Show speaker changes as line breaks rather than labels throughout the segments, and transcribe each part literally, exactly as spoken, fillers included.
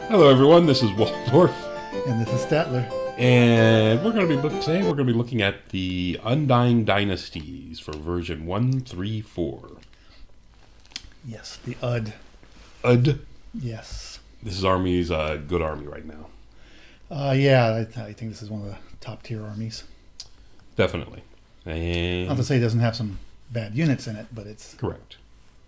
Hello everyone, this is Waldorf.
And this is Statler.
And we're going to be look today we're going to be looking at the Undying Dynasties for version one three four.
Yes, the U D.
U D.
Yes.
This is Army's uh, good army right now.
Uh, yeah, I, I think this is one of the top tier armies.
Definitely. And
Not to say it doesn't have some bad units in it, but it's...
Correct.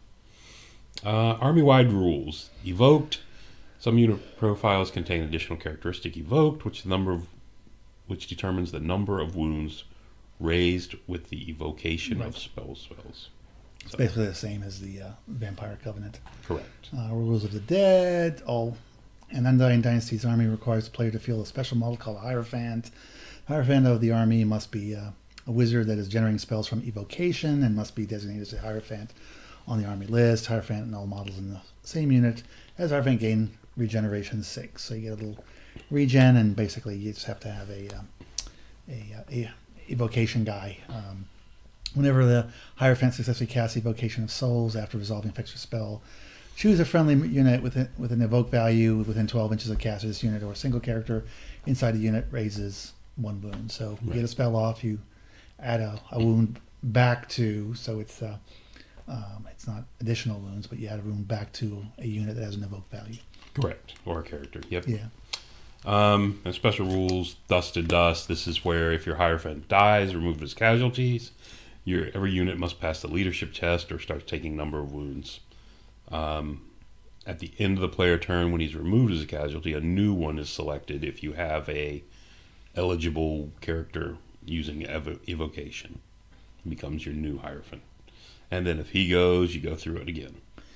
Uh, Army-wide rules. Evoked. Some unit profiles contain additional characteristic evoked, which the number of, which determines the number of wounds raised with the evocation
Right.
of spell spells.
It's
So,
basically the same as the uh, Vampire Covenant.
correct.
Uh, Rules of the Dead. All An Undying Dynasty's army requires the player to field a special model called a Hierophant. Hierophant of the army must be uh, a wizard that is generating spells from evocation and must be designated as a Hierophant on the army list. Hierophant and all models in the same unit as Hierophant gain regeneration six. So you get a little regen, and basically you just have to have a um, a, a evocation guy. Um, whenever the Hierophant successfully casts Evocation of Souls after resolving a fixture spell, choose a friendly unit with, it, with an evoke value within twelve inches of cast of this unit, or a single character inside the unit raises one wound. So you
Right.
get a spell off, you add a, a wound back to, so it's uh, um, it's not additional wounds, but you add a wound back to a unit that has an evoke value.
Correct. Or a character. Yep.
Yeah.
Um, and special rules, dust to dust. This is where if your Hierophant dies, remove his casualties. Your every unit must pass the leadership test or starts taking number of wounds. Um, at the end of the player turn, when he's removed as a casualty, a new one is selected if you have a eligible character using evo- evocation. It becomes your new Hierophant. And then if he goes, you go through it again.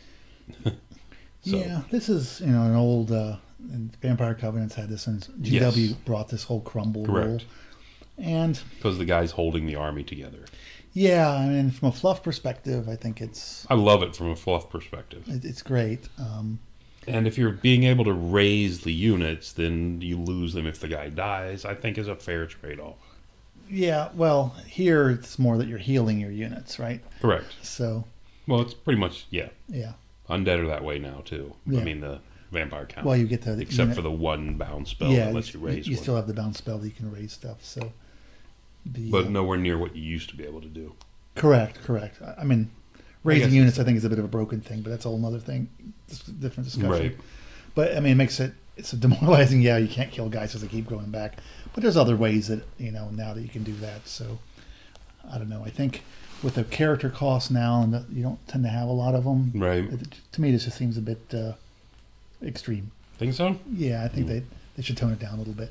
So,
Yeah, this is, you know, an old uh, and Vampire Covenants had this, and G W
Yes.
brought this whole crumble
Correct.
rule. And
because the guy's holding the army together.
yeah, I mean, from a fluff perspective, I think it's
I love it from a fluff perspective.
it, it's great. Um,
And if you're being able to raise the units, then you lose them if the guy dies, I think is a fair trade-off.
yeah, well, here it's more that you're healing your units, right?
Correct.
So,
Well, it's pretty much, yeah.
yeah.
Undead are that way now, too.
Yeah.
I mean, the vampire count.
Well, you get the
Except
unit,
for the one bound spell
yeah,
that lets you, raise
you
one.
still have the bounce spell that you can raise stuff. So, the,
But
uh,
nowhere near what you used to be able to do.
correct, correct. I I mean, raising
guess-
units, I think, is a bit of a broken thing, but that's a whole other thing, it's a different discussion.
Right.
But I mean, it makes it it's demoralizing. Yeah, you can't kill guys as they keep going back. But there's other ways that you know now that you can do that. So I don't know. I think with the character cost now, and that you don't tend to have a lot of them.
Right.
It, to me, this just seems a bit uh, extreme.
Think so?
Yeah, I think
Mm.
they they should tone it down a little bit.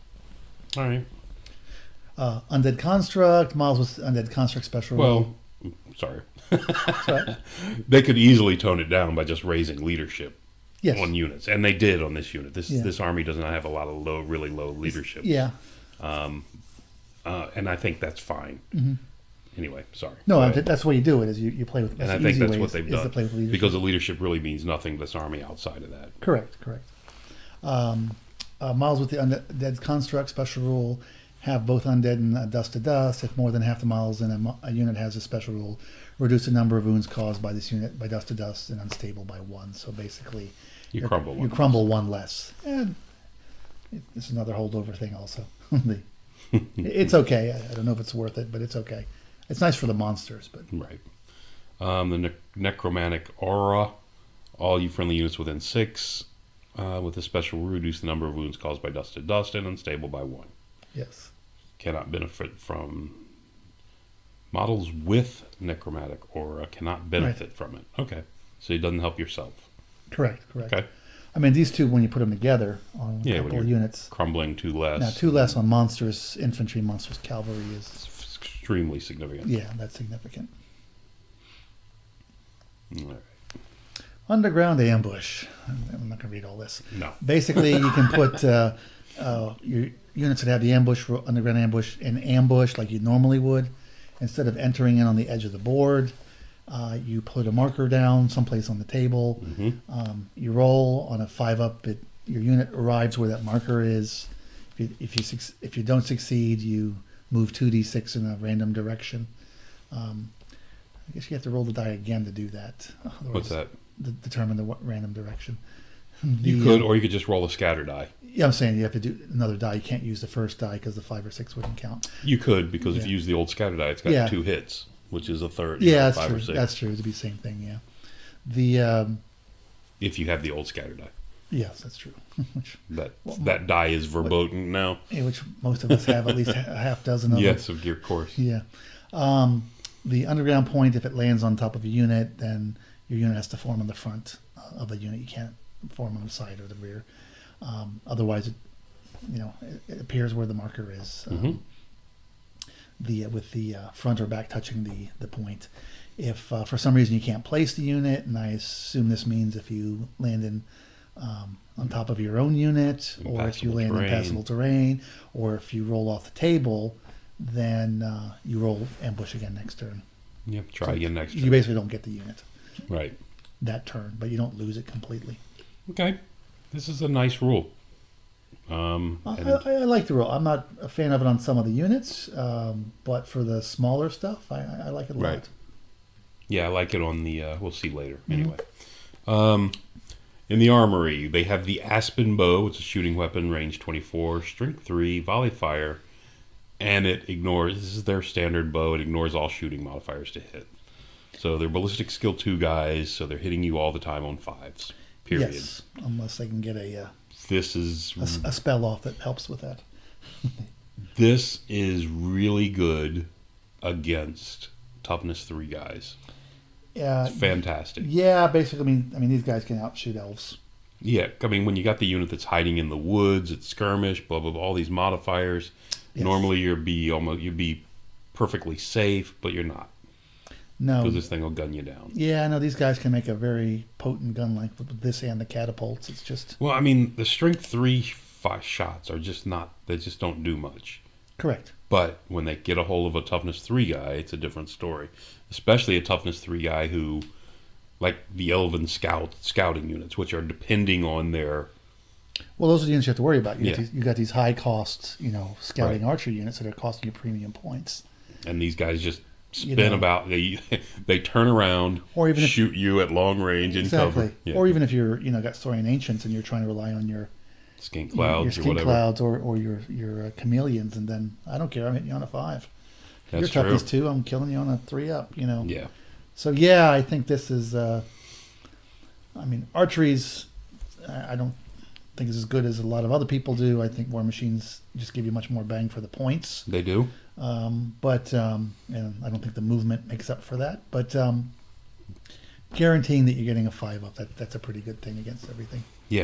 All right.
Uh, Undead Construct models with Undead Construct special. rule.
Well, sorry.
Sorry.
They could easily tone it down by just raising leadership
Yes.
on units. And they did on this unit. This
Yeah.
this army does not have a lot of low, really low leadership.
Yeah.
Um, uh, and I think that's fine.
Mhm.
Anyway, sorry.
No,
Go
I
ahead.
think that's the way you do it. Is you, you play with.
and
That's
I
the
think
easy
that's
way
what
is-
they've
is to
done.
play with leadership.
Because the leadership really means nothing to this army outside of that.
Correct, correct. Um, uh, models with the Undead Construct special rule have both Undead and uh, Dust to Dust. If more than half the models in a, mo- a unit has a special rule, reduce the number of wounds caused by this unit by Dust to Dust and Unstable by one. So basically,
You
you're-
crumble
You
one.
crumble one less. And it, this is another holdover thing also. the, it's okay. I, I don't know if it's worth it, but it's okay. It's nice for the monsters, but
Right. Um, the ne- necromantic aura. All you friendly units within six uh, with a special rule reduce the number of wounds caused by dust to dust and unstable by one.
yes.
Cannot benefit from models with necromantic aura cannot benefit from it. Okay. So it doesn't help yourself.
Correct, correct.
Okay.
I mean, these two, when you put them together on a
Yeah, when
couple of
you're
units,
Crumbling two less.
now two less on monsters, infantry, monsters, cavalry is,
It's extremely significant.
yeah, that's significant.
All right.
Underground ambush. I'm not going to read all this.
No.
Basically, you can put uh, uh, your units that have the ambush, underground ambush, in ambush like you normally would. Instead of entering in on the edge of the board, uh, you put a marker down someplace on the table.
Mm-hmm.
Um, you roll on a five up. It, your unit arrives where that marker is. If you if you, suc- if you don't succeed, you move two d six in a random direction. Um, I guess you have to roll the die again to do that. Otherwise,
What's that?
To determine the wa- random direction. The,
You could,
uh,
or you could just roll a scatter die.
yeah, I'm saying you have to do another die. You can't use the first die because the five or six wouldn't count.
You could, because if
Yeah.
you use the old scatter die, it's got
Yeah.
two hits, which is a third. you know,
Yeah, that's
five
true.
or six.
That's true. It'd be the same thing. Yeah. The um,
If you have the old scatter die.
yes, that's true. which,
That
Well,
that die is verboten now.
yeah, which most of us have at least a half dozen of them.
Yes, of your course.
Yeah. Um, the underground point, if it lands on top of a unit, then your unit has to form on the front uh, of a unit. You can't form on the side or the rear. Um, otherwise, it, you know, it, it appears where the marker is. Um,
Mhm.
The with the uh, front or back touching the the point. If uh, for some reason you can't place the unit, and I assume this means if you land in um, on top of your own unit, or if you
Impassable
land
terrain.
in passable terrain, or if you roll off the table, then uh, you roll ambush again next turn.
Yep, try
So
again next
You
turn.
basically don't get the unit
Right.
that turn, but you don't lose it completely.
Okay. This is a nice rule. Um,
I,
and
I, I like the roll. I'm not a fan of it on some of the units, um, but for the smaller stuff, I, I I like it a
Right.
lot.
yeah, I like it on the, uh, we'll see later.
Mhm.
Anyway. Um, in the armory, they have the Aspen Bow. It's a shooting weapon, range twenty-four, strength three, volley fire, and it ignores, this is their standard bow, it ignores all shooting modifiers to hit. So they're ballistic skill two guys, so they're hitting you all the time on fives, period.
Yes, unless they can get a, uh,
This is
a, s- a spell off that helps with that.
this is really good against toughness three guys.
Uh,
It's fantastic.
yeah, basically, I mean, I mean, these guys can outshoot elves.
Yeah, I mean, when you got the unit that's hiding in the woods, it's skirmish, blah blah blah, all these modifiers.
Yes.
Normally, you'd be almost you'd be perfectly safe, but you're not,
No,
because this thing will gun you down.
yeah, no, these guys can make a very potent gun like with this and the catapults. It's just
Well, I mean, the strength three five shots are just not. They just don't do much.
correct.
But when they get a hold of a toughness three guy, it's a different story. Especially a toughness three guy who, like the Elven Scout scouting units, which are depending on their
Well, those are the units you have to worry about. You,
Yeah.
got, these, you got these high cost, you know, scouting
Right.
archer units that are costing you premium points.
and these guys just
You
spin
know.
about. They they turn around,
Or even if-
shoot you at long range in
Exactly.
cover. Yeah.
Or even if you're, you know, got Saurian Ancients and you're trying to rely on your
skink
your-
clouds
your
or
skin
whatever.
clouds or, or your your uh, chameleons, and then I don't care. I'm hitting you on a five.
That's
You're
true.
toughness two. I'm killing you on a three up. You know.
Yeah,
So yeah, I think this is. Uh, I mean, archery's. I I don't think is as good as a lot of other people do. I think War Machines just give you much more bang for the points.
they do.
Um, but um, and I don't think the movement makes up for that. But um, guaranteeing that you're getting a five up, that that's a pretty good thing against everything.
Yeah,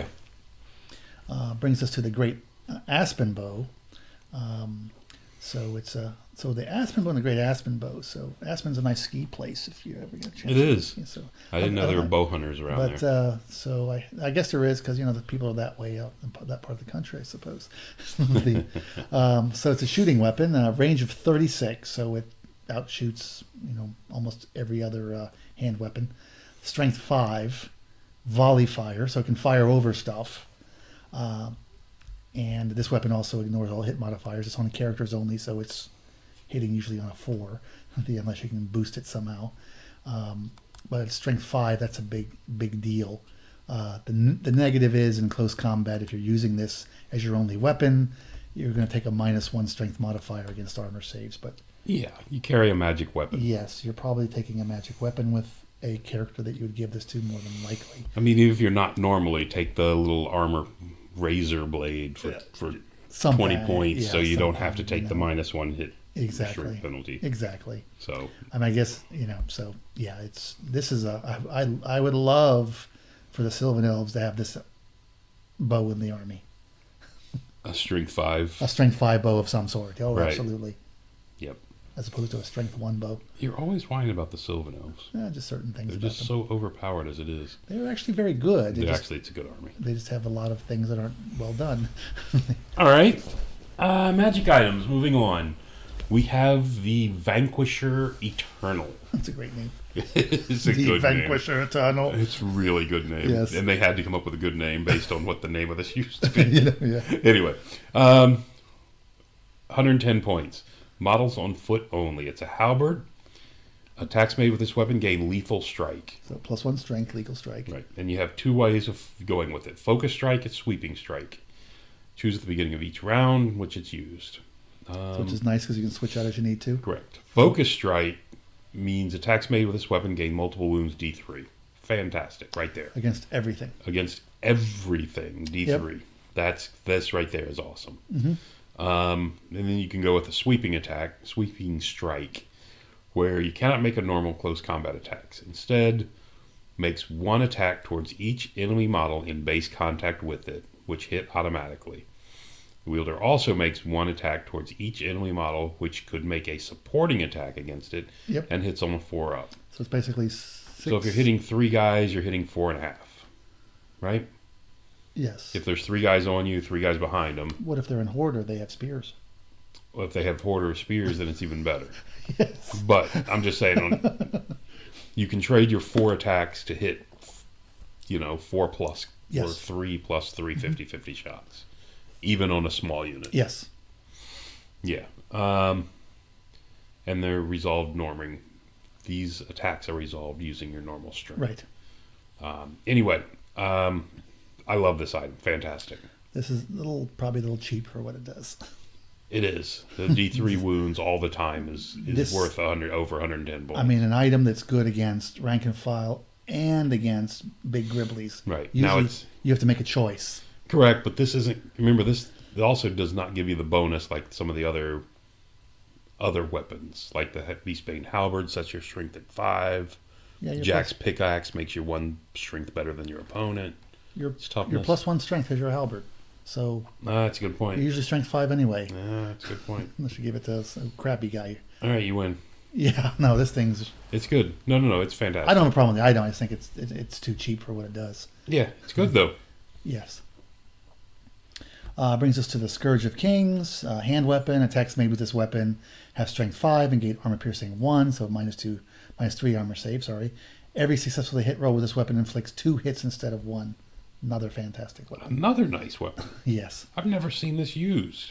Uh, brings us to the great uh, Aspen Bow. Um, so it's a so the Aspen Bow and the Great Aspen Bow. So Aspen's a nice ski place if you ever get a chance.
It is.
To, so
I didn't
I-
know there
I-
were bow hunters around
But
there.
uh, so I, I guess there is because you know the people are that way out in p- that part of the country, I suppose. the, um, so it's a shooting weapon, a range of thirty-six, so it outshoots you know almost every other uh, hand weapon. Strength five, volley fire, so it can fire over stuff. Uh, and this weapon also ignores all hit modifiers. It's on characters only, so it's hitting usually on a four, unless you can boost it somehow. Um, but at strength five, that's a big, big deal. Uh, the, the negative is in close combat, if you're using this as your only weapon, you're going to take a minus one strength modifier against armor saves. But
Yeah, you carry a magic weapon.
yes, you're probably taking a magic weapon with a character that you would give this to more than likely.
I mean, even if you're not normally, take the little armor razor blade for
Yeah.
for
Some
twenty
kind,
points,
yeah,
so you
some
don't have to
kind,
take
you
the
know.
minus one hit
Exactly.
shrink penalty.
Exactly.
So
I mean, I guess you know. So yeah, it's this is a I I, I would love for the Sylvan Elves to have this bow in the army,
a strength five.
a strength five bow of some sort. Oh,
Right.
absolutely.
Yep.
As opposed to a strength one bow.
You're always whining about the Sylvan Elves.
Yeah, just certain things
They're
about
just
them.
so overpowered as it is.
They're actually very good. They
They're
just,
Actually, it's a good army.
they just have a lot of things that aren't well done.
All right. Uh, magic items. Moving on. We have the Vanquisher Eternal.
That's a great name.
It's a
the
good
Vanquisher Eternal.
name. It's a really good name.
Yes.
And they had to come up with a good name based on what the name of this used to be.
You know, yeah.
Anyway, um, one hundred ten points. Models on foot only. It's a halberd. Attacks made with this weapon gain lethal strike.
So plus one strength, lethal strike.
Right. And you have two ways of going with it. Focus strike and sweeping strike. Choose at the beginning of each round, which it's used. Um,
Which is nice because you can switch out as you need to.
Correct. Focus strike means attacks made with this weapon gain multiple wounds D three. Fantastic. Right there.
Against everything.
Against everything D three. Yep. That's, this right there is awesome.
Mm-hmm.
Um, and then you can go with a sweeping attack, sweeping strike, where you cannot make a normal close combat attacks. Instead, makes one attack towards each enemy model in base contact with it, which hit automatically. The wielder also makes one attack towards each enemy model, which could make a supporting attack against it,
yep.
and hits on a four up.
So it's basically six.
So if you're hitting three guys, you're hitting four and a half, right?
Yes.
If there's three guys on you, three guys behind them.
What if they're in horde or they have spears?
Well, if they have horde or spears, then it's even better.
Yes.
But I'm just saying, you can trade your four attacks to hit, you know, four plus
yes.
or three plus three fifty-fifty mm-hmm. shots, even on a small unit.
Yes.
Yeah. Um, and they're resolved norming. These attacks are resolved using your normal strength.
Right.
Um, anyway, um, I love this item. Fantastic.
This is a little, probably a little cheap for what it does.
It is. The D three wounds all the time is, is
this,
worth one hundred, over one hundred ten points.
I mean, an item that's good against rank and file and against big gribblies.
Right.
Usually,
now it's,
you have to make a choice.
Correct, but this isn't... Remember, this it also does not give you the bonus like some of the other other weapons. Like the Beastbane Halberd sets your strength at five. Yeah, Jack's plus, Pickaxe makes your one strength better than your opponent.
Your, your plus one strength is your halberd. So
ah, that's a good point.
You're usually strength five anyway.
Ah, that's a good point.
Unless you give it to a crappy guy.
All right, you win.
Yeah, no, this thing's...
It's good. No, no, no, it's fantastic.
I don't have a problem with it. I don't. I just think it's it, it's too cheap for what it does.
Yeah, it's good though.
Yes. Uh, brings us to the Scourge of Kings. Uh, hand weapon. Attacks made with this weapon have strength five and gain armor piercing one, so minus two, minus three armor save, sorry. Every successfully hit roll with this weapon inflicts two hits instead of one. Another fantastic weapon.
Another nice weapon.
Yes.
I've never seen this used.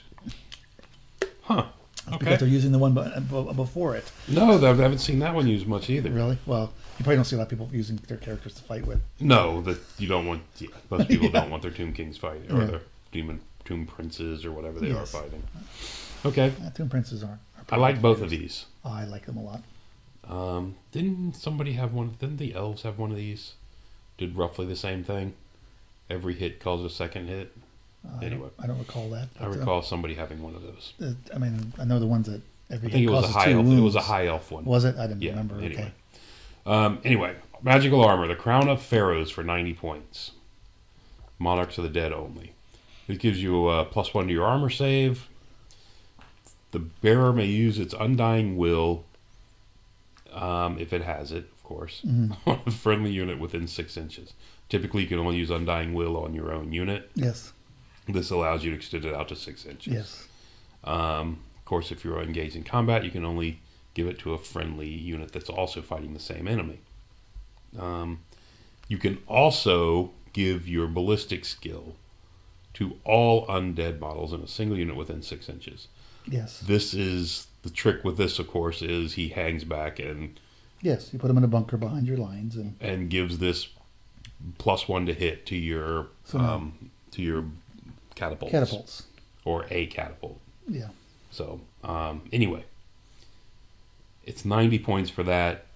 Huh.
That's
okay.
Because they're using the one before it.
No, I haven't seen that one used much either.
Really? Well, you probably don't see a lot of people using their characters to fight with.
No, that you don't want. Yeah, most people
yeah.
don't want their Tomb Kings fighting, or yeah. their demon Tomb Princes, or whatever they
yes.
are fighting. Okay.
Uh, Tomb Princes are. are
I like both of these.
Oh, I like them a lot.
Um, didn't somebody have one? Didn't the elves have one of these? Did roughly the same thing. Every hit calls a second hit.
Uh,
anyway,
I don't, I don't recall that.
I recall uh, somebody having one of those.
Uh, I mean, I know the ones that every
I think
hit
it was a high elf.
wounds.
It was a high elf one.
Was it? I didn't
yeah,
remember.
Anyway.
Okay.
Um, anyway, magical armor. The Crown of Pharaohs for ninety points. Monarchs of the Dead only. It gives you a plus one to your armor save. The bearer may use its Undying Will, um, if it has it, of course, mm-hmm. on a friendly unit within six inches. Typically, you can only use Undying Will on your own unit.
Yes.
This allows you to extend it out to six inches.
Yes.
Um, of course, if you're engaged in combat, you can only give it to a friendly unit that's also fighting the same enemy. Um, you can also give your ballistic skill to all undead models in a single unit within six inches.
Yes.
This is the trick with this, of course, is he hangs back and
yes, you put him in a bunker behind your lines and
and gives this plus one to hit to your so um, to your catapults.
Catapults.
Or a catapult.
Yeah.
So um, anyway, it's ninety points for that.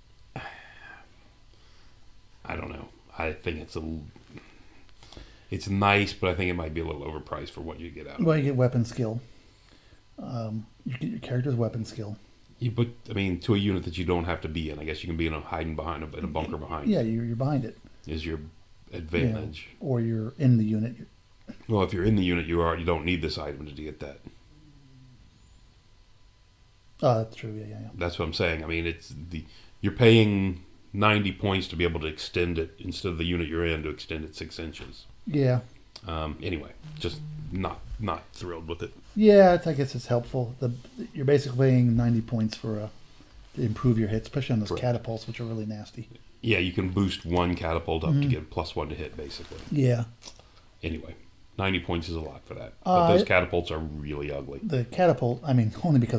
I don't know. I think it's a it's nice, but I think it might be a little overpriced for what you get out.
Well, you get weapon skill. Um, you get your character's weapon skill.
You, but I mean, to a unit that you don't have to be in, I guess you can be in a hiding behind a, in a bunker behind.
Yeah, you're, you're behind it.
Is your advantage.
Yeah. Or you're in the unit.
Well, if you're in the unit, you are. You don't need this item to get that.
Oh, that's true. Yeah, yeah, yeah.
That's what I'm saying. I mean, it's the you're paying ninety points to be able to extend it instead of the unit you're in to extend it six inches.
Yeah.
Um, anyway, just not not thrilled with it.
Yeah, I guess it's helpful. The you're basically paying ninety points for a to improve your hits, especially on those Correct. catapults, which are really nasty.
Yeah, you can boost one catapult up mm-hmm. to get plus one to hit, basically.
Yeah.
Anyway, ninety points is a lot for that.
Uh,
but those catapults are really ugly.
The catapult, I mean, only because the,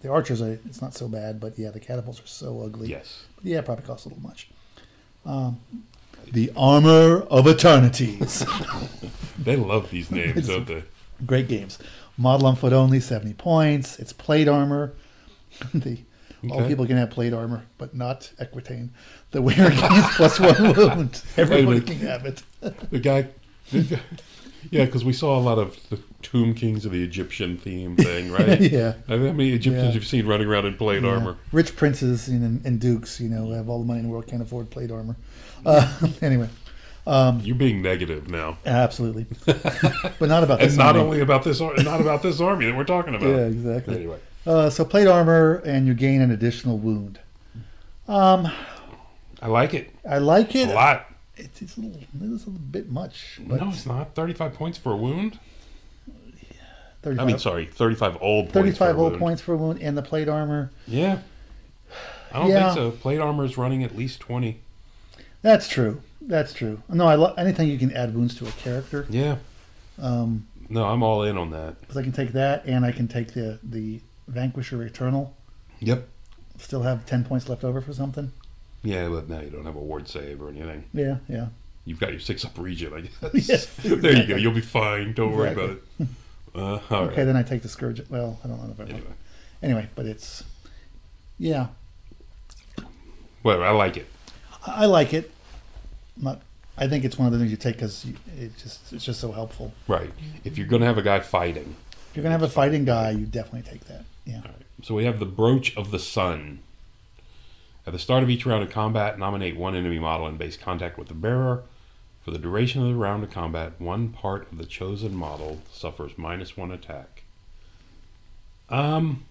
the archers are, it's not so bad, but yeah, the catapults are so ugly.
Yes.
But yeah, it probably costs a little much. Um, the Armor of Eternities.
They love these names, don't they?
Great games. Model on foot only, seventy points. It's plate armor. the All
Okay.
people can have plate armor, but not Equitane. The wearer gains plus one wound. Everybody
Wait a
can have it.
The guy, the guy yeah, because we saw a lot of the Tomb Kings of the Egyptian theme thing, right?
Yeah.
I mean, how many Egyptians
Yeah.
you've seen running around in plate
Yeah.
armor?
Rich princes and, and dukes, you know, have all the money in the world, can't afford plate armor. Uh, anyway,
You're being negative now,
absolutely, but not about this.
and not
army.
only about this, ar- not about this army that we're talking about.
Yeah, exactly.
Anyway,
Uh, so plate armor, and you gain an additional wound. Um,
I like it
I like it.
a lot.
It's, it's a little, it's a little bit much. But
No, it's not. Thirty-five points for a wound.
thirty-five,
I mean, sorry, thirty-five old points.
thirty-five
for a
old
wound.
points for a wound, and the plate armor.
Yeah, I don't
Yeah.
think so. Plate armor is running at least twenty.
That's true. That's true. No, I lo- anything you can add wounds to a character.
Yeah.
Um,
No, I'm all in on that.
because I can take that, and I can take the the Vanquisher Eternal.
Yep.
Still have ten points left over for something.
Yeah, but now you don't have a ward save or anything.
Yeah, yeah.
You've got your six up region, I guess.
Yes,
There you go.
exactly.
You'll be fine. Don't worry
Exactly.
about it. Uh, all
Okay,
right.
then I take the Scourge. Well, I don't know if I
Anyway,
Anyway, but it's yeah,
well, I like it.
I I like it. Not, I think it's one of the things you take because it just it's just so helpful.
Right. If you're going to have a guy fighting.
If you're gonna have a fighting guy, you definitely take that. Yeah.
All right. So we have the Brooch of the Sun. At the start of each round of combat, nominate one enemy model in base contact with the bearer. For the duration of the round of combat, one part of the chosen model suffers minus one attack. Um,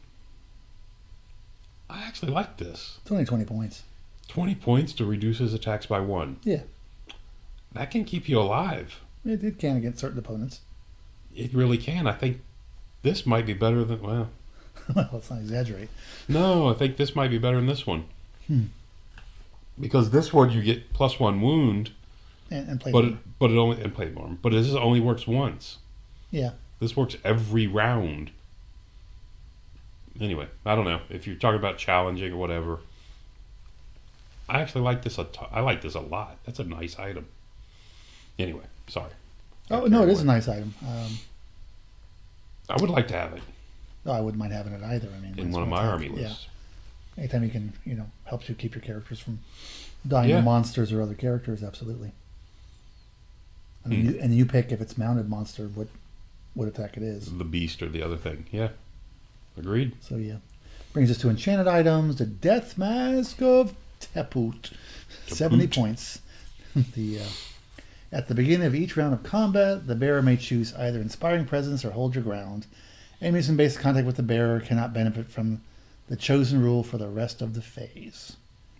I actually like this.
It's only twenty points.
twenty points to reduce his attacks by one.
Yeah,
That can keep you alive.
it, it can against certain opponents.
It really can. I think this might be better than, well,
Well, let's not exaggerate.
no, I think this might be better than this one.
Hmm.
Because this one you get plus one wound,
And, and play.
but it, but it only, and plate armor, but this only works once.
Yeah.
This works every round. Anyway, I don't know. If you're talking about challenging or whatever, I actually like this a t- I like this a lot. That's a nice item. Anyway, sorry.
Oh
Got
no, it
carried
is a
away.
nice item. Um,
I would like to have it
no, I wouldn't mind having it either. I mean,
in
it's
one of my
fantastic.
army
Yeah.
lists.
Anytime you can, you know, helps you keep your characters from dying
Yeah.
to monsters or other characters, absolutely. And,
Hmm.
you, and you pick if it's mounted monster, what what attack it is.
The beast or the other thing. Yeah. Agreed.
So yeah, brings us to enchanted items. The Death Mask of Teput, seventy points. the uh, at the beginning of each round of combat, the bearer may choose either Inspiring Presence or Hold Your Ground. Enemies in base contact with the bearer cannot benefit from the chosen rule for the rest of the phase.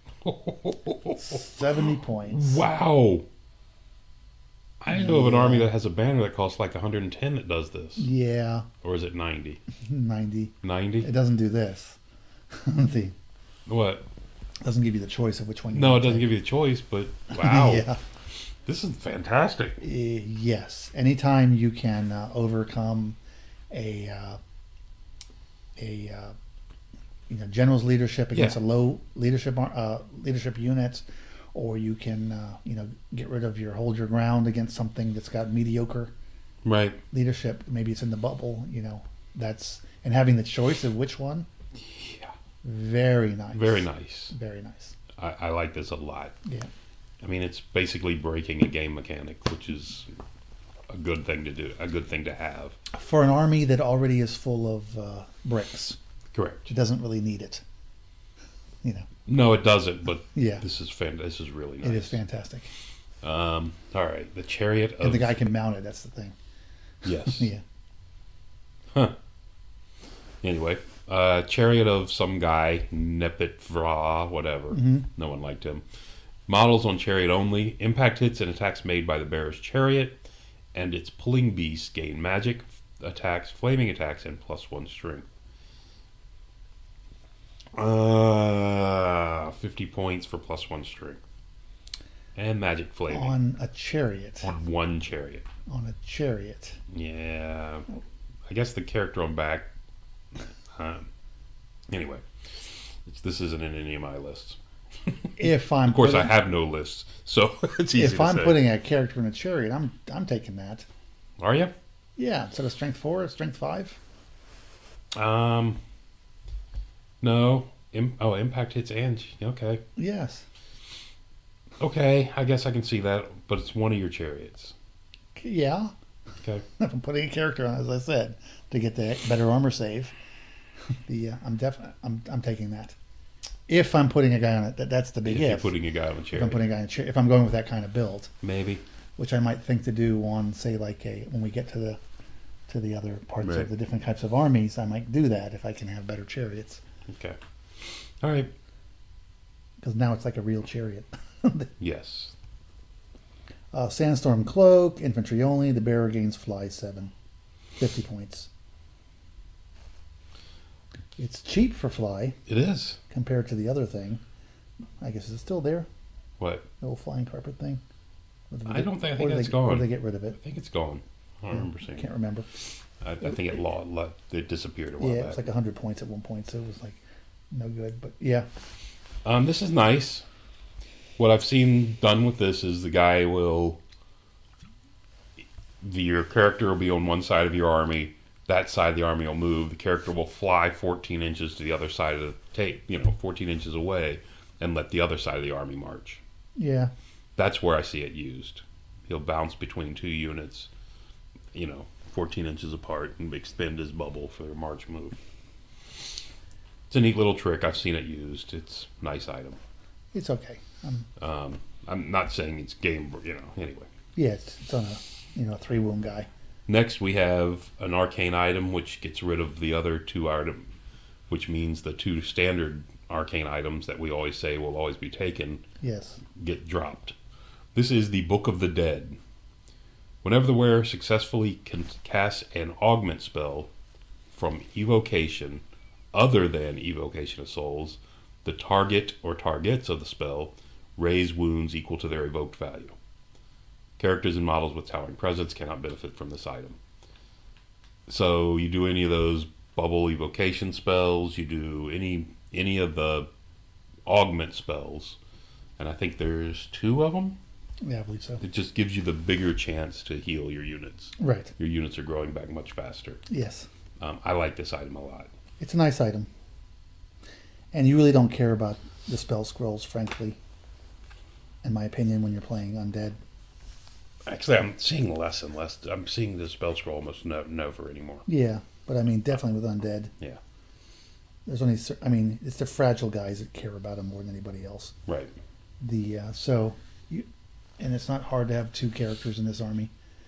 seventy points.
Wow. I know of an army that has a banner that costs like one hundred ten that does this.
Yeah,
Or is it ninety?
ninety.
ninety?
It doesn't do this. the
What?
doesn't give you the choice of which one. You
No, it
want to
doesn't
take.
give you the choice, but wow.
Yeah.
This is fantastic.
Uh, yes. Anytime you can uh, overcome a uh, a uh, you know general's leadership against
Yeah.
a low leadership uh, leadership unit, or you can uh, you know get rid of your hold your ground against something that's got mediocre
Right.
leadership. Maybe it's in the bubble. You know that's and having the choice of which one.
Yeah.
Very nice.
Very nice.
Very nice.
I, I like this a lot.
Yeah.
I mean, it's basically breaking a game mechanic, which is a good thing to do, a good thing to have.
For an army that already is full of uh, bricks,
Correct.
it doesn't really need it. You know.
No, it doesn't, but
Yeah.
this is fan- This is really nice.
It is fantastic.
Um, all right. The Chariot of...
And the guy can mount it, that's the thing.
Yes.
Yeah.
Huh. Anyway, uh, Chariot of some guy, Nepit Vra, whatever.
Mhm.
No one liked him. Models on Chariot only. Impact hits and attacks made by the bearer's chariot and its pulling beast gain magic attacks, flaming attacks, and plus one strength. Uh, fifty points for plus one strength. And magic flaming.
On a chariot.
On one chariot.
On a chariot.
Yeah. I guess the character on back. Uh, Anyway, it's, this isn't in any of my lists.
If I'm
Of course,
putting,
I have no lists, so it's easy
if
to
I'm
say.
putting a character in a chariot, I'm I'm taking that.
Are you?
Yeah, instead of strength four, strength five.
Um, no. Im- oh, impact hits and okay,
Yes.
okay. I guess I can see that, but it's one of your chariots.
Yeah.
Okay.
If I'm putting a character on, as I said, to get the better armor save, the uh, I'm definitely I'm I'm taking that. If I'm putting a guy on it, that that's the big
If
if.
you're putting a guy on a
if
chariot,
I'm putting a guy in a chariot, if I'm going with that kind of build,
maybe.
which I might think to do on, say, like a when we get to the to the other parts
Right.
of the different types of armies, I might do that if I can have better chariots,
Okay. All right.
because now it's like a real chariot.
Yes.
Uh, Sandstorm Cloak, infantry only. The bearer gains fly seven, fifty points. It's cheap for fly
It is.
compared to the other thing. I guess it's still there,
What?
the old flying carpet thing. Or did
I
they-
don't think. I
or
think
did
that's
they,
gone.
Or did they get rid of
I
it?
think it's gone. I don't remember
I
seeing.
can't
It.
remember.
I, I think it law, law, it disappeared a while
Yeah,
back.
it was like one hundred points at one point, so it was like no good. But yeah,
Um, this is nice. What I've seen done with this is the guy will, the, your character will be on one side of your army. That side of the army will move. The character will fly fourteen inches to the other side of the tape, you know, fourteen inches away, and let the other side of the army march.
yeah,
That's where I see it used. He'll bounce between two units, you know, fourteen inches apart, and extend his bubble for their march move. It's a neat little trick. I've seen it used. It's a nice item.
it's okay. Um,
Um, I'm not saying it's game, you know, anyway.
yeah, it's, it's on a you know three wound guy.
Next, we have an arcane item, which gets rid of the other two item, which means the two standard arcane items that we always say will always be taken
Yes,
get dropped. This is the Book of the Dead. Whenever the wearer successfully can cast an augment spell from evocation other than evocation of souls, the target or targets of the spell raise wounds equal to their evoked value. Characters and models with towering presence cannot benefit from this item. So you do any of those bubble evocation spells, you do any any of the augment spells, and I think there's two of them.
yeah, I believe so.
It just gives you the bigger chance to heal your units.
Right.
Your units are growing back much faster.
Yes,
Um, I like this item a lot.
it's a nice item, and you really don't care about the spell scrolls, frankly. In my opinion, when you're playing undead.
Actually, I'm seeing less and less. I'm seeing the spell scroll almost no, never anymore.
Yeah, but I mean, definitely with undead.
Yeah.
There's only, cer- I mean, it's the fragile guys that care about them more than anybody else.
Right.
The uh, so you, and it's not hard to have two characters in this army.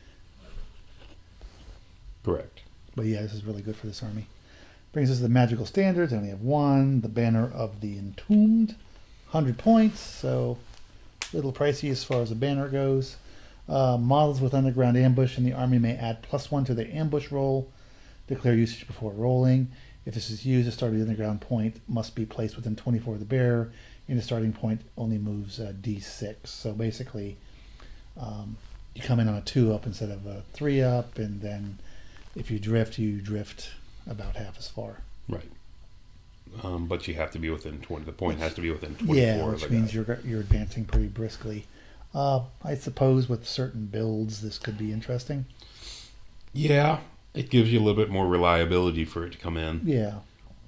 Correct.
But yeah, this is really good for this army. Brings us to the magical standards. I only have one. The Banner of the Entombed, one hundred points. So a little pricey as far as the banner goes. Uh, models with underground ambush in the army may add plus one to their ambush roll. Declare usage before rolling. If this is used, the start of the underground point must be placed within twenty-four of the bearer. And the starting point only moves uh, d six. So basically, um, you come in on a two up instead of a three up, and then if you drift, you drift about half as far.
Right. Um, but you have to be within twenty. The point has to be within twenty-four.
Yeah,
of
which
the
means
guy.
you're you're advancing pretty briskly. Uh, I suppose with certain builds, this could be interesting.
Yeah, it gives you a little bit more reliability for it to come in.
Yeah,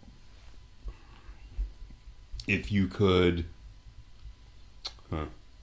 If you could, huh?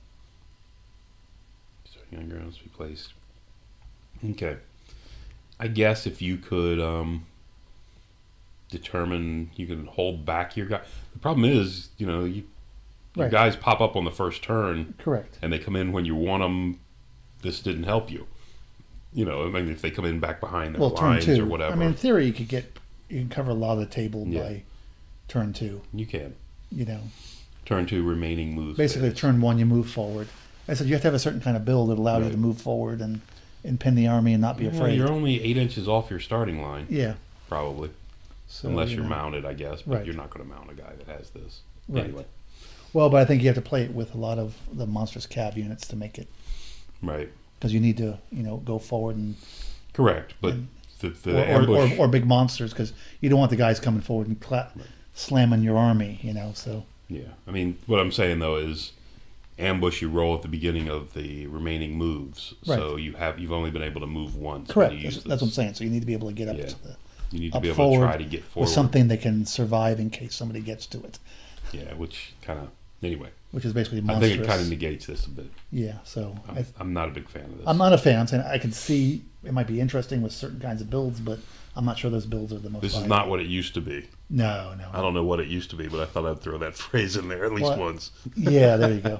Starting on grounds to be placed. Okay, I guess if you could um, determine, you can hold back your guy. The problem is, you know, you your
Right.
guys pop up on the first turn,
correct.
and they come in when you want them. This didn't help you. You know, I mean, if they come in back behind their
Well, turn
lines
two.
or whatever,
I mean, in theory, you could get you can cover a lot of the table
Yeah.
by turn two.
you can
You know,
turn two remaining moves.
basically
phase.
turn one, you move forward. I said you have to have a certain kind of build that allows you
Right.
to move forward and and pin the army and not be
Well,
afraid.
you're only eight inches off your starting line,
Yeah,
probably.
so,
Unless
you
you're
know.
mounted, I guess. But
Right.
you're not going to mount a guy that has this.
Right.
Anyway.
Well, but I think you have to play it with a lot of the monstrous cav units to make it,
Right.
because you need to you know go forward and
Correct. But
And-
the,
or,
the
or,
ambush...
or, or big monsters, because you don't want the guys coming forward and cla- slamming your army, you know. So
Yeah, I mean, what I'm saying though is, ambush you roll at the beginning of the remaining moves,
Right.
so you have you've only been able to move once. when
correct.
you
That's,
use
that's what I'm
this.
saying. So you need to be able to get up
Yeah.
to the
You need to
up
be able
forward
to try to get forward.
with something that can survive in case somebody gets to it,
Yeah, which kind of anyway.
which is basically
I
monstrous.
think it kind of negates this a bit.
Yeah. So
I'm,
I,
I'm not a big fan of this.
I'm not a fan. I'm saying I can see it might be interesting with certain kinds of builds, but I'm not sure those builds are the most.
This is
viable.
not what it used to be.
No, no.
I don't know what it used to be, but I thought I'd throw that phrase in there at least
Well,
once.
Yeah, there you go.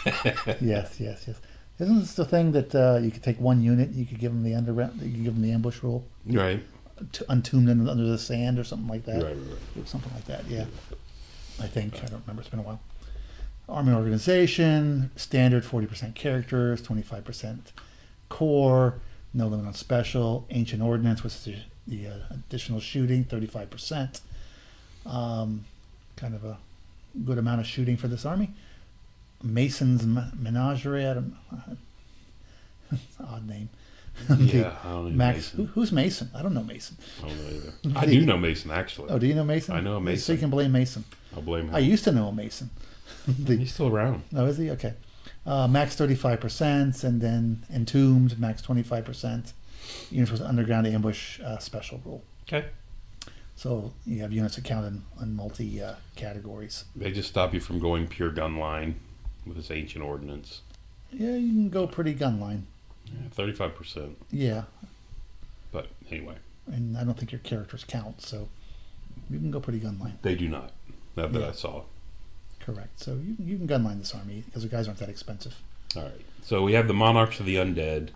yes, yes, yes. Isn't this the thing that uh, you could take one unit, you could give them the underground, you could give them the ambush rule,
Right.
to untomb them under the sand or something like that?
Right, right, right.
Something like that. Yeah. I think I don't remember. It's been a while. Army organization, standard forty percent characters, twenty-five percent core, no limit on special, ancient ordnance, which is the, the uh, additional shooting, thirty-five percent. Um, kind of a good amount of shooting for this army. Mason's Ma- Menagerie, I don't know. It's an odd name.
Yeah, I don't know
Max, who,
Mason.
who's Mason? I don't know Mason.
I don't know either. I do know Mason, actually.
Oh, do you know Mason?
I know a
So
Mason.
you can blame Mason.
I'll blame him.
I used to know a Mason. The-
He's still around.
Oh, is he? Okay. Uh, max thirty-five percent, and then Entombed, max twenty-five percent. Units with Underground Ambush uh, special rule.
Okay.
So you have units that count in, in multi uh, categories.
They just stop you from going pure gun line with this ancient ordnance.
Yeah, you can go pretty gun line.
Yeah, thirty-five percent.
Yeah,
But anyway,
and I don't think your characters count, so you can go pretty gun line.
they do not. Not that
Yeah.
I saw.
Correct. So you, you can gun line this army because the guys aren't that expensive.
All right. So we have the Monarchs of the Undead.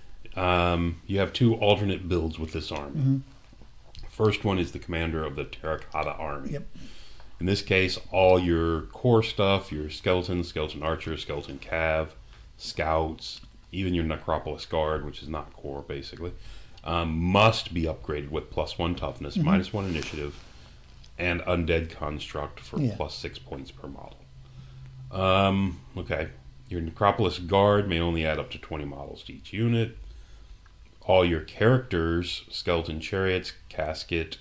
Um, you have two alternate builds with this army.
Mm-hmm.
First one is the commander of the Terracotta Army.
Yep.
In this case, all your core stuff, your skeletons, skeleton archer, skeleton cav, scouts, even your Necropolis Guard, which is not core basically, um, must be upgraded with plus one toughness,
Mm-hmm.
minus one initiative, and undead construct for
Yeah.
plus six points per model. Um, okay. Your Necropolis Guard may only add up to twenty models to each unit. All your characters, skeleton chariots, casket,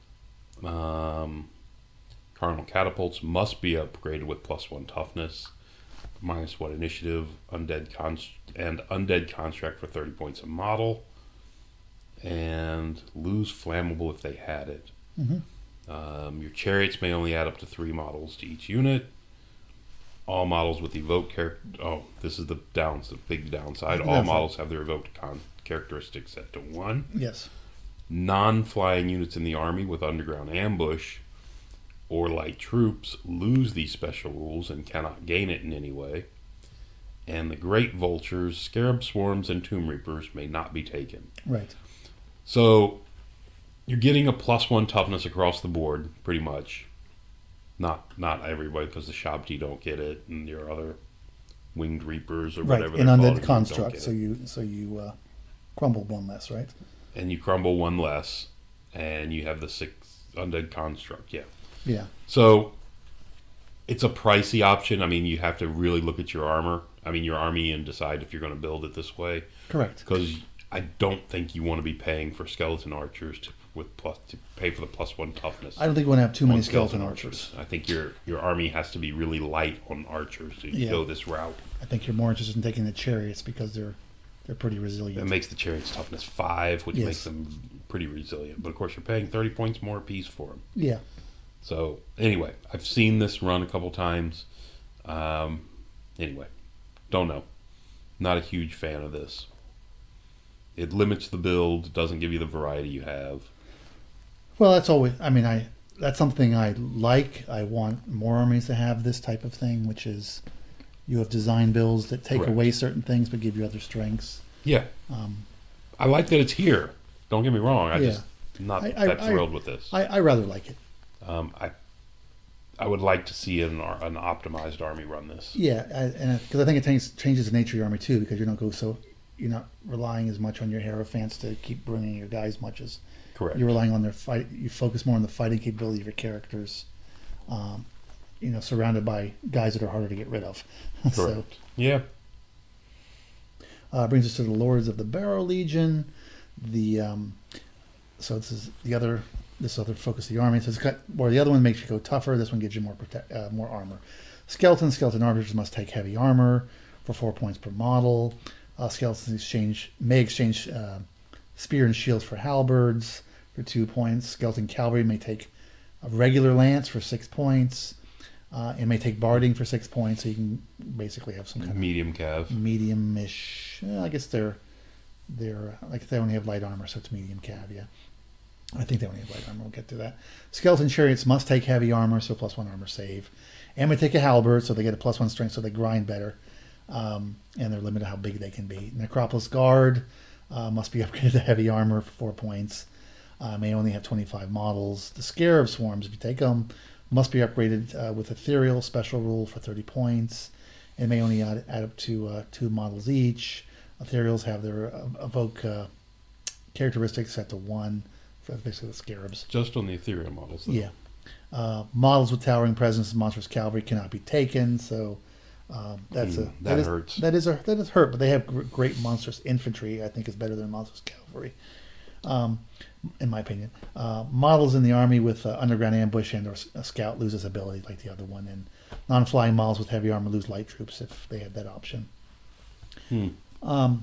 um, carnal catapults, must be upgraded with plus one toughness, minus one initiative, undead const- and undead construct for thirty points a model, and lose flammable if they had it.
Mm-hmm.
Um, your chariots may only add up to three models to each unit. All models with evoked character. Oh, this is the downs, the big downside.
The
All
downside.
models have their evoked con- characteristics set to one.
Yes.
Non-flying units in the army with underground ambush or light troops lose these special rules and cannot gain it in any way. And the great vultures, scarab swarms, and tomb reapers may not be taken.
Right.
So you're getting a plus one toughness across the board, pretty much. Not not everybody, because the Shabti don't get it, and your other winged reapers or
Right.
whatever
In
they're called
undead
don't
construct,
get
so
it.
you so you uh, crumble one less, right?
And you crumble one less, and you have the six undead construct. Yeah.
Yeah.
So it's a pricey option. I mean, you have to really look at your armor. I mean, your army and decide if you're going to build it this way.
Correct.
Because I don't think you want to be paying for skeleton archers to with plus to pay for the plus one toughness.
I don't think we want to have too many
on
skeleton archers.
I think your your army has to be really light on archers to
Yeah.
go this route.
I think you're more interested in taking the chariots because they're they're pretty resilient.
That makes the chariots toughness five, which
Yes.
makes them pretty resilient. But of course, you're paying thirty points more apiece for them.
Yeah.
So anyway, I've seen this run a couple times. Um, anyway, don't know. Not a huge fan of this. It limits the build. Doesn't give you the variety you have.
Well, that's always. I mean, I that's something I like. I want more armies to have this type of thing, which is you have design builds that take
Correct.
away certain things but give you other strengths.
Yeah,
Um,
I like that it's here. Don't get me wrong. I
Yeah.
just not
I- I-
that
I-
thrilled with this.
I, I rather like it.
Um, I I would like to see an ar- an optimized army run this.
Yeah, I, and because I think it changes, changes the nature of your army too, because you don't go so you're not relying as much on your hierophants to keep bringing your guys much as
Correct.
you're relying on their fight. You focus more on the fighting capability of your characters. Um, you know, surrounded by guys that are harder to get rid of. so
Correct. Yeah.
uh, brings us to the Lords of the Barrow Legion. The um, so this is the other this other focus the army. So it's got where the other one makes you go tougher. This one gives you more protect, uh, more armor. Skeleton skeleton archers must take heavy armor for four points per model. Uh, skeletons exchange may exchange uh, spear and shields for halberds for two points. Skeleton cavalry may take a regular lance for six points. Uh, and may take barding for six points, so you can basically have some kind
medium cav.
of medium-ish. Uh, I guess they're they're like they only have light armor, so it's medium cav. Yeah, I think they only have light armor. We'll get to that. Skeleton chariots must take heavy armor, so plus one armor save, and we take a halberd, so they get a plus one strength, so they grind better, um, and they're limited how big they can be. Necropolis guard uh, must be upgraded to heavy armor for four points. Uh, may only have twenty-five models. The scarab swarms, if you take them, must be upgraded uh, with ethereal special rule for thirty points. It may only add, add up to uh, two models each. Ethereals have their uh, evoke uh, characteristics set to one for basically the scarabs.
Just on the ethereal models, though.
Yeah. Uh, models with towering presence and monstrous cavalry cannot be taken, so um, that's
mm,
a
that,
that is,
hurts.
That is a that is hurt, but they have gr- great monstrous infantry. I think is better than monstrous cavalry. Um, in my opinion. Uh, models in the army with uh, underground ambush and or a scout loses ability like the other one, and non-flying models with heavy armor lose light troops if they had that option.
Hmm.
Um,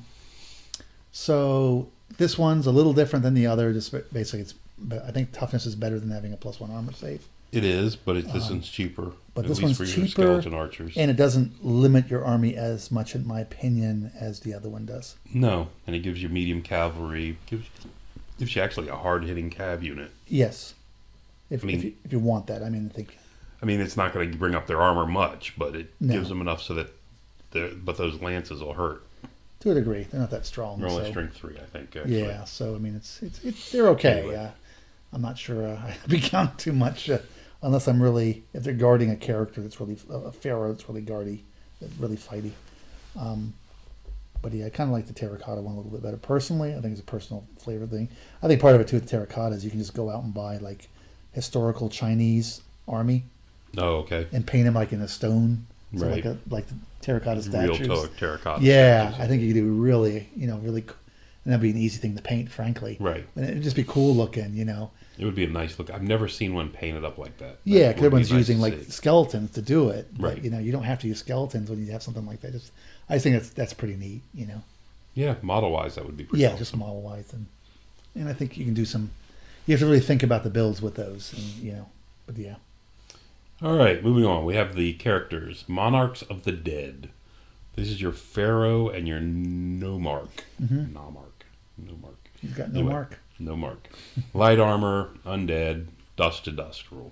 so this one's a little different than the other. Just basically, it's I think toughness is better than having a plus one armor save.
It is, but it, this
Um,
one's cheaper.
But
at
this
least
one's
for your
cheaper,
skeleton archers.
and it doesn't limit your army as much, in my opinion, as the other one does.
No, and it gives you medium cavalry. Gives gives you actually a hard-hitting cav unit.
Yes, if,
I mean-
if, you, if you want that. I mean, I think
I mean, it's not going to bring up their armor much, but it
No.
gives them enough so that, they're- but those lances will hurt.
to a degree they're not that strong.
They're only
so-
strength three, I think. Actually.
Yeah, so I mean, it's it's, it's they're okay.
Anyway.
Uh, I'm not sure uh, I'd be counting too much uh, unless I'm really if they're guarding a character that's really a pharaoh that's really guardy, that's really fighty. Um, but yeah, I kind of like the terracotta one a little bit better personally. I think it's a personal flavor thing. I think part of it too with terracotta is you can just go out and buy like historical Chinese army
Oh, okay.
and paint them like in a stone, so
Right.
like a like the terracotta
Real
statues.
ter- terracotta.
Yeah,
statues.
I think you could do really, you know, really, co- and that'd be an easy thing to paint, frankly.
Right.
And it'd just be cool looking, you know.
It would be a nice look. I've never seen one painted up like that.
Yeah,
That
because
would be
everyone's
nice
using
to
like
see.
skeletons to do it. But,
Right.
you know, you don't have to use skeletons when you have something like that. Just, I just think that's that's pretty neat, you know.
Yeah, model-wise, that would be pretty
Yeah,
awesome.
just model wise, and and I think you can do some. You have to really think about the builds with those, and you know. But yeah,
All right, moving on. We have the characters. Monarchs of the Dead. This is your Pharaoh and your Nomarch.
Mhm.
Nomarch. Nomarch.
you've got no
Anyway.
mark.
No mark. Light armor, undead, dust to dust rule.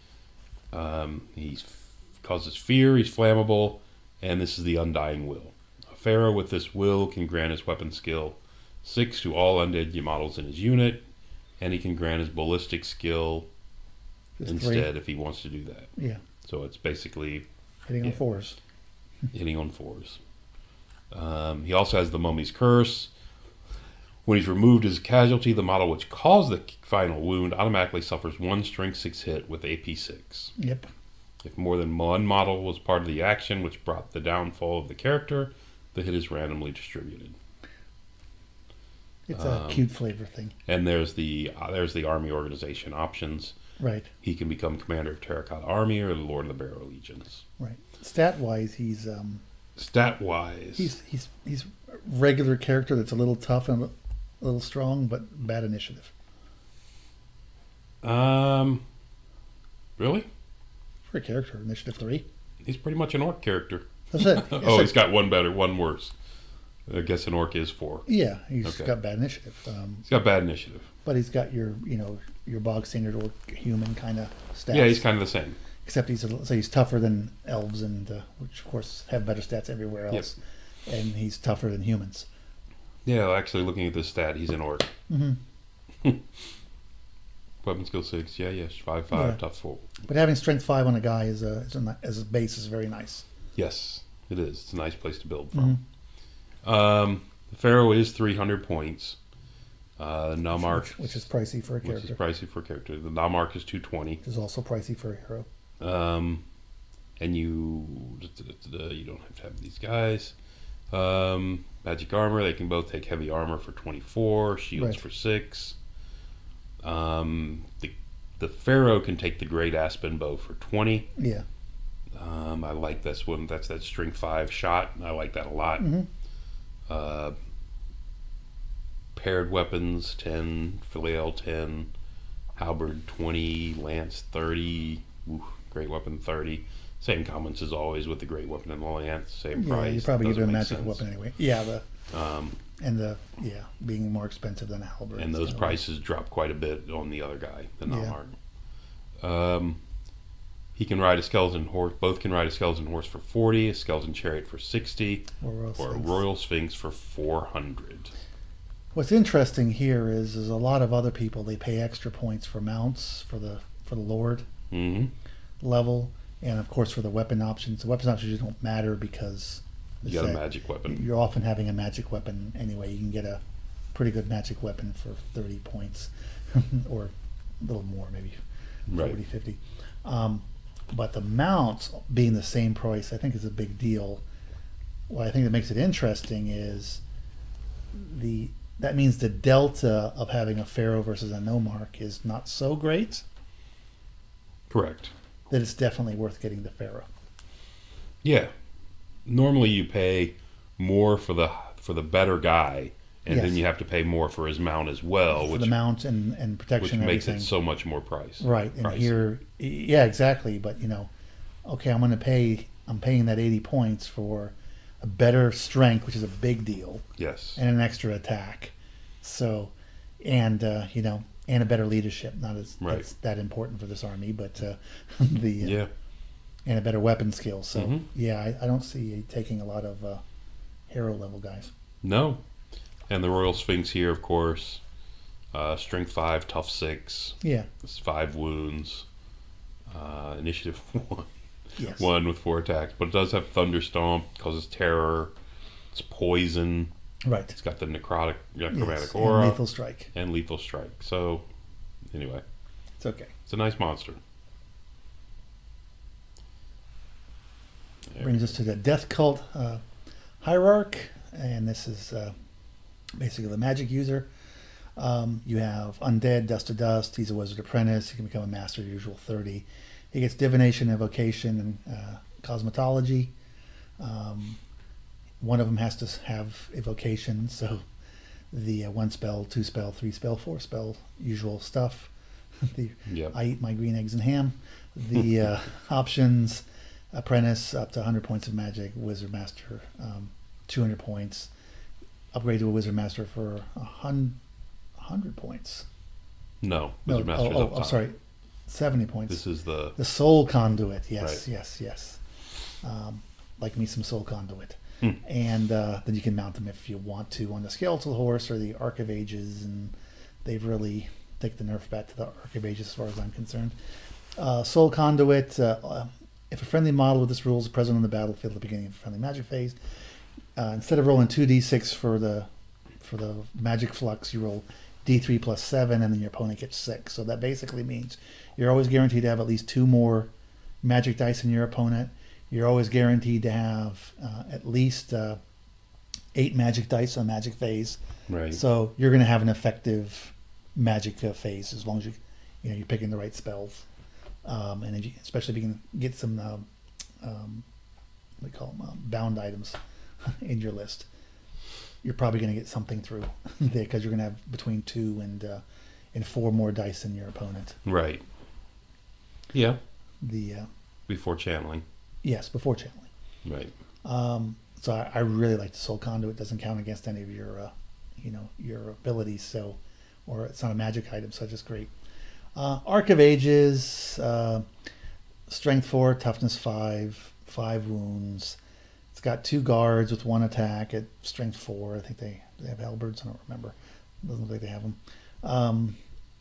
Um, he causes fear, he's flammable, and this is the Undying Will. A Pharaoh with this will can grant his weapon skill six to all undead models in his unit, and he can grant his ballistic skill
Just
instead
three.
if he wants to do that.
Yeah,
So it's basically
hitting on
Yeah.
fours.
hitting on fours. Um, he also has the Mummy's Curse. When he's removed as a casualty, the model which caused the final wound automatically suffers one strength six hit with A P six.
Yep.
If more than one model was part of the action which brought the downfall of the character, the hit is randomly distributed.
It's a
Um,
cute flavor thing,
And there's the uh, there's the army organization options.
right?
He can become commander of Terracotta Army or the Lord of the Barrow Legions.
Right. Stat wise, he's um
Stat wise,
he's he's he's a regular character that's a little tough and a little strong, but bad initiative.
um, really,
For a character, initiative three.
he's pretty much an orc character.
That's it.
Oh,
It's
he's got one better, one worse. I guess an orc is four.
Yeah, he's
Okay.
got bad initiative. Um,
He's got bad initiative.
but he's got your, you know, your bog standard or human kind of stats.
Yeah, he's kind of the same.
Except he's a, little- so he's tougher than elves, and uh, which of course have better stats everywhere else. And he's tougher than humans.
Yeah, actually, looking at this stat, he's an orc.
hmm
Weapon skill six. Yeah, yes, five five,
Yeah.
tough four.
But having strength five on a guy is a, is a ni- as a base is very nice.
Yes, it is. It's a nice place to build
Mm-hmm.
from. Um, the Pharaoh is three hundred points. Uh, the Nomarch,
which, which is pricey for a
which is
character.
pricey for a character. The Nomarch is two twenty.
Which is also pricey for a hero.
Um, and you you don't have to have these guys. Um, magic armor. They can both take heavy armor for twenty four. Shields
Right.
for six. Um, the the Pharaoh can take the Great Aspen Bow for twenty.
Yeah.
Um, I like this one. That's that strength five shot. I like that a lot.
Mm-hmm.
Uh, paired weapons ten, flail ten, halberd twenty, lance thirty, ooh, great weapon thirty. Same comments as always with the great weapon and the lance. Same
Yeah,
price.
you probably give it a
Doesn't make
magic
sense.
weapon anyway. Yeah, the
Um,
and the yeah being more expensive than a halberd.
and those
so-
prices drop quite a bit on the other guy, the
Yeah.
non-art. Um, he can ride a skeleton horse. Both can ride a skeleton horse for forty, a skeleton chariot for sixty,
or Royal
or a
Sphinx.
royal sphinx for four hundred.
What's interesting here is is a lot of other people they pay extra points for mounts for the for the lord
Mm-hmm.
level, and of course for the weapon options. The weapon options don't matter because
You got a
say,
magic weapon.
you're often having a magic weapon anyway. You can get a pretty good magic weapon for thirty points or a little more, maybe
Right.
forty, fifty. Um, but the mounts being the same price, I think, is a big deal. What I think that makes it interesting is the that means the delta of having a Pharaoh versus a Nomarch is not so great
Correct.
that it's definitely worth getting the Pharaoh.
Yeah. Normally you pay more for the for the better guy, and then
Yes.
you have to pay more for his mount as well,
for
which
the mount and, and
which
protection and
makes
everything.
it so much more price.
Right, and
pricey.
here, yeah, exactly. But you know, okay, I'm going to pay. I'm paying that eighty points for a better strength, which is a big deal,
Yes.
and an extra attack. So, and uh, you know, and a better leadership. Not as
Right.
that's that important for this army, but uh, the uh,
Yeah.
and a better weapon skill. So
Mhm.
yeah, I, I don't see taking a lot of uh, hero level guys.
No. And the Royal Sphinx here, of course, uh, strength five, tough six,
Yeah.
it's five wounds, uh, initiative one,
Yes.
one with four attacks, but it does have Thunder Stomp, causes terror, it's poison,
Right.
it's got the necrotic, necromantic
Yes,
aura,
and lethal strike.
and lethal strike. So, anyway,
It's okay.
it's a nice monster. There.
Brings us to the Death Cult uh, Hierarch, and this is uh, basically the magic user. Um, you have Undead, Dust to Dust. He's a Wizard Apprentice. He can become a Master, usual thirty. He gets Divination, Evocation, and uh, Cosmetology. Um, one of them has to have Evocation, so the uh, one spell, two spell, three spell, four spell, usual stuff. the,
Yep.
I eat my green eggs and ham. The uh, options: Apprentice up to one hundred points of magic, Wizard Master um, two hundred points, upgrade to a Wizard Master for one hundred points.
No,
No,
Wizard
oh,
Master's
oh,
up
I'm
top.
sorry, seventy points.
This is the
The Soul Conduit, yes,
Right.
yes, yes. Um, like me some Soul Conduit.
Hmm.
And uh, then you can mount them if you want to on the Skeletal Horse or the Arc of Ages, and they've really taken the nerf back to the Arc of Ages as far as I'm concerned. Uh, Soul Conduit, uh, uh, if a friendly model with this rule is present on the battlefield at the beginning of a friendly magic phase, uh, instead of rolling two d six for the for the magic flux, you roll d three plus seven, and then your opponent gets six. So that basically means you're always guaranteed to have at least two more magic dice than your opponent. You're always guaranteed to have uh, at least uh, eight magic dice on magic phase.
right.
So you're going to have an effective magic uh, phase as long as you you know you're picking the right spells, um, and if you, especially if you can get some um, um, what do you call them um, bound items in your list. You're probably going to get something through there because you're going to have between two and uh, and four more dice than your opponent.
Right. Yeah.
The uh,
Before channeling.
yes, before channeling.
Right.
Um, so I, I really like the Soul Conduit. It doesn't count against any of your, uh, you know, your abilities. So, or it's not a magic item, so it's just great. Uh, Arc of Ages, uh, Strength four, Toughness five, five wounds. It's got two guards with one attack at Strength four. I think they, they have halberds. I don't remember. Doesn't look like they have them. Um,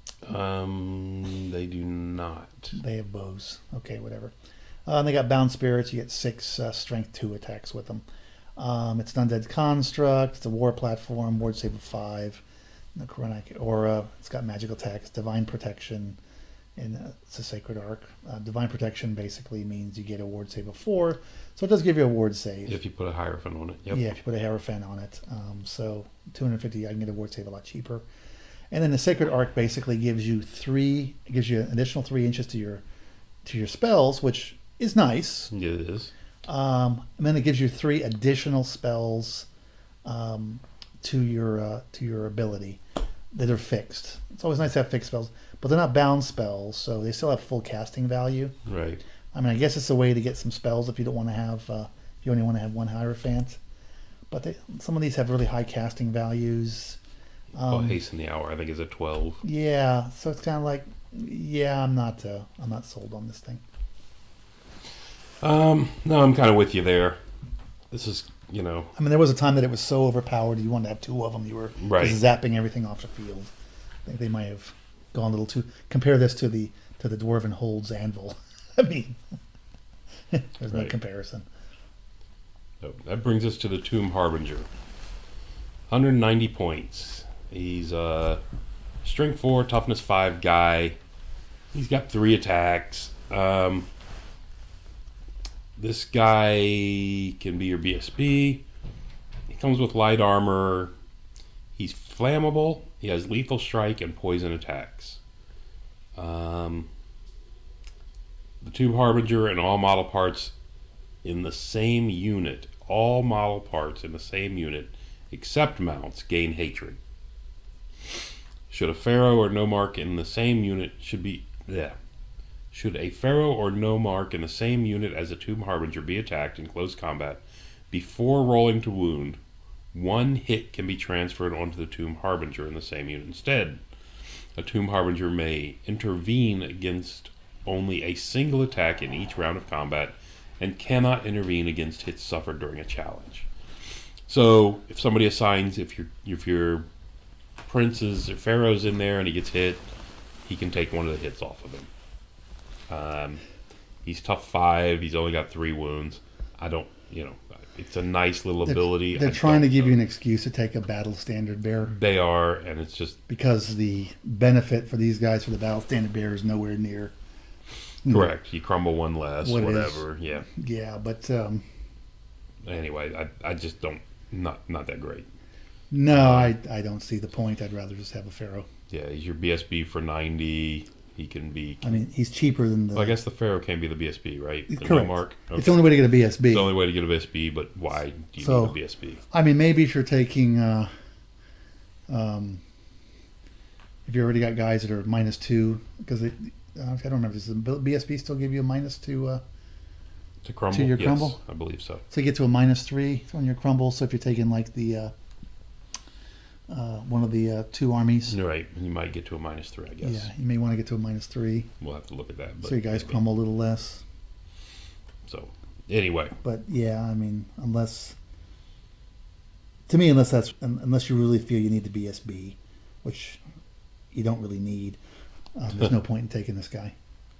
Um, they do not.
They have bows. Okay, whatever. Uh, and they got Bound Spirits. You get six uh, Strength two attacks with them. Um, it's an Undead Construct. It's a war platform. Ward save of five. Necrotic Aura. It's got magical attacks. Divine Protection. And uh, it's a Sacred Arc. Uh, Divine Protection basically means you get a ward save of four. So it does give you a ward save.
If you put a Hierophant on it. Yep.
Yeah, if you put a Hierophant on it. Um, so two hundred fifty, I can get a ward save a lot cheaper. And then the Sacred Arc basically gives you three, gives you an additional three inches to your to your spells, which is nice.
Yeah, it is.
Um, and then it gives you three additional spells um, to your uh, to your ability that are fixed. It's always nice to have fixed spells, but they're not bound spells, so they still have full casting value.
Right.
I mean, I guess it's a way to get some spells if you don't want to have uh, if you only want to have one Hierophant. But they, some of these have really high casting values. Um,
well, Hasten the Hour, I think, is at twelve.
Yeah, so it's kind of like, yeah, I'm not, uh, I'm not sold on this thing.
Um, no, I'm kind of with you there. This is, you know,
I mean, there was a time that it was so overpowered, you wanted to have two of them. You were
Right.
just zapping everything off the field. I think they might have gone a little too. Compare this to the to the Dwarven Hold's Anvil. I mean, there's no
Right.
comparison.
so that brings us to the Tomb Harbinger. one hundred ninety points. He's a strength four, toughness five guy. He's got three attacks. Um, this guy can be your B S B. He comes with light armor. He's flammable. He has lethal strike and poison attacks. Um, the Tomb Harbinger and all model parts in the same unit. All model parts in the same unit, except mounts, gain hatred. Should a pharaoh or no mark in the same unit should be yeah. Should a pharaoh or no mark in the same unit as a Tomb Harbinger be attacked in close combat before rolling to wound, one hit can be transferred onto the Tomb Harbinger in the same unit instead. A Tomb Harbinger may intervene against only a single attack in each round of combat and cannot intervene against hits suffered during a challenge. So if somebody assigns, if your if your prince's or pharaoh's in there and he gets hit, he can take one of the hits off of him. Um, he's tough five. He's only got three wounds. I don't, you know, it's a nice little
They're,
ability.
they're
I
trying to
don't
give
know.
you an excuse to take a battle standard bearer
They are, and it's just
because the benefit for these guys for the battle standard bearer is nowhere near. you know,
correct. You crumble one less,
What it is.
whatever. Yeah.
Yeah, but um,
Anyway, I I just don't not not that great.
no, I I don't see the point. I'd rather just have a pharaoh.
Yeah, he's your B S B for ninety. He can be.
I mean, he's cheaper than the.
Well, I guess the pharaoh can be the B S B, right? The
Correct.
no mark.
It's the only way to get a B S B.
It's the only way to get a B S B, but why do you
So-
need a B S B?
I mean, maybe if you're taking, uh, um, if you already got guys that are minus two, because uh, I don't remember, does the B S B still give you a minus two? Uh,
To crumble?
To your
Yes,
crumble?
I believe so.
so you get to a minus three on your crumble. So if you're taking like the uh, uh, one of the uh, two armies,
You're right. You might get to a minus three, I guess.
yeah, you may want to get to a minus three.
We'll have to look at that. But
So you guys
maybe.
crumble a little less.
So, anyway.
But yeah, I mean, unless to me, unless that's unless you really feel you need the B S B, which you don't really need, um, there's no point in taking this guy.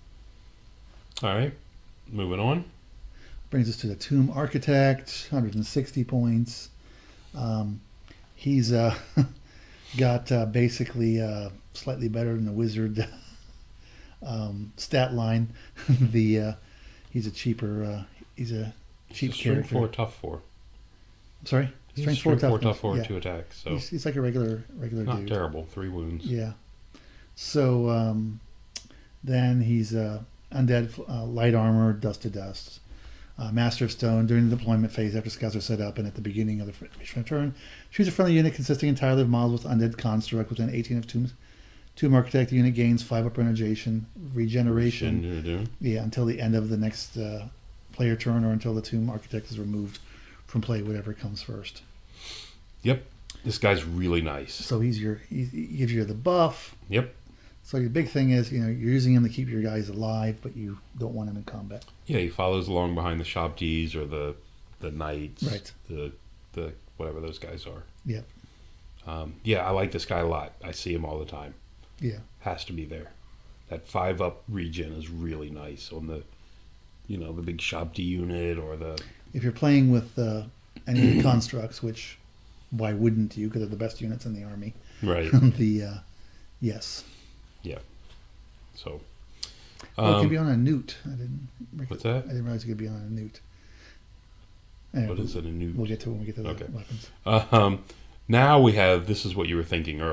All right. Moving on.
Brings us to the Tomb Architect, one hundred sixty points. Um, he's uh, got uh, basically uh, slightly better than the Wizard um, stat line. the uh, he's a cheaper. Uh, he's a cheap
He's a strength
character.
four, tough four.
Sorry,
He's
strength,
strength
four,
four,
toughness.
tough four,
yeah.
two attacks. So
He's, he's like a regular regular
not
dude.
terrible. Three wounds.
Yeah. So um, then he's uh, undead uh, light armor, dust to dust. Uh, Master of Stone during the deployment phase after scouts are set up and at the beginning of the mission turn. Choose a friendly unit consisting entirely of models with undead construct within eighteen of Tombs. Tomb Architect. The unit gains five up regeneration, regeneration.
Shouldn't you do?
Yeah, until the end of the next uh, player turn or until the Tomb Architect is removed from play, whatever comes first.
Yep. This guy's really nice.
So he's your he, he gives you the buff.
Yep.
So your big thing is, you know, you're using him to keep your guys alive, but you don't want him in combat.
Yeah, he follows along behind the Shabtis or the the knights.
Right.
The the whatever those guys are.
Yep.
Um, yeah, I like this guy a lot. I see him all the time.
Yeah.
Has to be there. That five up regen is really nice on the, you know, the big Shabti unit or the.
If you're playing with uh, any of the constructs, which why wouldn't you? Because they're the best units in the army.
Right.
the uh, yes.
Yeah. So.
Oh, it could
Um,
be on a newt. I didn't.
what's that?
I didn't realize it could be on a newt. Anyway,
what is it? A new.
We'll get to it when we get to the
Okay.
weapons.
Um, now we have. This is what you were thinking earlier.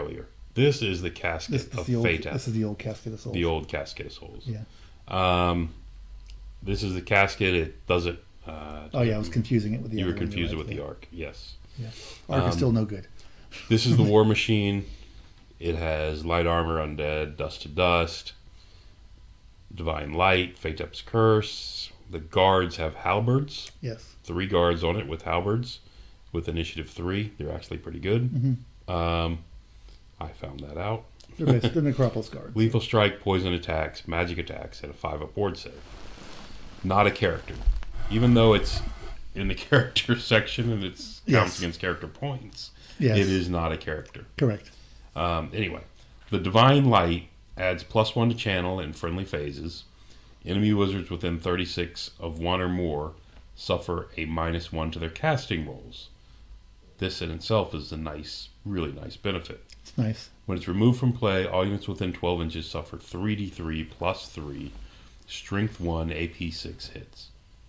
This is the casket
This is
of
the old.
Fate.
This is the old casket of souls.
The old casket of souls.
Yeah.
Um, this is the casket. It doesn't. Uh,
Oh yeah, I was confusing it with the.
You
other
were
one,
confused
you're
with
right,
the
yeah.
Ark. Yes.
Yeah. Ark
Um,
is still no good.
This is the War Machine. It has light armor, undead, dust to dust, divine light, Fatep's curse. The guards have halberds.
Yes.
Three guards on it with halberds, with initiative three. They're actually pretty good.
Mm-hmm.
Um, I found that out.
They're basically the Necropolis guards.
Lethal strike, poison attacks, magic attacks, and a five up board save. Not a character, even though it's in the character section and it's counts
Yes.
against character points.
Yes.
It is not a character.
Correct.
Um, anyway, the divine light adds plus one to channel in friendly phases. Enemy wizards within thirty-six of one or more suffer a minus one to their casting rolls. This in itself is a nice, really nice benefit.
It's nice.
When it's removed from play, all units within twelve inches suffer three d three plus three, strength one, A P six hits.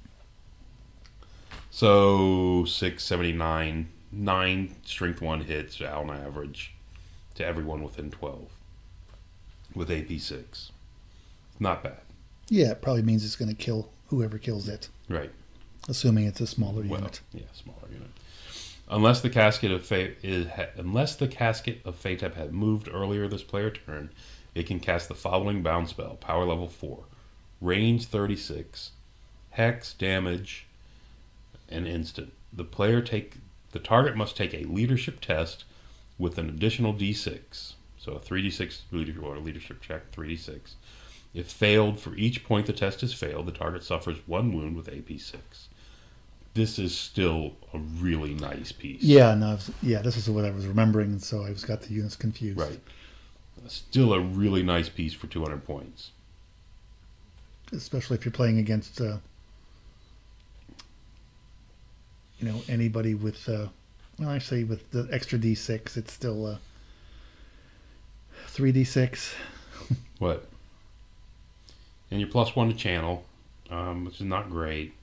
So six, seventy-nine, nine strength one hits on average to everyone within twelve with A P six. Not bad.
Yeah, it probably means it's going to kill whoever kills it,
Right.
assuming it's a smaller
Well,
unit.
yeah, smaller unit. Unless the casket of fate is ha- unless the casket of Fatep had moved earlier this player turn, it can cast the following bound spell: power level four, range thirty-six, hex, damage, and instant. The player take the target must take a leadership test with an additional d six, so a three d six leadership or leadership check, three d six. If failed, for each point the test has failed, the target suffers one wound with A P six. This is still a really nice piece.
Yeah, no, I was- yeah, this is what I was remembering, so I was got the units confused.
Right. Still a really nice piece for two hundred points.
Especially if you're playing against, uh, you know, anybody with, uh, well, actually with the extra d six, it's still uh, three d six.
What? And you're plus one to channel, um, which is not great.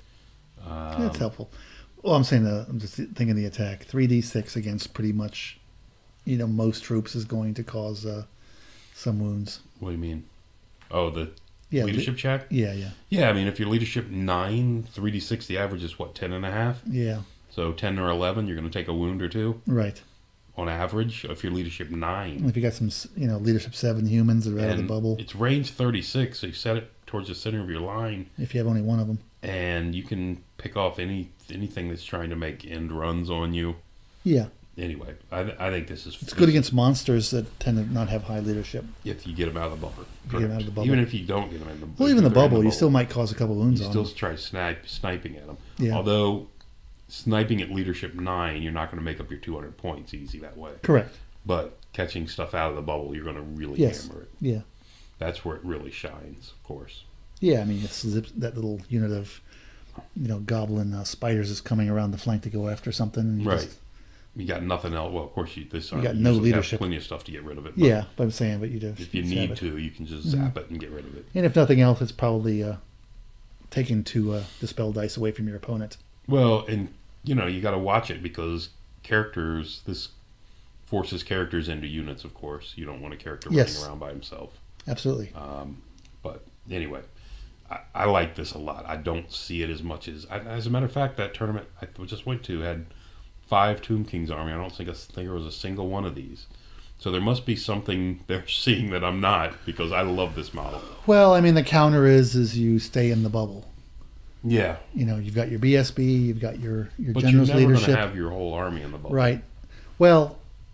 Um,
That's helpful. Well, I'm saying the, I'm just thinking the attack. three d six against pretty much, you know, most troops is going to cause uh, some wounds.
What do you mean? Oh, the
Yeah,
leadership check?
Yeah, yeah.
Yeah, I mean, if you're leadership nine, three d six, the average is what, ten and a half?
Yeah,
So ten or eleven, you're going to take a wound or two
right.
on average. If you're leadership nine.
If you got some, you know, leadership seven humans that are out of the
And
bubble,
it's range thirty-six, so you set it towards the center of your line,
if you have only one of them.
and you can pick off any anything that's trying to make end runs on you.
Yeah,
Anyway, I, I think this is
it's good against monsters that tend to not have high leadership.
if you get them out of the bubble.
If you get 'em out of the bubble.
Even if you don't get them in the
Well,
if
even the
they're in
bubble, you still might cause a couple wounds
you
on
still
them.
try snipe, sniping at them.
Yeah.
Although sniping at leadership nine, you're not going to make up your two hundred points easy that way.
Correct.
But catching stuff out of the bubble, you're going to really
Yes.
hammer it.
Yeah.
That's where it really shines, of course.
Yeah, I mean, it's zips, that little unit of, you know, goblin uh, spiders is coming around the flank to go after something. And you
Right.
just-
You got nothing else. Well, of course, you this
You got
you
no
usually have
leadership.
plenty of stuff to get rid of it. But
yeah, but I'm saying, but you just
if you
just have
need
it.
to, you can just
Mm-hmm.
zap it and get rid of it.
And if nothing else, it's probably uh, taking two uh, dispel dice away from your opponent.
Well, and you know you got to watch it because characters. This forces characters into units. Of course, you don't want a character
Yes.
running around by himself.
Absolutely.
Um, but anyway, I, I like this a lot. I don't see it as much as. I, as a matter of fact, that tournament I just went to had five Tomb King's army. I don't think, I think there was a single one of these. So there must be something they're seeing that I'm not, because I love this model.
Well, I mean, the counter is is you stay in the bubble.
Yeah,
You know, you've got your B S B, you've got your your
but you're
general's
never going
leadership.
to have your whole army in the bubble.
Right. Well,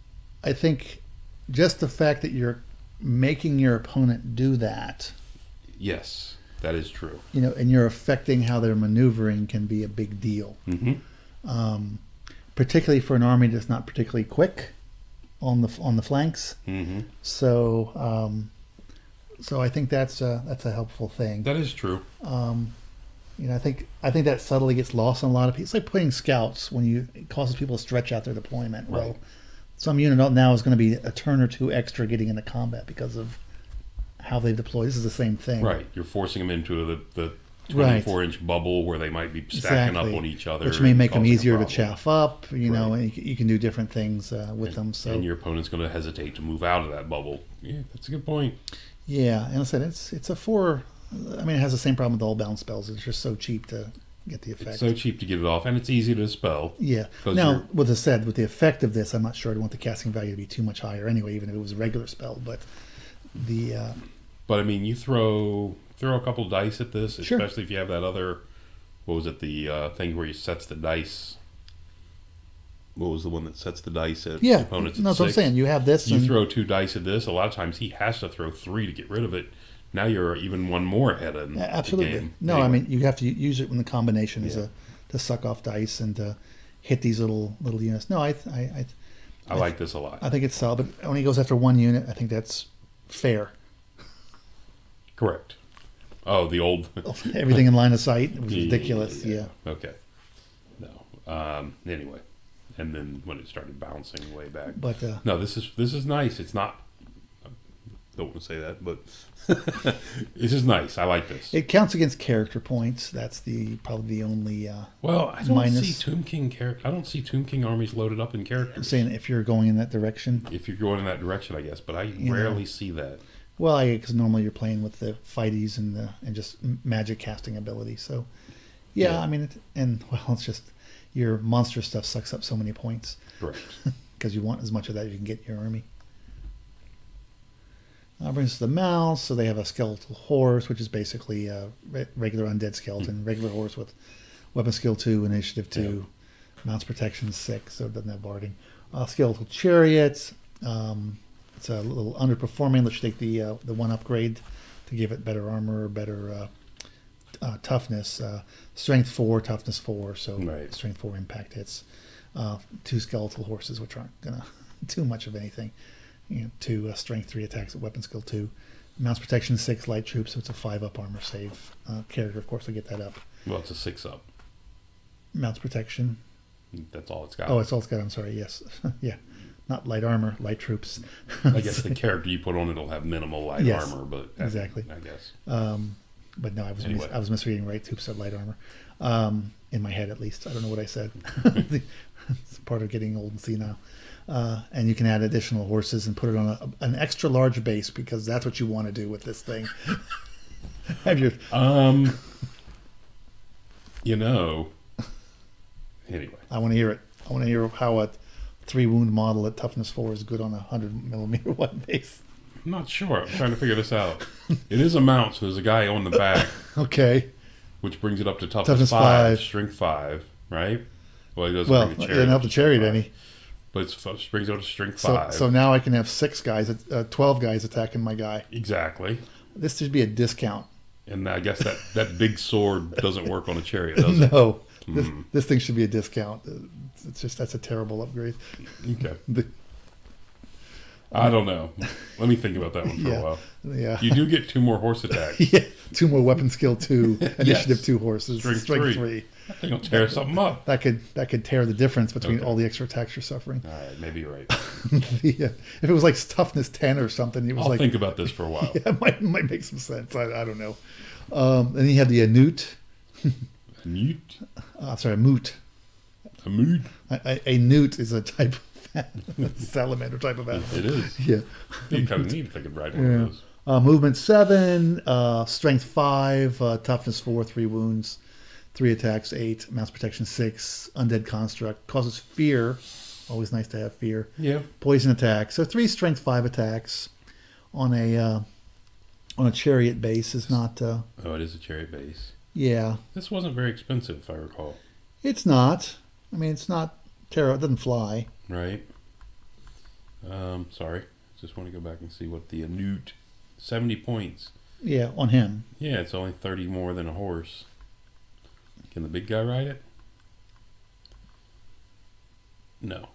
I think just the fact that you're making your opponent do that,
Yes, that is true.
you know, and you're affecting how they're maneuvering can be a big deal.
Mm-hmm.
Um, particularly for an army that's not particularly quick on the on the flanks.
Mm-hmm.
So, um, so I think that's a, that's a helpful thing.
That is true.
Um, you know, I think I think that subtly gets lost on a lot of people. It's like putting scouts when you it causes people to stretch out their deployment.
Right.
Well, some unit now is going to be a turn or two extra getting into combat because of how they deploy. This is the same thing.
Right, you're forcing them into the, the twenty-four inch bubble where they might be stacking
exactly.
up on each other.
Which may make them
causing a
easier to
problem.
chaff up, you know,
Right.
and you, you can do different things uh, with
and,
them. So
and your opponent's going to hesitate to move out of that bubble. Yeah, that's a good point.
yeah, and I said it's it's a four. I mean, it has the same problem with all bound spells. It's just so cheap to get the effect.
It's so cheap to get it off, and it's easy to dispel.
Yeah.
'Cause
Now,
you're-
with the said, with the effect of this, I'm not sure I'd want the casting value to be too much higher anyway, even if it was a regular spell. But the uh,
But I mean, you throw throw a couple dice at this,
Sure.
especially if you have that other, what was it, the uh, thing where you sets the dice. What was the one that sets the dice at
yeah,
the opponent's?
no,
at
that's what I'm
six?
saying. You have this,
You
and
throw two dice at this. A lot of times he has to throw three to get rid of it. Now you're even one more ahead in
yeah,
the
absolutely.
game.
No,
Anyway.
I mean you have to use it when the combination is
Yeah.
a to suck off dice and to hit these little little units. No, I I I,
I like this a lot.
I think it's solid. But when he goes after one unit, I think that's fair.
Correct. Oh, the old.
Everything in line of sight. It was
Yeah,
ridiculous. Yeah.
Okay. No. Um, anyway, and then when it started bouncing way back.
But uh,
No, this is this is nice. It's not. I don't want to say that, but this is nice. I like this.
it counts against character points. That's the probably the only. Uh,
Well, I don't
minus-
see Tomb King char- I don't see Tomb King armies loaded up in
I'm
characters.
saying if you're going in that direction.
If you're going in that direction, I guess, but I
You know.
rarely see that.
Well, because normally you're playing with the fighties and the and just magic casting ability. So, yeah,
Yeah.
I mean, it, and well, it's just your monster stuff sucks up so many points
Correct.
because you want as much of that as you can get in your army. Uh, brings us to the mouse. So they have a skeletal horse, which is basically a re- regular undead skeleton, regular horse with weapon skill two, initiative two, mounts protection six, so it doesn't have barding. Uh, skeletal chariot. Um, it's a little underperforming. Let's take the uh, the one upgrade to give it better armor, better uh, uh, toughness. Uh, strength four, toughness four, so
Right.
strength four impact hits. Uh, two skeletal horses, which aren't gonna do much of anything. You know, two uh, strength three attacks at weapon skill two. Mounts protection six, light troops, so it's a five up armor save. Uh, character, of course, will get that up.
Well, it's a six up.
Mounts protection.
That's all it's got.
Oh, it's all it's got. I'm sorry. Yes, yeah, not light armor, light troops.
I guess the character you put on it will have minimal light
Yes,
armor, but
exactly.
I guess.
Um, but no, I was
Anyway.
mis- I was misreading. Right, troops said light armor. Um, in my head, at least. I don't know what I said. It's part of getting old and senile. Uh, and you can add additional horses and put it on a, an extra large base because that's what you want to do with this thing. Have your
Um, you know. Anyway,
I want to hear it. I want to hear how a three wound model at toughness four is good on a hundred millimeter wide base.
I'm not sure. I'm trying to figure this out. It is a mount, so there's a guy on the back,
Okay.
which brings it up to toughness,
Toughness
five,
five.
strength five, right? Well, it doesn't
Well,
bring
it
the
didn't help the chariot
five,
any.
but it's, it brings it up to strength
So,
five.
so now I can have six guys, uh, twelve guys attacking my guy.
Exactly.
This should be a discount.
And I guess that, that big sword doesn't work on a chariot, does it?
No, this,
Hmm.
this thing should be a discount. It's just that's a terrible upgrade.
Okay.
The,
I don't know. Let me think about that one for
Yeah.
a while.
yeah,
You do get two more horse attacks.
yeah. Two more weapon skill two, initiative two horses,
Strength
strength,
three.
three.
That thing will tear something up.
That could that could tear the difference between
Okay.
all the extra attacks you're suffering.
All right, maybe you're right.
the, uh, if it was like toughness ten or something, it was
I'll
like
think about this for a while.
yeah, it might might make some sense. I, I don't know. Um, and you have the Anute.
Mute?
Uh, sorry, Moot.
A mood?
A, a, a newt is a type of salamander type of animal.
It is.
Yeah.
You kind of need if they could ride one
Yeah.
of those.
Uh, movement seven, uh, strength five, uh, toughness four, three wounds, three attacks, eight, mounts protection six, undead construct, causes fear. Always nice to have fear.
Yeah.
Poison attack. So three strength five attacks on a uh, on a chariot base is not. Uh,
Oh, it is a chariot base.
yeah,
This wasn't very expensive, if I recall.
it's not. I mean, it's not terrible. It doesn't fly.
Right? Um, sorry. Just want to go back and see what the Anute. seventy points.
Yeah, on him.
Yeah, it's only thirty more than a horse. Can the big guy ride it? No.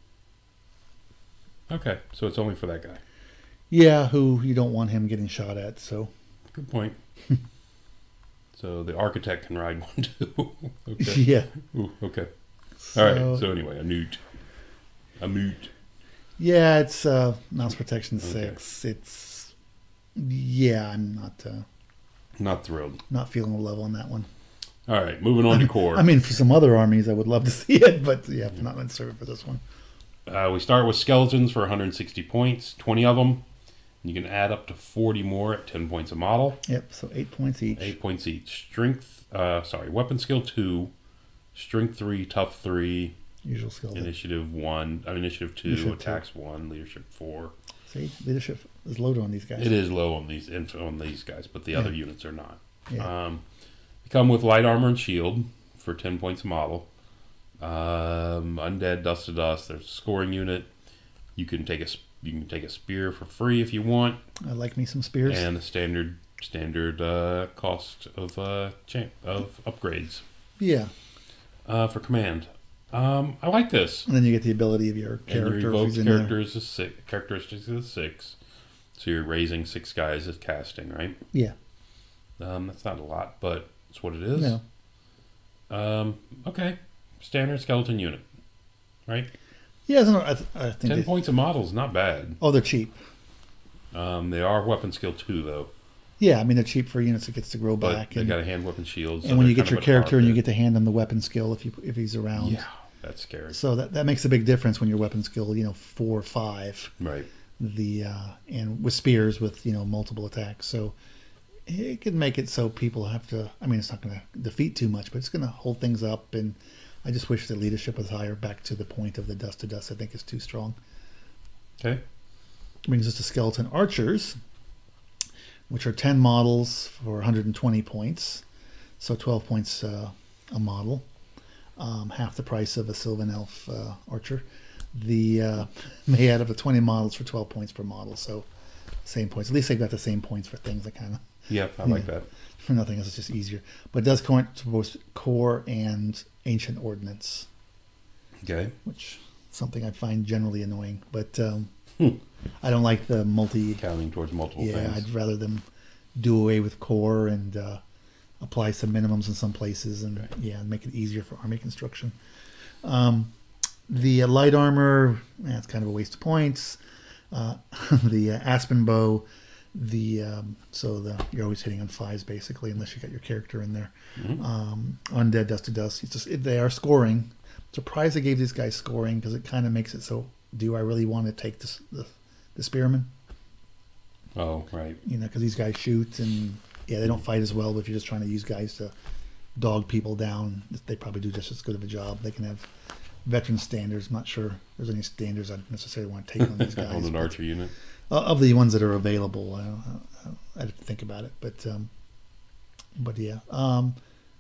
Okay, so it's only for that guy.
Yeah, who you don't want him getting shot at. So
Good point. So the architect can ride one too. Okay.
yeah.
Ooh, okay.
So,
All right. So anyway, a newt. A moot.
yeah, it's uh, mouse protection
Okay.
six. It's yeah, I'm not. Uh,
Not thrilled.
Not feeling the love on that one.
All right, moving on to core.
I mean, for some other armies, I would love to see it, but yeah, not necessarily for this one.
Uh, we start with skeletons for one hundred sixty points, twenty of them. You can add up to forty more at ten points a model.
Yep, so eight points each.
Eight points each. Strength, uh, sorry, weapon skill two, strength three, tough three,
usual skeleton.
Initiative one, I mean, initiative two,
Initiative
attacks
two.
one, leadership four.
See, leadership is loaded on these guys.
It is low on these on these guys, but the
Yeah.
other units are not.
Yeah.
Um, they come with light armor and shield for ten points a model. Um, undead, dust to dust. There's a scoring unit. You can take a you can take a spear for free if you want,
I like me some spears.
and a standard standard uh, cost of uh, cha- of upgrades
Yeah,
uh, for command. Um, I like this.
and then you get the ability of your
And
character.
your
if
evoked
he's in there.
characters is six, characteristics is six. So you're raising six guys as casting, right?
Yeah.
Um, that's not a lot, but it's what it is.
No.
Um, okay. Standard skeleton unit, right?
Yeah, no, I, th- I think
Ten
they,
points a model is not bad.
oh, they're cheap.
Um, they are weapon skill two, though.
Yeah, I mean they're cheap for units that gets to grow
But
back.
they
And,
got a hand weapon shield. so
and when
they're
you get
kind
your
of a
character and you
target.
get to hand him the weapon skill if you if he's around.
Yeah, that's scary.
So that, that makes a big difference when your weapon skill, you know, four or five.
Right.
The uh, and with spears with you know multiple attacks, so it could make it so people have to. I mean, it's not going to defeat too much, but it's going to hold things up. And I just wish the leadership was higher. Back to the point of the dust to dust, I think is too strong.
Okay.
Brings us to skeleton archers, which are ten models for one hundred twenty points, so twelve points uh, a model, um, half the price of a Sylvan Elf uh, archer. The uh, they add up to twenty models for twelve points per model, so same points. At least they got the same points for things that kind of
Yeah, I like that.
for nothing else. It's just easier, but it does count to both core and ancient ordnance,
Okay.
which is something I find generally annoying. But um,
Hmm.
I don't like the multi.
Counting towards multiple
Yeah,
things.
I'd rather them do away with core and uh, apply some minimums in some places, and
Right.
yeah, and make it easier for army construction. Um, the uh, light armor, eh, it's kind of a waste of points. Uh, the uh, aspen bow, the um, so the you're always hitting on fives basically, unless you got your character in there.
Mhm.
Um, undead, dust to dust. It's just it, they are scoring. Surprised they gave these guys scoring because it kind of makes it so. Do I really want to take this the, the spearmen?
Oh, right.
You know, because these guys shoot and yeah, they don't fight as well. But if you're just trying to use guys to dog people down, they probably do just as good of a job. They can have veteran standards. I'm not sure there's any standards I necessarily want to take on these guys.
On an
but,
archer unit.
uh, of the ones that are available, I don't, I don't, I'd have to think about it. But um, but yeah, um,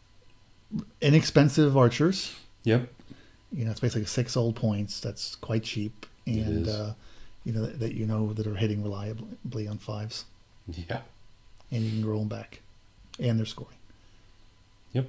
inexpensive archers.
Yep.
You know, it's basically six old points. That's quite cheap, and
is.
uh, you know that, that you know that are hitting reliably on fives,
Yeah.
and you can roll them back, and they're scoring.
Yep.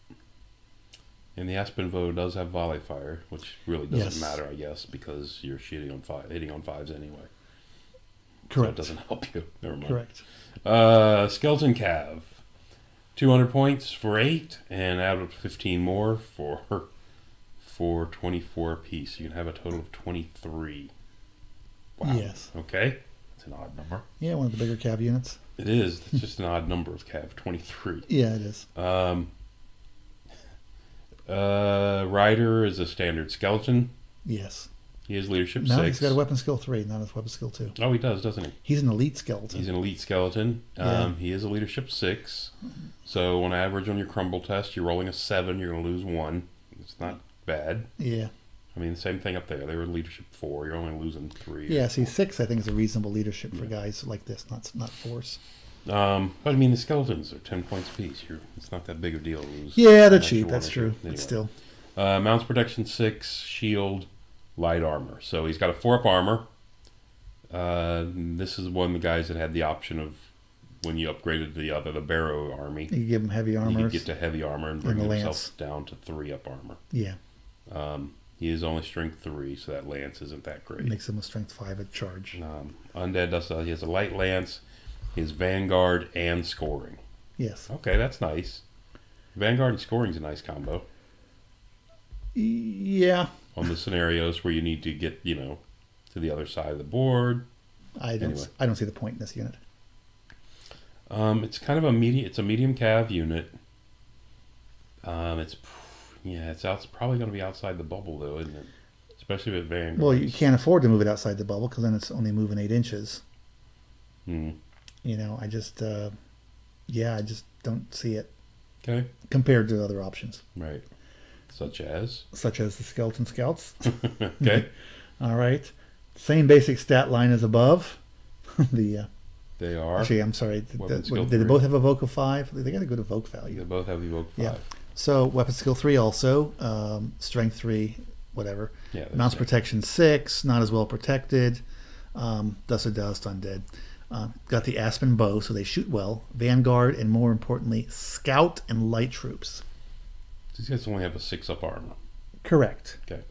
And the Aspen Bow does have volley fire, which really doesn't
Yes.
matter, I guess, because you're shooting on five, hitting on fives anyway.
Correct.
So it doesn't help you. Never mind.
Correct.
Uh, Skeleton Cav, two hundred points for eight, and add up to fifteen more for for twenty-four apiece. You can have a total of twenty-three. Wow.
Yes.
Okay. It's an odd number.
Yeah, one of the bigger cav units.
It is. It's just an odd number of Cav. twenty-three.
Yeah, it is.
Um. Uh, Rider is a standard skeleton.
Yes.
He has leadership
No,
six.
he's got a weapon skill three, not a weapon skill two.
Oh, he does, doesn't he?
He's an elite skeleton.
He's an elite skeleton.
Yeah.
Um, he is a leadership six. So on average on your crumble test, you're rolling a seven. You're going to lose one. It's not bad.
Yeah.
I mean, the same thing up there. They were leadership four. You're only losing three.
Yeah. See, six I think is a reasonable leadership for
Yeah.
guys like this, not not force.
Um, but I mean, the skeletons are ten points apiece. You're, it's not that big a deal to lose.
Yeah, they're
unless
cheap.
you want
That's
to.
true.
Anyway.
But still,
Uh, mounts protection six, shield, light armor. So he's got a four up armor. Uh, this is one of the guys that had the option of when you upgraded the other, the Barrow army.
you give him heavy
You
armor.
could get to heavy armor and bring
the
himself
lance.
down to three up armor.
Yeah,
Um, he is only strength three, so that lance isn't that great.
makes him a strength five at charge.
Um, Undead does. Uh, he has a light lance, his vanguard, and scoring.
Yes.
Okay, that's nice. Vanguard and scoring is a nice combo
Yeah,
on the scenarios where you need to get, you know, to the other side of the board.
I don't.
Anyway.
I don't see the point in this unit.
Um, it's kind of a medium. It's a medium cav unit. Um, it's yeah, it's out. It's probably going to be outside the bubble though, isn't it? Especially with Vanguard.
Well, you can't afford to move it outside the bubble because then it's only moving eight inches.
Hmm.
You know, I just, uh, yeah, I just don't see it.
Okay.
Compared to other options.
Right. Such as?
Such as the Skeleton Scouts.
Okay.
All right. Same basic stat line as above. the uh,
They are.
Actually, I'm sorry.
Weapon
The,
skill
did they
three.
both have evoke of five? They got a good evoke value.
They both have evoke five.
Yeah. So weapon skill three also. Um, strength three, whatever.
Yeah. that's
Mounts
it.
protection six, not as well protected. Um, dust of dust, undead. Uh, got the aspen bow, so they shoot well. Vanguard, and more importantly, scout and light troops.
These guys only have a six up armor.
Correct.
Okay.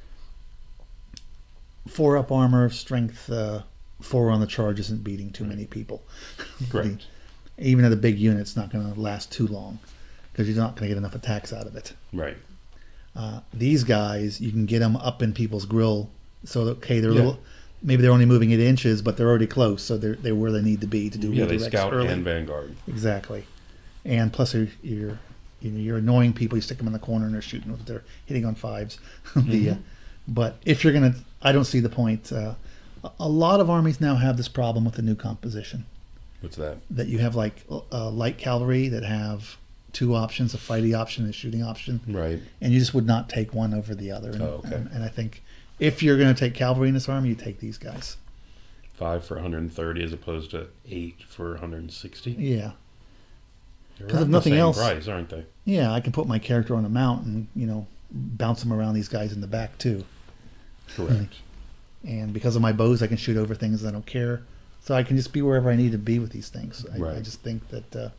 Four up armor, strength uh, four on the charge isn't beating too many people.
Correct.
Even at a big unit, it's not going to last too long because you're not going to get enough attacks out of it.
Right.
Uh, these guys, you can get them up in people's grill. So, that, okay, they're
Yeah.
a little, maybe they're only moving eight inches, but they're already close. So they're, they're where they need to be to do
Yeah, they
redirects
scout
early.
and Vanguard.
Exactly. And plus, you're, you're, you know, you're annoying people. You stick them in the corner and they're shooting with they're hitting on fives. the,
Mm-hmm.
uh, but if you're going to, I don't see the point. Uh, a- a lot of armies now have this problem with the new composition.
What's that?
That you have like uh, light cavalry that have two options, a fighting option and a shooting option.
Right.
And you just would not take one over the other. And,
Oh, okay.
and, and I think if you're going to take cavalry in this army, you take these guys.
Five for one hundred thirty as opposed to eight for one hundred sixty.
Yeah.
They're
'Cause if
around
nothing
the same
else-
price, aren't they?
Yeah, I can put my character on a mount and, you know, bounce them around these guys in the back too.
Correct.
And because of my bows, I can shoot over things I don't care. So I can just be wherever I need to be with these things. I,
Right.
I just think that uh,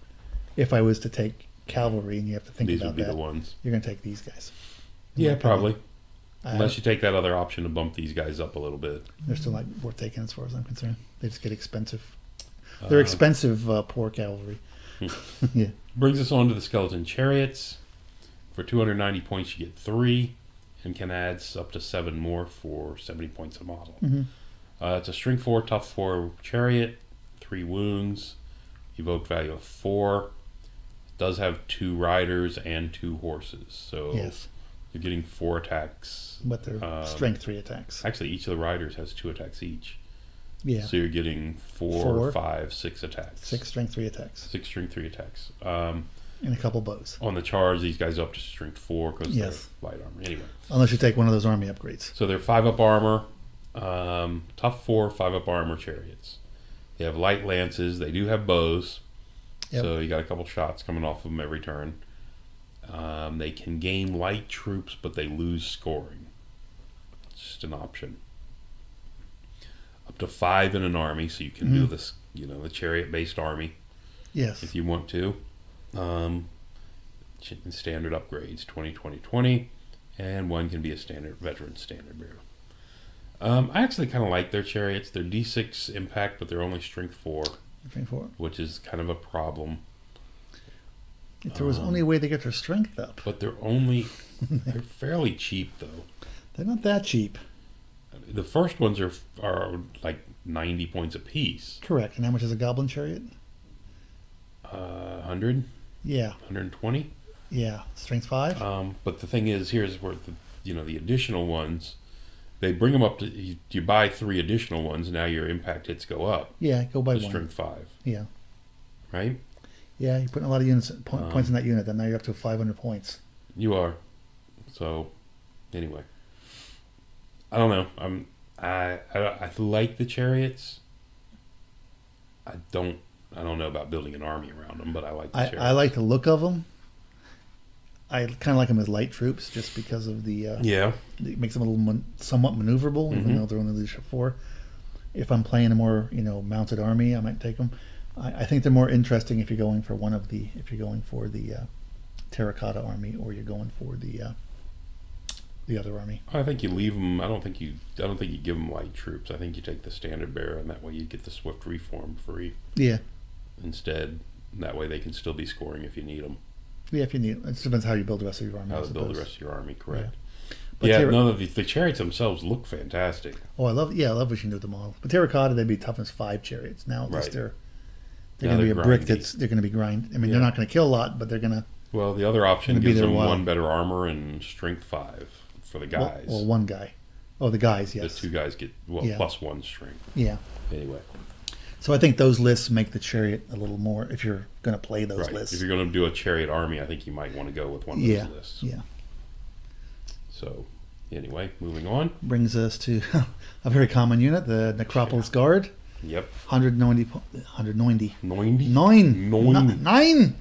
if I was to take cavalry, and you have to think
These
about
would be
that,
the ones.
you're going to take these guys.
Yeah,
Yeah,
probably.
I-
Unless you take that other option to bump these guys up a little bit.
They're still not worth taking as far as I'm concerned. They just get expensive. They're
Uh,
expensive, uh, poor cavalry. yeah.
Brings us on to the skeleton chariots. For two hundred ninety points, you get three, and can add up to seven more for seventy points a model.
Mhm.
Uh, it's a string four, tough four chariot, three wounds, evoke value of four. It does have two riders and two horses, so
Yes.
you're getting four attacks.
But they're
Um,
strength three attacks.
Actually, each of the riders has two attacks each.
Yeah.
So you're getting four,
Four.
five, six attacks.
Six strength three attacks.
Six string three attacks. Um,
And a couple bows.
on the charge, these guys up to strength four because
Yes.
they're light armor. Anyway,
Unless you take one of those army upgrades.
so they're five up armor, um, tough four, five up armor chariots. They have light lances. They do have bows.
Yep.
So you got a couple shots coming off of them every turn. Um, they can gain light troops, but they lose scoring. It's just an option. Up to five in an army, so you can do
Mhm.
this, you know, the chariot-based army
Yes.
if you want to. Um, ch- standard upgrades, twenty, twenty, twenty, and one can be a standard veteran standard bearer. Um, I actually kind of like their chariots. They're D six impact, but they're only strength four,
twenty-four.
which is kind of a problem.
If there was
Um,
only a way to get their strength up.
But they're only they're fairly cheap though.
They're not that cheap.
The first ones are are like ninety points apiece.
Correct. And how much is a goblin chariot?
Uh, one hundred,
Yeah.
one hundred twenty.
Yeah. Strength five?
Um, but the thing is, here's where the you know the additional ones, they bring them up to you, you buy three additional ones. Now your impact hits go up
Yeah. Go by
to
one.
strength five,
Yeah.
right?
Yeah. You're putting a lot of units po-
Um,
points in that unit. Then now you're up to five hundred points.
You are. So, anyway, I don't know. I'm I I, I like the chariots. I don't I don't know about building an army around them, but I like the
I,
chariots.
I like the look of them. I kind of like them as light troops just because of the. Uh,
Yeah.
It makes them a little man- somewhat maneuverable, even
Mhm.
though they're only leadership four. If I'm playing a more you know mounted army, I might take them. I, I think they're more interesting if you're going for one of the if you're going for the uh, terracotta army or you're going for the uh, the other army.
I think you leave them. I don't think you. I don't think you give them light troops. I think you take the standard bearer, and that way you get the swift reform free
Yeah,
instead. That way they can still be scoring if you need them.
yeah. If you need, it depends how you build the rest of your army.
How
I
to build the
suppose.
rest of your army, correct?
But
Yeah,
terra-
no, the, the chariots themselves look fantastic.
Oh, I love yeah, I love what you can do with the model. But terracotta, they'd be toughness five chariots. Now at least
Right.
they're They're
Yeah,
going to be a
they're
brick
grindy.
that's they're going to be grind. I mean,
Yeah.
they're not going to kill a lot, but they're going to.
Well, the other option
Gonna be
gives
there a
them
while.
one better armor and strength five for the
Well,
guys.
well, one guy. Oh, the guys, yes.
The two guys get well
Yeah.
plus one strength.
Yeah.
Anyway,
So I think those lists make the chariot a little more. If you're going to play those
right.
lists.
If you're going to do a chariot army, I think you might want to go with one of
Yeah.
those lists.
Yeah.
So, anyway, moving on.
Brings us to a very common unit, the Necropolis Guard.
Yep.
one hundred ninety. po- one hundred ninety.
ninety.
Nine.
Nine.
Nine.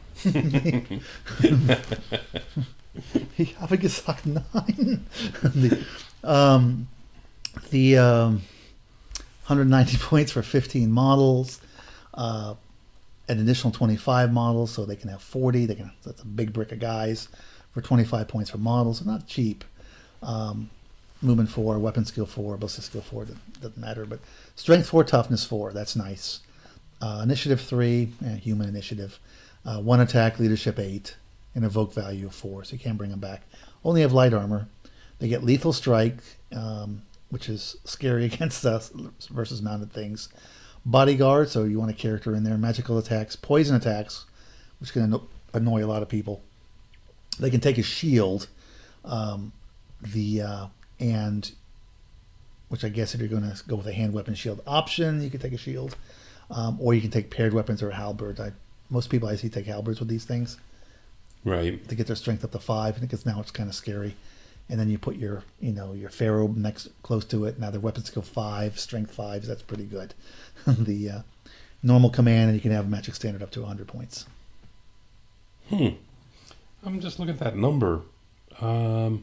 Ich habe gesagt nine. the um, the um, one hundred ninety points for fifteen models, uh, an additional twenty-five models, so they can have forty. They can. That's a big brick of guys for twenty-five points for models. They're not cheap. Um, movement four, weapon skill four, ballistic skill four. Doesn't, doesn't matter. But strength four, toughness four. That's nice. Uh, initiative three, eh, human initiative. Uh, one attack, leadership eight, and evoke value of four, so you can't bring them back. Only have light armor. They get lethal strike, um, which is scary against us versus mounted things. Bodyguard, so you want a character in there. Magical attacks, poison attacks, which can anno- annoy a lot of people. They can take a shield, um, the uh, and which I guess if you're going to go with a hand weapon shield option, you can take a shield, um, or you can take paired weapons or a halberd. I Most people I see take halberds with these things
Right.
to get their strength up to five. I think it's now it's kind of scary. And then you put your, you know, your pharaoh next close to it. Now their weapon skill five, strength fives. That's pretty good. the uh, normal command, and you can have magic standard up to one hundred points.
Hmm. I'm just looking at that number. Um,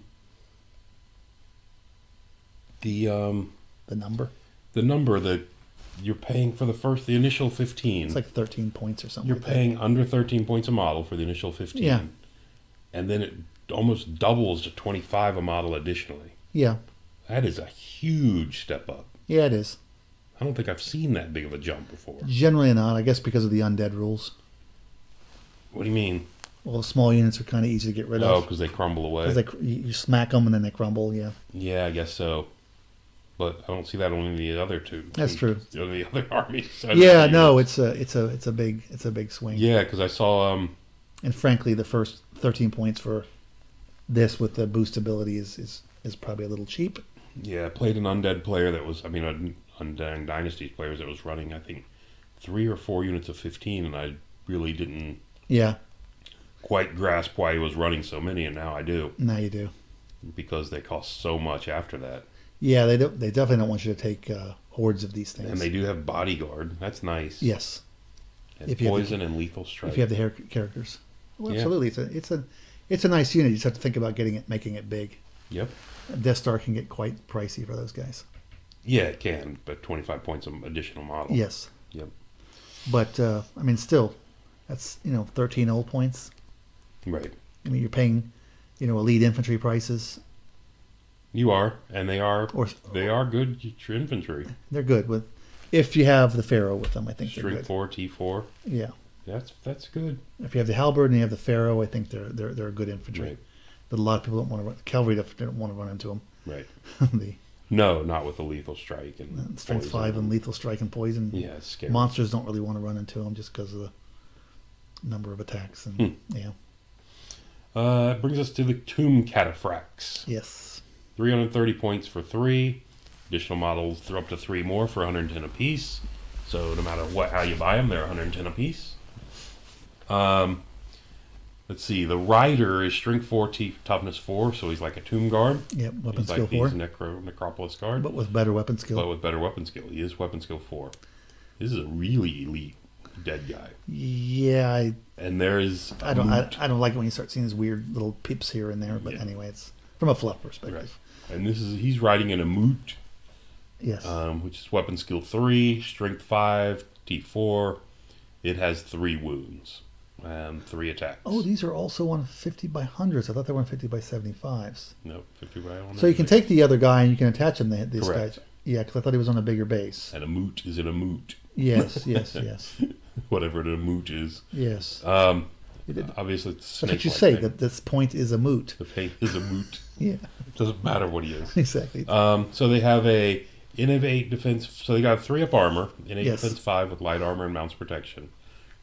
the um,
The number,
the number that you're paying for the first, the initial fifteen.
it's like thirteen points or something.
You're
like that.
paying under thirteen points a model for the initial fifteen.
Yeah.
And then it almost doubles to twenty-five a model additionally.
Yeah,
That is a huge step up.
yeah, it is.
I don't think I've seen that big of a jump before.
Generally not, I guess, because of the undead rules.
What do you mean?
Well, small units are kind of easy to get rid
Oh,
of.
because they crumble away.
Because they cr- you you smack them and then they crumble. Yeah,
Yeah, I guess so. But I don't see that on any of the other two.
That's true.
On the other armies.
yeah. No, it's a it's a it's a big it's a big swing.
Yeah, because I saw. Um,
And frankly, the first thirteen points for this with the boost ability is is, is probably a little cheap.
yeah, I played an undead player that was. I mean, an Undying Dynasties players that was running. I think three or four units of fifteen, and I really didn't
Yeah,
quite grasp why he was running so many, and now I do,
now you do.
because they cost so much after that.
Yeah, they don't. They definitely don't want you to take uh, hordes of these things.
And they do have bodyguard. That's nice.
Yes,
And
if you have the-
poison and lethal strike.
if you have the hair characters. Well,
Yeah.
absolutely, it's a it's a it's a nice unit. You just have to think about getting it, making it big.
Yep.
Death Star can get quite pricey for those guys.
Yeah, it can, but twenty-five points of additional model.
Yes,
Yep.
but uh, I mean, still, that's you know thirteen old points.
Right.
I mean, you're paying, you know, elite infantry prices.
You are, and they are.
Or
They are good your infantry.
they're good with, if you have the Pharaoh with them. I think they're
Strength
good.
four, T four.
Yeah,
That's that's good.
if you have the halberd and you have the Pharaoh, I think they're they're they're good infantry.
Right.
But a lot of people don't want to run. Cavalry don't don't want to run into them.
Right.
the
No, not with the lethal strike and
uh, strength
poison.
five and lethal strike and poison.
Yeah, it's scary.
Monsters don't really want to run into them just because of the number of attacks and
Hmm.
yeah.
Uh, it brings us to the Tomb Cataphracts.
Yes.
three hundred thirty points for three. Additional models, they're up to three more for one hundred ten apiece. So no matter what, how you buy them, they're one hundred ten apiece. Um, let's see. The rider is strength four, t- toughness four, so he's like a tomb guard.
Yep. Weapon
He's
skill
like
four,
he's a necro, necropolis guard,
but with better weapon skill.
but with better weapon skill. He is weapon skill four. This is a really elite dead guy.
yeah, I
And there's
I don't I, I don't like it when you start seeing these weird little pips here and there. But
Yeah.
anyway, it's from a fluff perspective.
and this is he's riding in a moot.
Yes.
Um, which is weapon skill three, strength five, T four. It has three wounds and three attacks.
oh, these are also one fifty by hundreds. I thought they were one fifty by seventy-fives.
No, fifty by one.
So you can take the other guy and you can attach him to these
Correct.
guys. Yeah, because I thought he was on a bigger base.
And a moot is in a moot,
Yes, yes, yes,
whatever the moot is.
yes.
Um,
It- it-
obviously, it's a
That's what you
snake-like
say.
thing.
That this point is a moot.
The paint is a moot.
Yeah,
It doesn't matter what he is.
exactly.
Um, so they have a innov eight defense. So they got three up armor, innate
Yes.
defense five with light armor and mounts protection.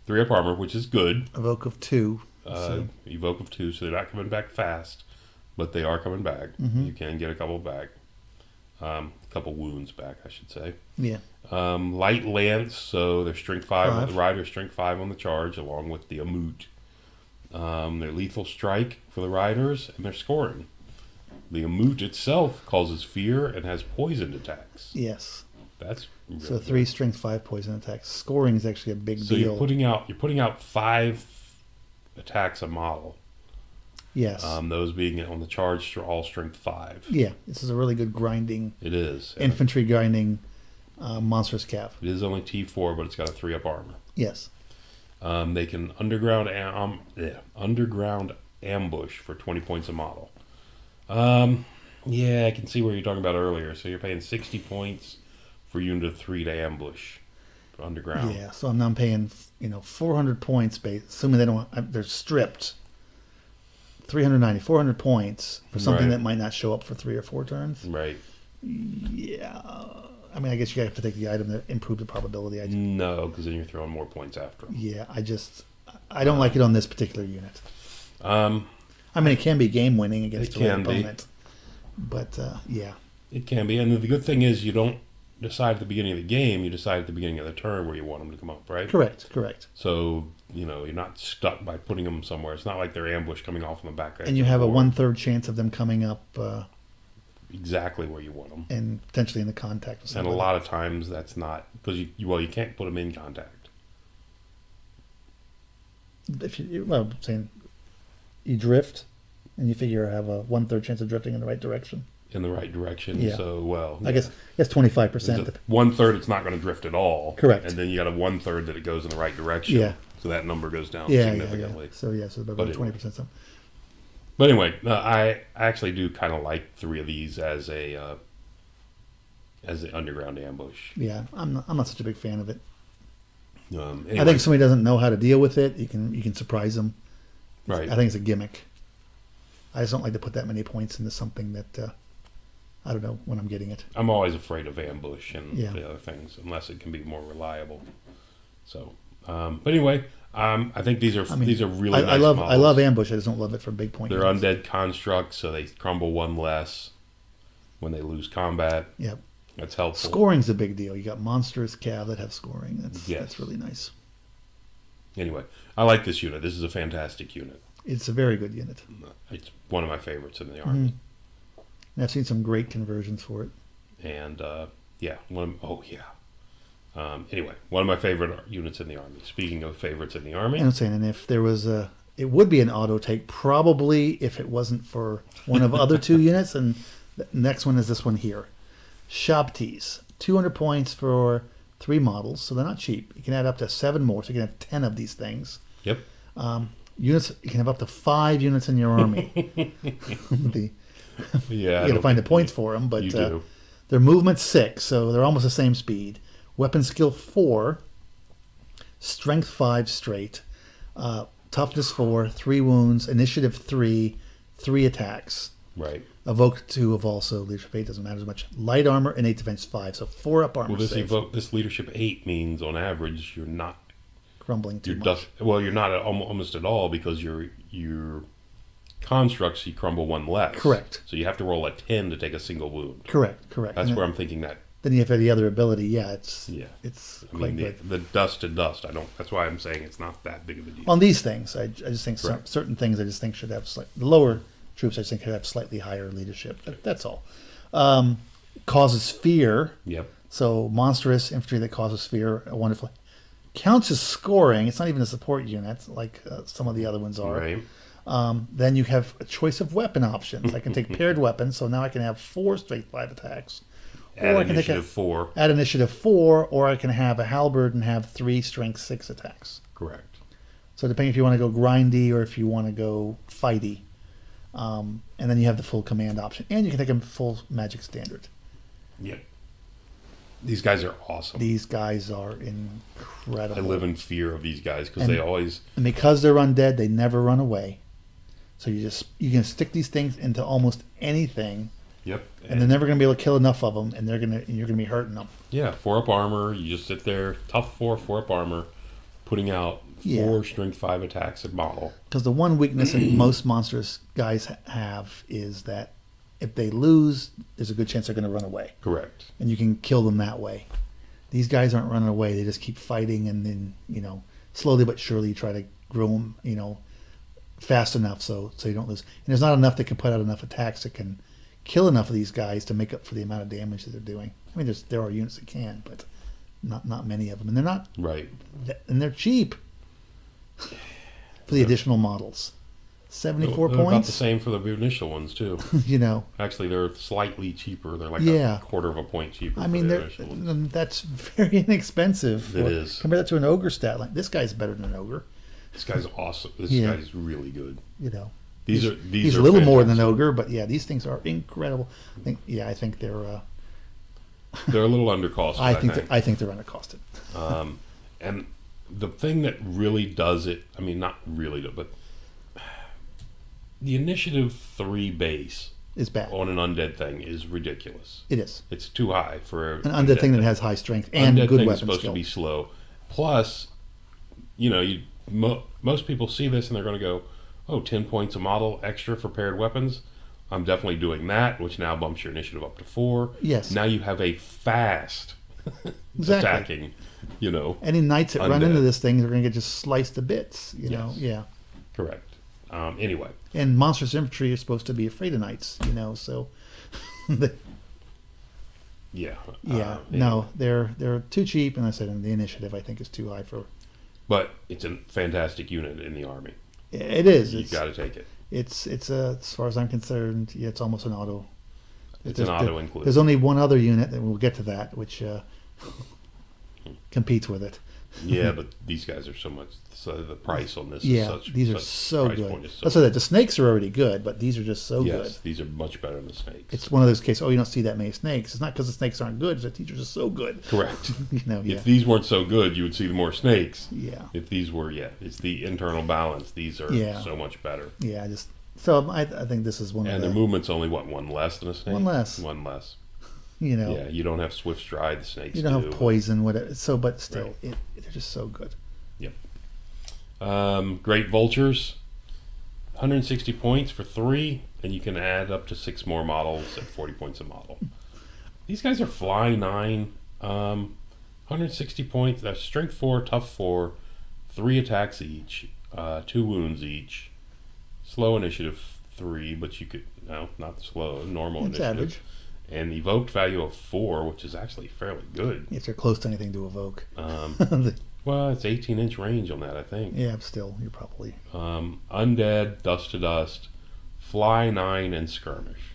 Three up armor, which is good.
Evoke of two.
Uh,
so.
Evoke of two, so they're not coming back fast, but they are coming back.
Mm-hmm.
You can get a couple back. Um, a couple wounds back, I should say.
Yeah.
Um, light lance, so they're strength five,
Five.
on the rider, strength five on the charge, along with the Amut. Um, they're lethal strike for the riders, and they're scoring. The Amut itself causes fear and has poisoned attacks.
Yes.
That's really
so three
good.
strength five poison attacks. Scoring is actually a big
So
deal.
you're putting out you're putting out five attacks a model.
Yes.
Um, those being on the charge, all strength five.
Yeah, this is a really good grinding,
It is. And
infantry grinding, uh, monstrous cav.
it is only T four, but it's got a three up armor.
Yes.
Um, they can underground am- um, yeah, underground ambush for twenty points a model. Um, yeah, I can see what you're talking about earlier. So you're paying sixty points for unit of three to ambush for underground.
Yeah, so I'm now paying, you know, four hundred points, based, assuming they don't, they're stripped. three hundred ninety, four hundred points for something
Right.
that might not show up for three or four turns.
Right.
Yeah. I mean, I guess you have to take the item that improves the probability. I just,
No, because then you're throwing more points after them.
yeah, I just, I don't like it on this particular unit.
Um,
I mean, it can be game winning against
It
the right
can be.
opponent. But, uh, yeah.
it can be. And the good thing is you don't decide at the beginning of the game. You decide at the beginning of the turn where you want them to come up, right?
Correct, correct.
So, you know, you're not stuck by putting them somewhere. It's not like they're ambush coming off on the back edge.
And you
of the
have a
board.
one-third chance of them coming up uh,
Exactly where you want them.
and potentially in the contact with
And a
somebody.
lot of times that's not, because you, you, well, you can't put them in contact.
If you, well, I'm saying you drift, and you figure I have a one-third chance of drifting in the right direction.
In the right direction.
Yeah.
So, well,
I guess that's twenty-five
there's
percent.
a one third it's not going to drift at all.
Correct.
And then you got a one third that it goes in the right direction.
Yeah.
So that number goes down
Yeah, yeah,
significantly.
yeah. So, yeah, so
But
about
anyway.
twenty percent. Some.
But anyway, uh, I I actually do kind of like three of these as a uh, as an underground ambush.
Yeah, I'm not, I'm not such a big fan of it.
Um,
I
anyway,
think if somebody doesn't know how to deal with it, you can you can surprise them.
right.
I think it's a gimmick. I just don't like to put that many points into something that uh, I don't know when I'm getting it.
I'm always afraid of ambush and
Yeah.
the other things, unless it can be more reliable. So, um, but anyway, um, I think these are
I mean,
these are really
I,
nice
I love
models.
I love ambush. I just don't love it for big point.
They're
units.
undead constructs, so they crumble one less when they lose combat.
Yep.
That's helpful.
Scoring's a big deal. You got monstrous cav that have scoring. That's
Yes.
that's really nice.
Anyway, I like this unit. This is a fantastic unit.
It's a very good unit.
It's one of my favorites in the army.
Mhm. And I've seen some great conversions for it.
And uh, yeah, one of, oh yeah. Um, anyway, one of my favorite units in the army. Speaking of favorites in the army,
And I'm saying, and if there was a, it would be an auto take probably if it wasn't for one of other two units. And the next one is this one here, Shabtis, two hundred points for three models, so they're not cheap. You can add up to seven more, so you can have ten of these things.
Yep.
Um, units, you can have up to five units in your army. the,
Yeah, I
you got to
don't
find the
think
points for them, but
you
uh,
do.
their movement six, so they're almost the same speed. Weapon skill four, strength five straight, uh, toughness four, three wounds, initiative three, three attacks.
Right.
Evoke two of also leadership eight doesn't matter as much. Light armor and eight defense five, so four up armor
Well, this
save.
evoke this leadership eight means on average you're not
Crumbling too
you're
much.
dust, well you're not at, almo- almost at all because your your constructs you crumble one less.
Correct.
So you have to roll a ten to take a single wound.
Correct, correct.
That's
And
where
then,
I'm thinking that.
then you have the other ability. Yeah, it's
Yeah.
it's
I
quite
mean the,
good.
the dust to dust. I don't. That's why I'm saying it's not that big of a deal.
On these things, I, I just think cer-
Correct.
certain things I just think should have slight, the lower troops I just think should have slightly higher leadership. That, that's all. Um, causes fear.
Yep.
So monstrous infantry that causes fear, wonderfully counts as scoring. It's not even a support unit like uh, some of the other ones are.
Right.
Um, then you have a choice of weapon options. I can take paired weapons, so now I can have four straight five attacks.
Add
or I can take a,
initiative four.
add initiative four, or I can have a halberd and have three strength six attacks.
Correct.
So depending if you want to go grindy or if you want to go fighty. Um, and then you have the full command option. And you can take a full magic standard.
Yep. These guys are awesome.
These guys are incredible.
I live in fear of these guys because
And-
they always.
And because they're undead, they never run away. So you just you can stick these things into almost anything,
Yep.
and they're never going to be able to kill enough of them, and they're gonna and you're going to be hurting them.
Yeah, four up armor. You just sit there, tough four, four up armor. putting out
Yeah.
four strength five attacks at model.
Because the one weakness that most monstrous guys ha- have is that if they lose, there's a good chance they're going to run away.
Correct.
And you can kill them that way. These guys aren't running away. They just keep fighting, and then, you know, slowly but surely try to grow them, you know, fast enough so so you don't lose. And there's not enough that can put out enough attacks that can kill enough of these guys to make up for the amount of damage that they're doing. I mean, there's there are units that can, but not not many of them. And they're not...
Right.
And they're cheap for the additional models. seventy-four
They're
points.
about the same for the initial ones, too.
You know,
Actually, they're slightly cheaper. They're like
Yeah.
a quarter of a point cheaper
I
for
mean,
the
they're,
initial ones.
that's very inexpensive.
It
For-
is.
Compare that to an ogre stat line. This guy's better than an ogre.
This guy's awesome. This
Yeah.
guy's really good.
You know,
These
he's,
are these
he's
are
a little more than an
fantastic.
ogre, but yeah, these things are incredible. I think, yeah, I think they're. Uh,
They're a little undercosted.
I
I
think
think.
they're, I think they're undercosted.
Um, and the thing that really does it, I mean, not really, but the initiative three base
Is bad.
on an undead thing is ridiculous.
It is
It's too high for
an undead thing that has high strength and
undead
good
thing
weapon
is supposed
skill.
to be slow. Plus, you know, you mo- most people see this and they're going to go, "Oh, ten points a model extra for paired weapons. I'm definitely doing that," which now bumps your initiative up to four.
Yes.
Now you have a fast
Exactly.
attacking. You know,
Any knights that run
Undead.
into this thing are going to get just sliced to bits. You know,
Yes.
yeah.
correct. Um, anyway,
And monstrous infantry are supposed to be afraid of knights. You know, so. they,
yeah,
Yeah,
uh,
no, they're they're too cheap, and I said, and the initiative I think is too high for.
but it's a fantastic unit in the army.
It is.
You
It's
got to take it.
it's it's uh, as far as I'm concerned, yeah, it's almost an auto.
It's an
There's-
auto
there-
include.
There's only one other unit, and we'll get to that, which uh, competes with it.
Yeah, but these guys are so much. So the price on this
Yeah,
is such.
these are
such
so
price
good.
point is so
That's why that the snakes are already good, but these are just so
yes,
good.
these are much better than the snakes.
It's one of those cases. Oh, you don't see that many snakes. It's not because the snakes aren't good. It's that these are just so good.
correct.
You know, yeah,
If these weren't so good, you would see more snakes.
yeah,
If these were, yeah, it's the internal balance. These are
Yeah.
so much better.
yeah. I just so I, I think this is one
And
of
their
the
movement's only what one less than a snake.
One less.
One less.
you know
Yeah, you don't have swift stride. The snakes
you don't
do.
have poison, whatever. So, but still,
Right.
it, they're just so good.
Um, great vultures, one hundred sixty points for three, and you can add up to six more models at forty points a model. These guys are fly nine, um, one hundred sixty points. That's strength four, tough four, three attacks each, uh, two wounds each, slow initiative three, but you could no, not slow, normal
It's
initiative,
average.
and evoked value of four, which is actually fairly good.
If they're close to anything to evoke,
Um, well, it's eighteen inch range on that, I think.
yeah, still you're probably
Um, undead, dust to dust, fly nine, and skirmish.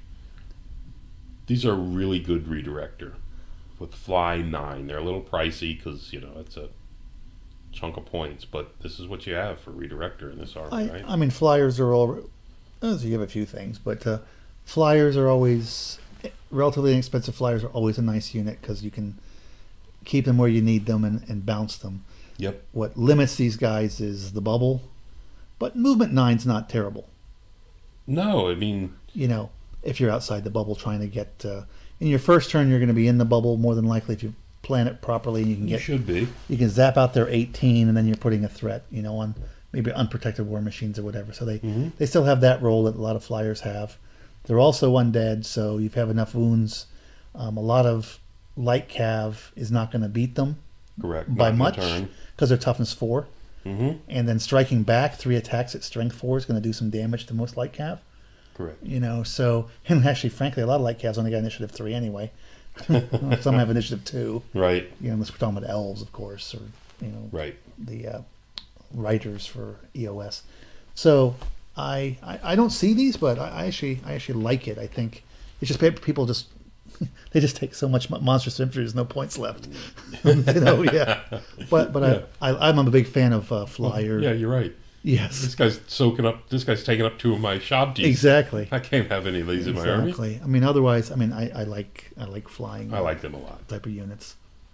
These are really good redirector with fly nine. They're a little pricey because you know it's a chunk of points, but this is what you have for redirector in this army,
I,
right?
I mean, flyers are all. Oh, so you have a few things, but uh, flyers are always relatively inexpensive. Flyers are always a nice unit because you can keep them where you need them and, and bounce them.
Yep.
What limits these guys is the bubble, but movement nine's not terrible.
No, I mean,
You know, if you're outside the bubble trying to get uh, in your first turn, you're going to be in the bubble more than likely if you plan it properly. You can
you
get
should be.
you can zap out their eighteen, and then you're putting a threat, you know, on maybe unprotected war machines or whatever. So they
Mhm.
they still have that role that a lot of flyers have. They're also undead, so you have enough wounds. Um, a lot of light cav is not going to beat them
Correct.
by
Not in
much
turn.
because they're toughness four,
Mm-hmm.
and then striking back three attacks at strength four is going to do some damage to most light cav.
Correct.
You know, so and actually, frankly, a lot of light cavs only got initiative three anyway. Some have initiative two.
Right.
You know, unless we're talking about elves, of course, or you know,
Right.
the uh, writers for E O S. So I, I I don't see these, but I, I actually I actually like it. I think it's just pa- people just they just take so much mon- monstrous infantry. There's no points left. you know, yeah. But but
Yeah.
I, I I'm a big fan of uh, flyer.
Yeah, you're right.
Yes.
This guy's soaking up. This guy's taking up two of my shabtis.
Exactly.
I can't have any of these in my army.
Exactly. I mean, otherwise, I mean, I, I like I like flying.
I like them a lot.
type of units.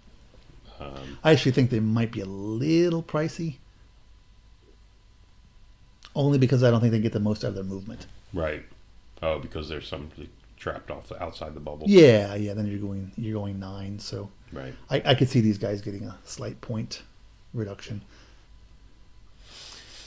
Um,
I actually think they might be a little pricey. Only because I don't think they get the most out of their movement.
right. Oh, because there's somebody trapped off the, outside the bubble.
Yeah, yeah. Then you're going you're going nine. So
Right.
I, I could see these guys getting a slight point reduction.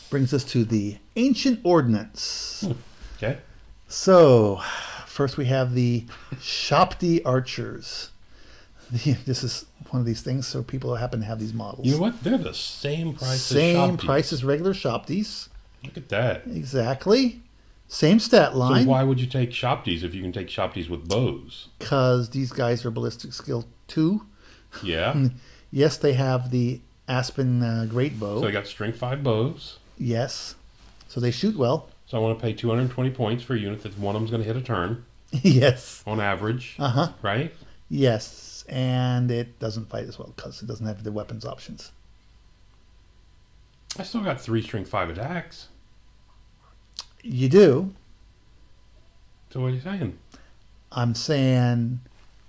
Brings us to the Ancient Ordnance.
Hmm. Okay.
So, first we have the Shopti Archers. This is one of these things, so people happen to have these models.
You know what? They're the same price
Same
as Shopties.
price as regular Shopties.
Look at that.
Exactly. Same stat line.
So why would you take Shopties if you can take Shopties with bows?
Because these guys are ballistic skill two.
Yeah.
Yes, they have the Aspen uh, Great Bow.
So they got strength five bows.
Yes. So they shoot well.
So I want to pay two hundred twenty points for a unit that one of them's going to hit a turn.
Yes.
On average.
Uh-huh.
Right?
Yes. And it doesn't fight as well because it doesn't have the weapons options.
I still got three strength five attacks.
You do.
So what are you saying?
I'm saying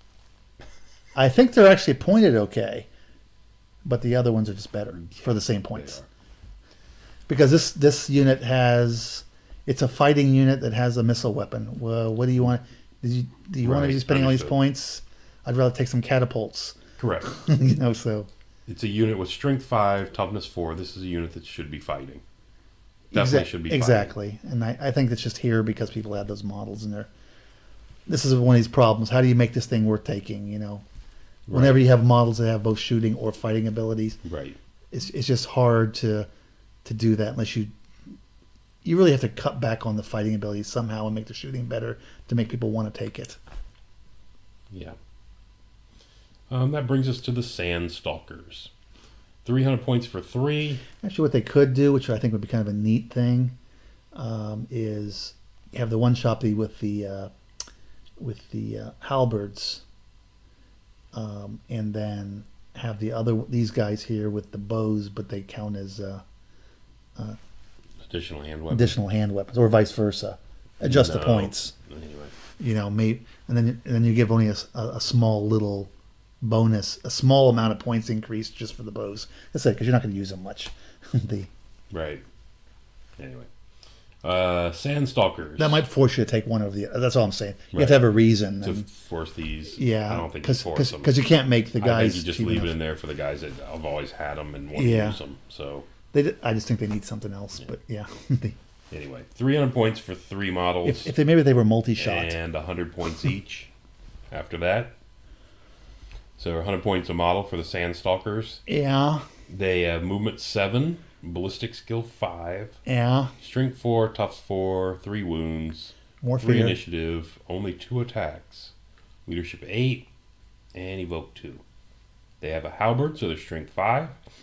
I think they're actually pointed okay, but the other ones are just better for the same points. Because this this unit has, it's a fighting unit that has a missile weapon. Well, what do you want? Did you do you want to
Right,
be spending all these
understood.
points? I'd rather take some catapults.
Correct.
You know, so
It's a unit with strength five, toughness four. This is a unit that should be fighting. Definitely
Exa-
should be fighting.
exactly. And I, I think it's just here because people have those models in there. This is one of these problems. How do you make this thing worth taking? You know, whenever
Right.
you have models that have both shooting or fighting abilities,
Right.
it's it's just hard to to do that unless you you really have to cut back on the fighting abilities somehow and make the shooting better to make people want to take it.
Yeah. Um, that brings us to the Sand Stalkers. three hundred points for three.
Actually, what they could do, which I think would be kind of a neat thing, um, is have the one shopy with the uh, with the uh, halberds, um, and then have the other these guys here with the bows, but they count as uh, uh,
Additional hand weapon.
additional hand weapons, or vice versa. Adjust the
No.
points.
Anyway.
You know, maybe, and then and then you give only a, s- a- a small little bonus, a small amount of points increase just for the bows. That's it, because you're not going to use them much. the
Right. Anyway. Uh, Sand Stalkers.
That might force you to take one over the other. That's all I'm saying. You
Right.
have to have a reason.
To
and-
force these.
yeah,
I don't think you
because
force them.
because you can't make the
I
guys.
think you just
cheap
leave it
enough.
in there for the guys that have always had them and want
Yeah.
to use them. So,
They, d- I just think they need something else.
Yeah.
But yeah, They-
anyway. three hundred points for three models.
if, if they maybe they were multi-shot.
And one hundred points each after that. So one hundred points a model for the Sand Stalkers.
Yeah,
They have movement seven, ballistic skill five,
yeah,
strength four, tough four, three wounds,
more
three
fear.
initiative, only two attacks, leadership eight, and evoke two. They have a halberd, so they're strength five.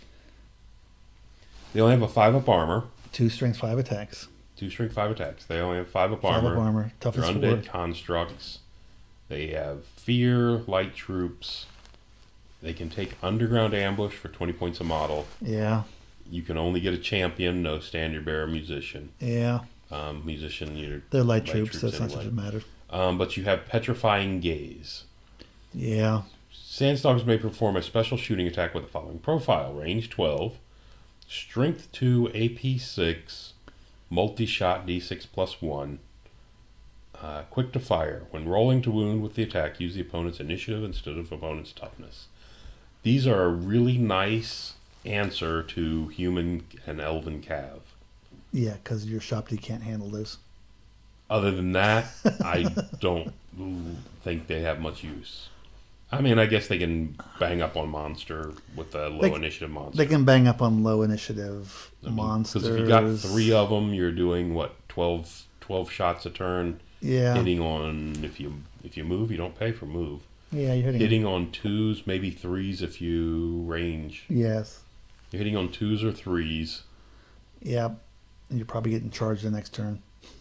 They only have a five up armor,
Two strength, five attacks.
two strength five attacks. They only have five up
Five
armor.
up armor.
They're
Toughness
undead
four.
constructs. They have fear, light troops. They can take underground ambush for twenty points a model.
Yeah,
You can only get a champion, no standard bearer musician.
yeah.
Um, musician, you're
They're light,
Light
troops.
troops
That's not such
anyway.
a matter.
Um, but you have petrifying gaze.
Yeah,
Sandstalkers may perform a special shooting attack with the following profile: range twelve, strength two, A P six, multi-shot D six plus one, uh, quick to fire. When rolling to wound with the attack, use the opponent's initiative instead of opponent's toughness. These are a really nice answer to human and elven cav.
yeah. Because your shopty can't handle those.
Other than that, I don't think they have much use. I mean, I guess they can bang up on monster with a low
They-
initiative monster.
They can bang up on low initiative
I mean,
monsters.
Because if you got three of them, you're doing what twelve, twelve shots a turn.
yeah,
Hitting on if you if you move, you don't pay for move.
yeah, you're hitting.
Hitting on twos, maybe threes if you range.
Yes,
You're hitting on twos or threes.
yeah, and you're probably getting charged the next turn.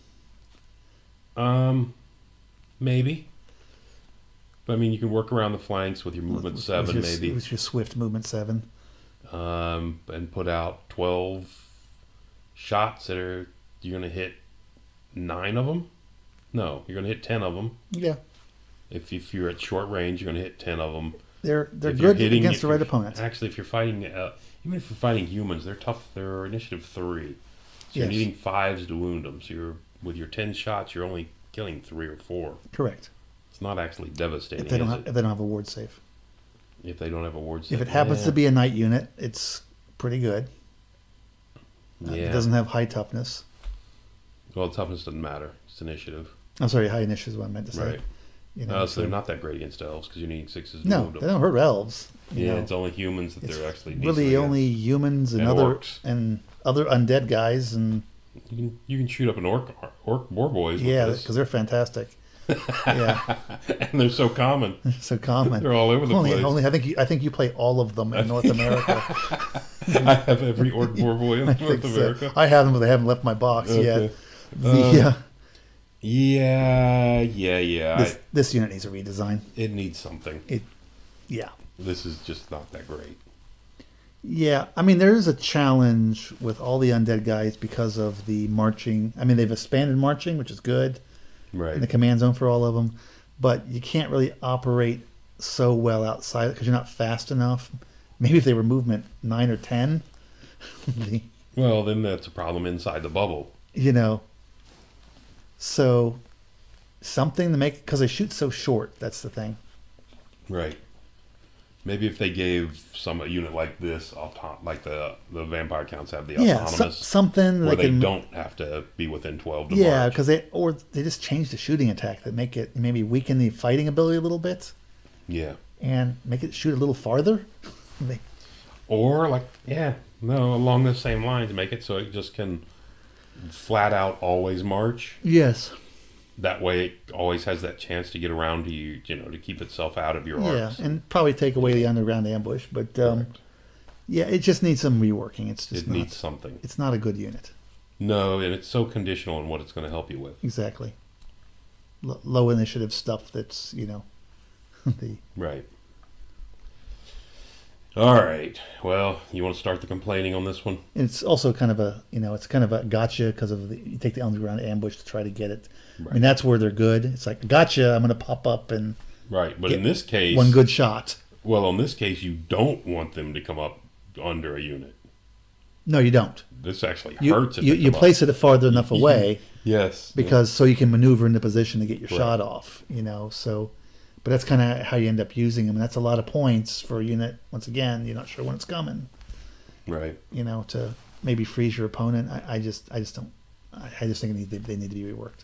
Um, maybe. But I mean, you can work around the flanks with your movement
With-
seven,
with your,
maybe.
with your swift movement seven.
Um, and put out twelve shots that are you're going to hit nine of them. No, you're going to hit ten of them.
Yeah,
If if you're at short range, you're going to hit ten of them.
they're they're
If you're
good
hitting-
against
if
the right
you're-
opponent.
Actually, if you're fighting, uh, even if you're fighting humans, they're tough. They're initiative three, so you're
Yes.
needing fives to wound them. So you're with your ten shots, you're only killing three or four.
Correct.
It's not actually devastating.
If they don't
is
have
it?
if they don't have a ward save.
If they don't have a ward
If
save.
it happens
Yeah.
to be a night unit, it's pretty good. Uh,
Yeah.
It doesn't have high toughness.
Well, toughness doesn't matter. It's initiative.
I'm sorry, high initiative is what I meant to say.
Right.
You know,
Uh, so
so
they're not that great against elves because you need sixes to
no,
move
they
them.
don't hurt elves. you
Yeah,
know.
it's only humans that
It's
they're actually
really
decent
only humans and,
And
other
orcs.
and other undead guys and
against. You can, you can shoot up an orc, orc war boys with
yeah,
this.
because they're fantastic. Yeah,
And they're so common.
so common.
They're all over the
only,
place.
only I think you, I think you play all of them in North America.
I have every orc war boy in
I
North
think so.
America.
I have them, but they haven't left my box
Okay.
yet. The,
Um,
uh,
Yeah, yeah, yeah.
this,
I,
this unit needs a redesign.
it needs something.
Yeah.
This is just not that great.
Yeah, I mean, there is a challenge with all the undead guys because of the marching. I mean, they've expanded marching, which is good,
Right.
in the command zone for all of them, but you can't really operate so well outside because you're not fast enough. Maybe if they were movement nine or ten, the,
Well, then that's a problem inside the bubble.
you know. So something to make because they shoot so short. That's the thing.
Right. Maybe if they gave some a unit like this auto- like the the vampire counts have the
Yeah, so,
autonomous,
something
where
they
they
can.
don't have to be within twelve to
Yeah,
march.
because they or they just change the shooting attack that make it maybe weaken the fighting ability a little bit
Yeah.
and make it shoot a little farther. They-
Or like yeah, no, along the same lines, make it so it just can flat out always march.
yes.
That way, it always has that chance to get around to you, you know, to keep itself out of your
Yeah,
arcs.
and probably take away the underground ambush, but um,
Correct.
yeah, it just needs some reworking. It's just
It
not.
needs something.
It's not a good unit.
No, and it's so conditional on what it's going to help you with.
Exactly. L- low initiative stuff. That's you know, the
Right. All right. Well, you want to start the complaining on this one?
it's also kind of a you know it's kind of a gotcha because of the you take the underground ambush to try to get it. I
Right.
mean that's where they're good. It's like gotcha. I'm going to pop up and
Right. But
Get
in this case,
one good shot.
well, in this case, you don't want them to come up under a unit.
No, you don't.
This actually
You
hurts. If
you,
they
you
come
place it farther enough
You-
away
Yes.
because so you can maneuver into position to get your
Right.
shot off. You know so. But that's kind of how you end up using them, and that's a lot of points for a unit. Once again, you're not sure when it's coming.
Right.
You know, to maybe freeze your opponent. I, I just, I just don't. I, I just think they need, to, they need to be reworked.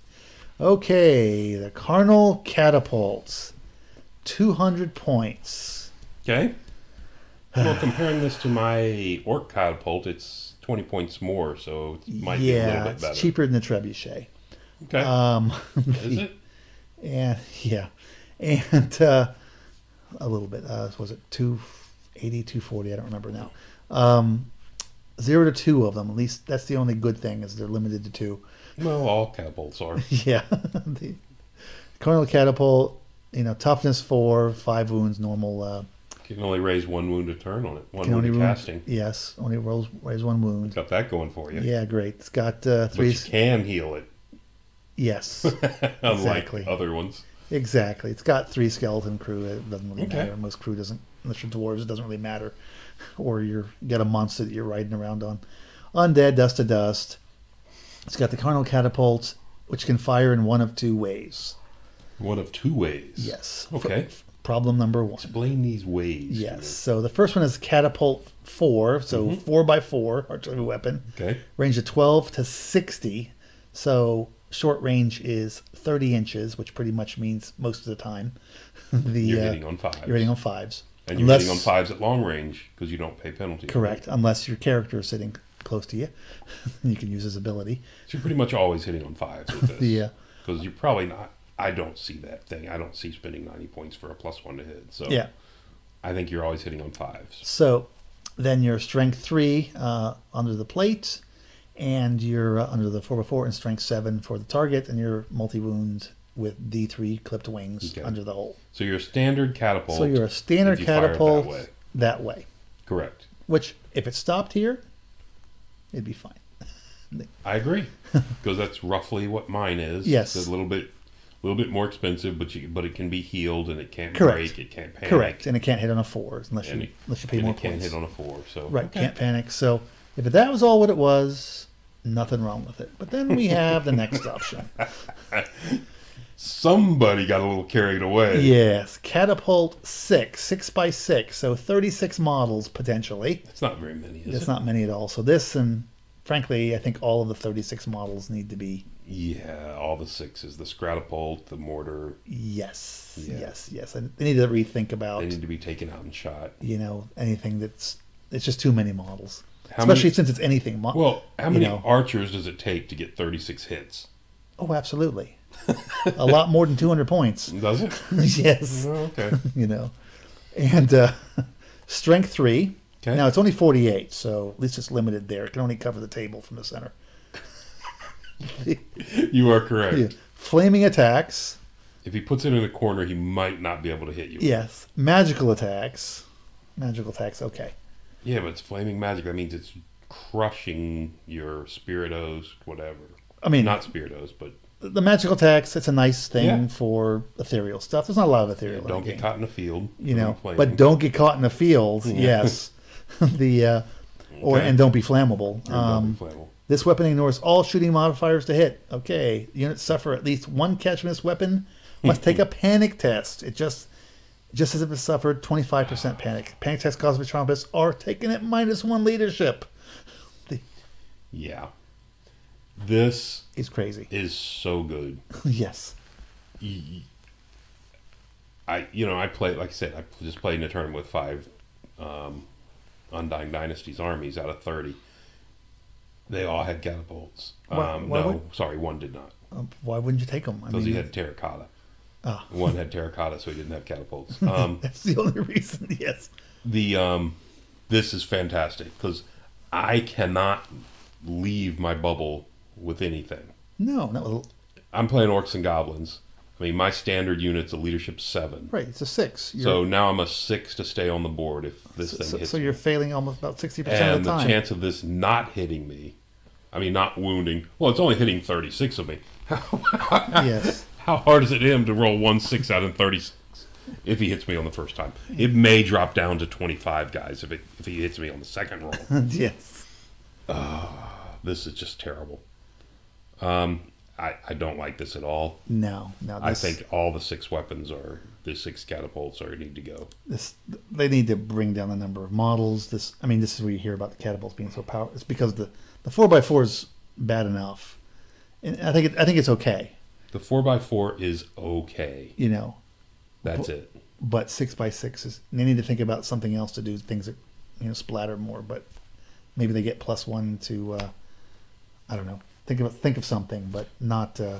Okay, the Carnal Catapults, two hundred points.
Okay. Well, comparing this to my orc catapult, it's twenty points more, so it might be a little
Yeah,
bit
it's
better.
cheaper than the Trebuchet.
Okay.
Um,
Is it?
and yeah, and uh, a little bit. Uh, was it two eighty, two forty? I don't remember now. Um, zero to two of them. At least that's the only good thing is they're limited to two.
Well, all catapults are.
Yeah, the Carnal Catapult. You know, toughness four, five wounds, normal. Uh,
You can only raise one wound a turn on it. One
can
wound
only
a
wound-
casting.
Yes, only rolls raise one wound.
Got that going for you.
Yeah, great. It's got uh,
But
three.
you can heal it,
Yes,
unlike
Exactly.
other ones.
exactly. It's got three skeleton crew. It doesn't really
Okay.
matter. Most crew doesn't. Unless you're dwarves, it doesn't really matter. Or you're got a monster that you're riding around on. Undead, dust to dust. It's got the Carnal Catapult, which can fire in one of two ways.
One of two ways.
Yes.
Okay.
F- problem number one.
Explain these ways.
Yes. So the first one is Catapult four. So
Mhm.
four by four artillery weapon.
Okay.
Range of twelve to sixty. So short range is thirty inches, which pretty much means most of the time. the
You're
uh,
hitting on fives.
you're hitting on fives.
And you're
Unless-
hitting on fives at long range because you don't pay penalty.
Correct. Unless your character is sitting close to you. You can use his ability.
So you're pretty much always hitting on fives with this.
Yeah.
Because you're probably not. I don't see that thing. I don't see spending ninety points for a plus one to hit. So
Yeah.
I think you're always hitting on fives.
So then your strength three uh, under the plate, and you're uh, under the four by four, and strength seven for the target, and your multi wound with D three clipped wings
Okay.
under the hole.
So you're a standard catapult.
So you're a standard
if you fire it
catapult
that way.
that way.
Correct.
Which, if it stopped here, it'd be fine.
I agree. Because that's roughly what mine is.
Yes.
It's a little bit a little bit more expensive, but you but it can be healed and it can't
Correct.
break, it can't panic.
Correct, and it can't hit on a four unless
And
you
it-
unless you pay
And
more
it can't
points.
hit on a four. So
Right,
okay.
can't panic. So if that was all what it was, nothing wrong with it. But then we have the next option.
Somebody got a little carried away.
Yes, Catapult six, six by six, so thirty-six models potentially.
It's not very many, is
That's
it?
not many at all. So this and frankly, I think all of the thirty-six models need to be.
Yeah, all the sixes, the Stratapult, the mortar.
Yes,
Yeah.
yes, yes. And they need to rethink about.
They need to be taken out and shot.
You know, anything that's it's just too many models,
How
especially
many,
since it's anything. Mo-
well, how many
know.
archers does it take to get thirty-six hits?
Oh, absolutely. A lot more than two hundred points.
Does it?
Yes.
Oh, okay.
You know, and uh, strength three.
Okay.
Now it's only forty-eight, so at least it's limited there. It can only cover the table from the center.
You are correct.
Yeah. Flaming attacks.
If he puts it in a corner, he might not be able to hit you.
Yes. Magical attacks. Magical attacks. Okay.
Yeah, but it's flaming magic. That means it's crushing your Spiritos, whatever.
I mean,
Not Spiritos, but
the magical attacks. It's a nice thing
Yeah.
for ethereal stuff. There's not a lot of ethereal.
don't
in the
get
game.
caught in a field.
You know,
flaming.
but don't get caught in the field.
Yeah.
Yes. the uh, or
Okay.
and don't be flammable.
Or don't
Um,
be flammable.
This weapon ignores all shooting modifiers to hit. Okay. Units suffer at least one catch from this weapon. Must take a panic test. It just just as if it suffered twenty-five percent panic. Panic tests caused by trumpets are taken at minus one leadership.
Yeah. This
He's crazy.
is so good.
Yes.
I, you know, I played, like I said, I just played in a tournament with five um, Undying Dynasties armies out of thirty. They all had catapults.
Why-
Um,
why
no,
would-
sorry, one did not.
Um, why wouldn't you take them? I
Because
mean,
he had terracotta.
Ah.
One had terracotta, so he didn't have catapults. Um,
that's the only reason. Yes.
the um, this is fantastic because I cannot leave my bubble with anything.
No, not with,
I'm playing orcs and goblins. I mean, my standard unit's a leadership seven.
right. It's a six. You're,
So now I'm a six to stay on the board if this
so,
thing
so,
hits
so
me.
you're failing almost about sixty percent of
And
the
the
time.
chance of this not hitting me, I mean, not wounding. Well, it's only hitting thirty-six of me.
Yes.
How hard is it him to roll one six out of thirty-six if he hits me on the first time? It may drop down to twenty-five, guys, if it if he hits me on the second roll.
Yes.
This is just terrible. Um, I, I don't like this at all.
No. No. This,
I think all the six weapons are, the six catapults are need to go.
this they need to bring down the number of models. This, I mean, this is where you hear about the catapults being so powerful. It's because the the four by four is bad enough, and I think it, I think it's okay.
The four by four is okay.
You know,
That's it.
but six by six is. They need to think about something else to do things that you know splatter more. But maybe they get plus one to. Uh, I don't know. Think of think of something, but not uh,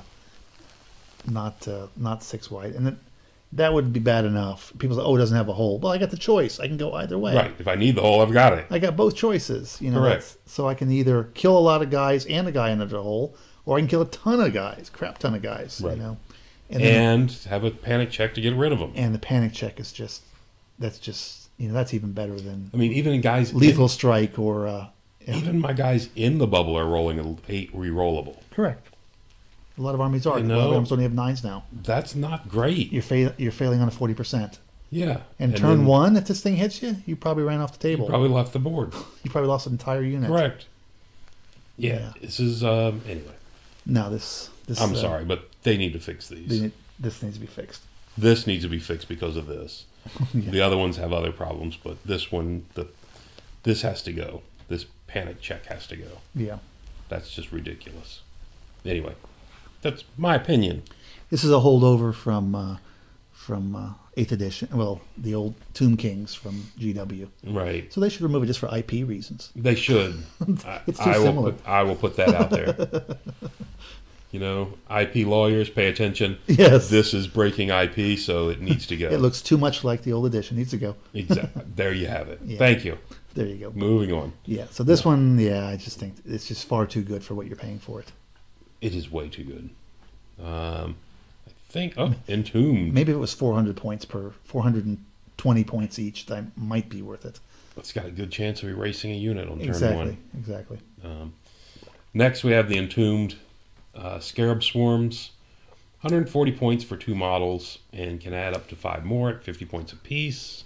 not uh, not six wide, and that that would be bad enough. People say, "Oh, it doesn't have a hole." Well, I got the choice. I can go either way.
Right. If I need the hole, I've got it.
I got both choices. You know,
Correct.
that's- so I can either kill a lot of guys and a guy under the hole, or I can kill a ton of guys, crap ton of guys.
Right.
You know, and then,
And have a panic check to get rid of them.
and the panic check is just that's just you know that's even better than
I mean, even guys
lethal strike or uh,
in, even my guys in the bubble are rolling an eight re-rollable.
correct. A lot of armies are.
You
A lot of
know-
armies only have nines now.
That's not great.
You're fail, you're failing on a forty percent.
Yeah.
And, turn
then
one, if this thing hits you, you probably ran off the table.
you probably left the board.
You probably lost an entire unit.
Correct. Yeah.
Yeah.
This is um anyway.
No, this this.
I'm
uh,
sorry, but they need to fix
they
these.
need- this needs to be fixed.
This needs to be fixed because of this.
Yeah.
The other ones have other problems, but this one, the this has to go. This panic check has to go.
Yeah.
That's just ridiculous. Anyway, that's my opinion.
This is a holdover from uh, from uh, eighth edition. Well, the old Tomb Kings from G W.
Right.
So they should remove it just for I P reasons.
They should. I,
It's too
I will
similar.
put, I will put that out there. You know, I P lawyers, pay attention.
Yes.
This is breaking I P, so it needs to go.
It looks too much like the old edition. Needs to go.
Exactly. There you have it.
Yeah.
Thank you.
There you go.
Moving on.
Yeah. So this one, yeah, I just think it's just far too good for what you're paying for it.
It is way too good. Um, I think, oh, Entombed.
Maybe if it was four hundred points per, four hundred twenty points each, that might be worth it.
It's got a good chance of erasing a unit on turn
Exactly.
one.
Exactly.
Um, next, we have the Entombed uh, Scarab Swarms. one hundred forty points for two models and can add up to five more at fifty points apiece.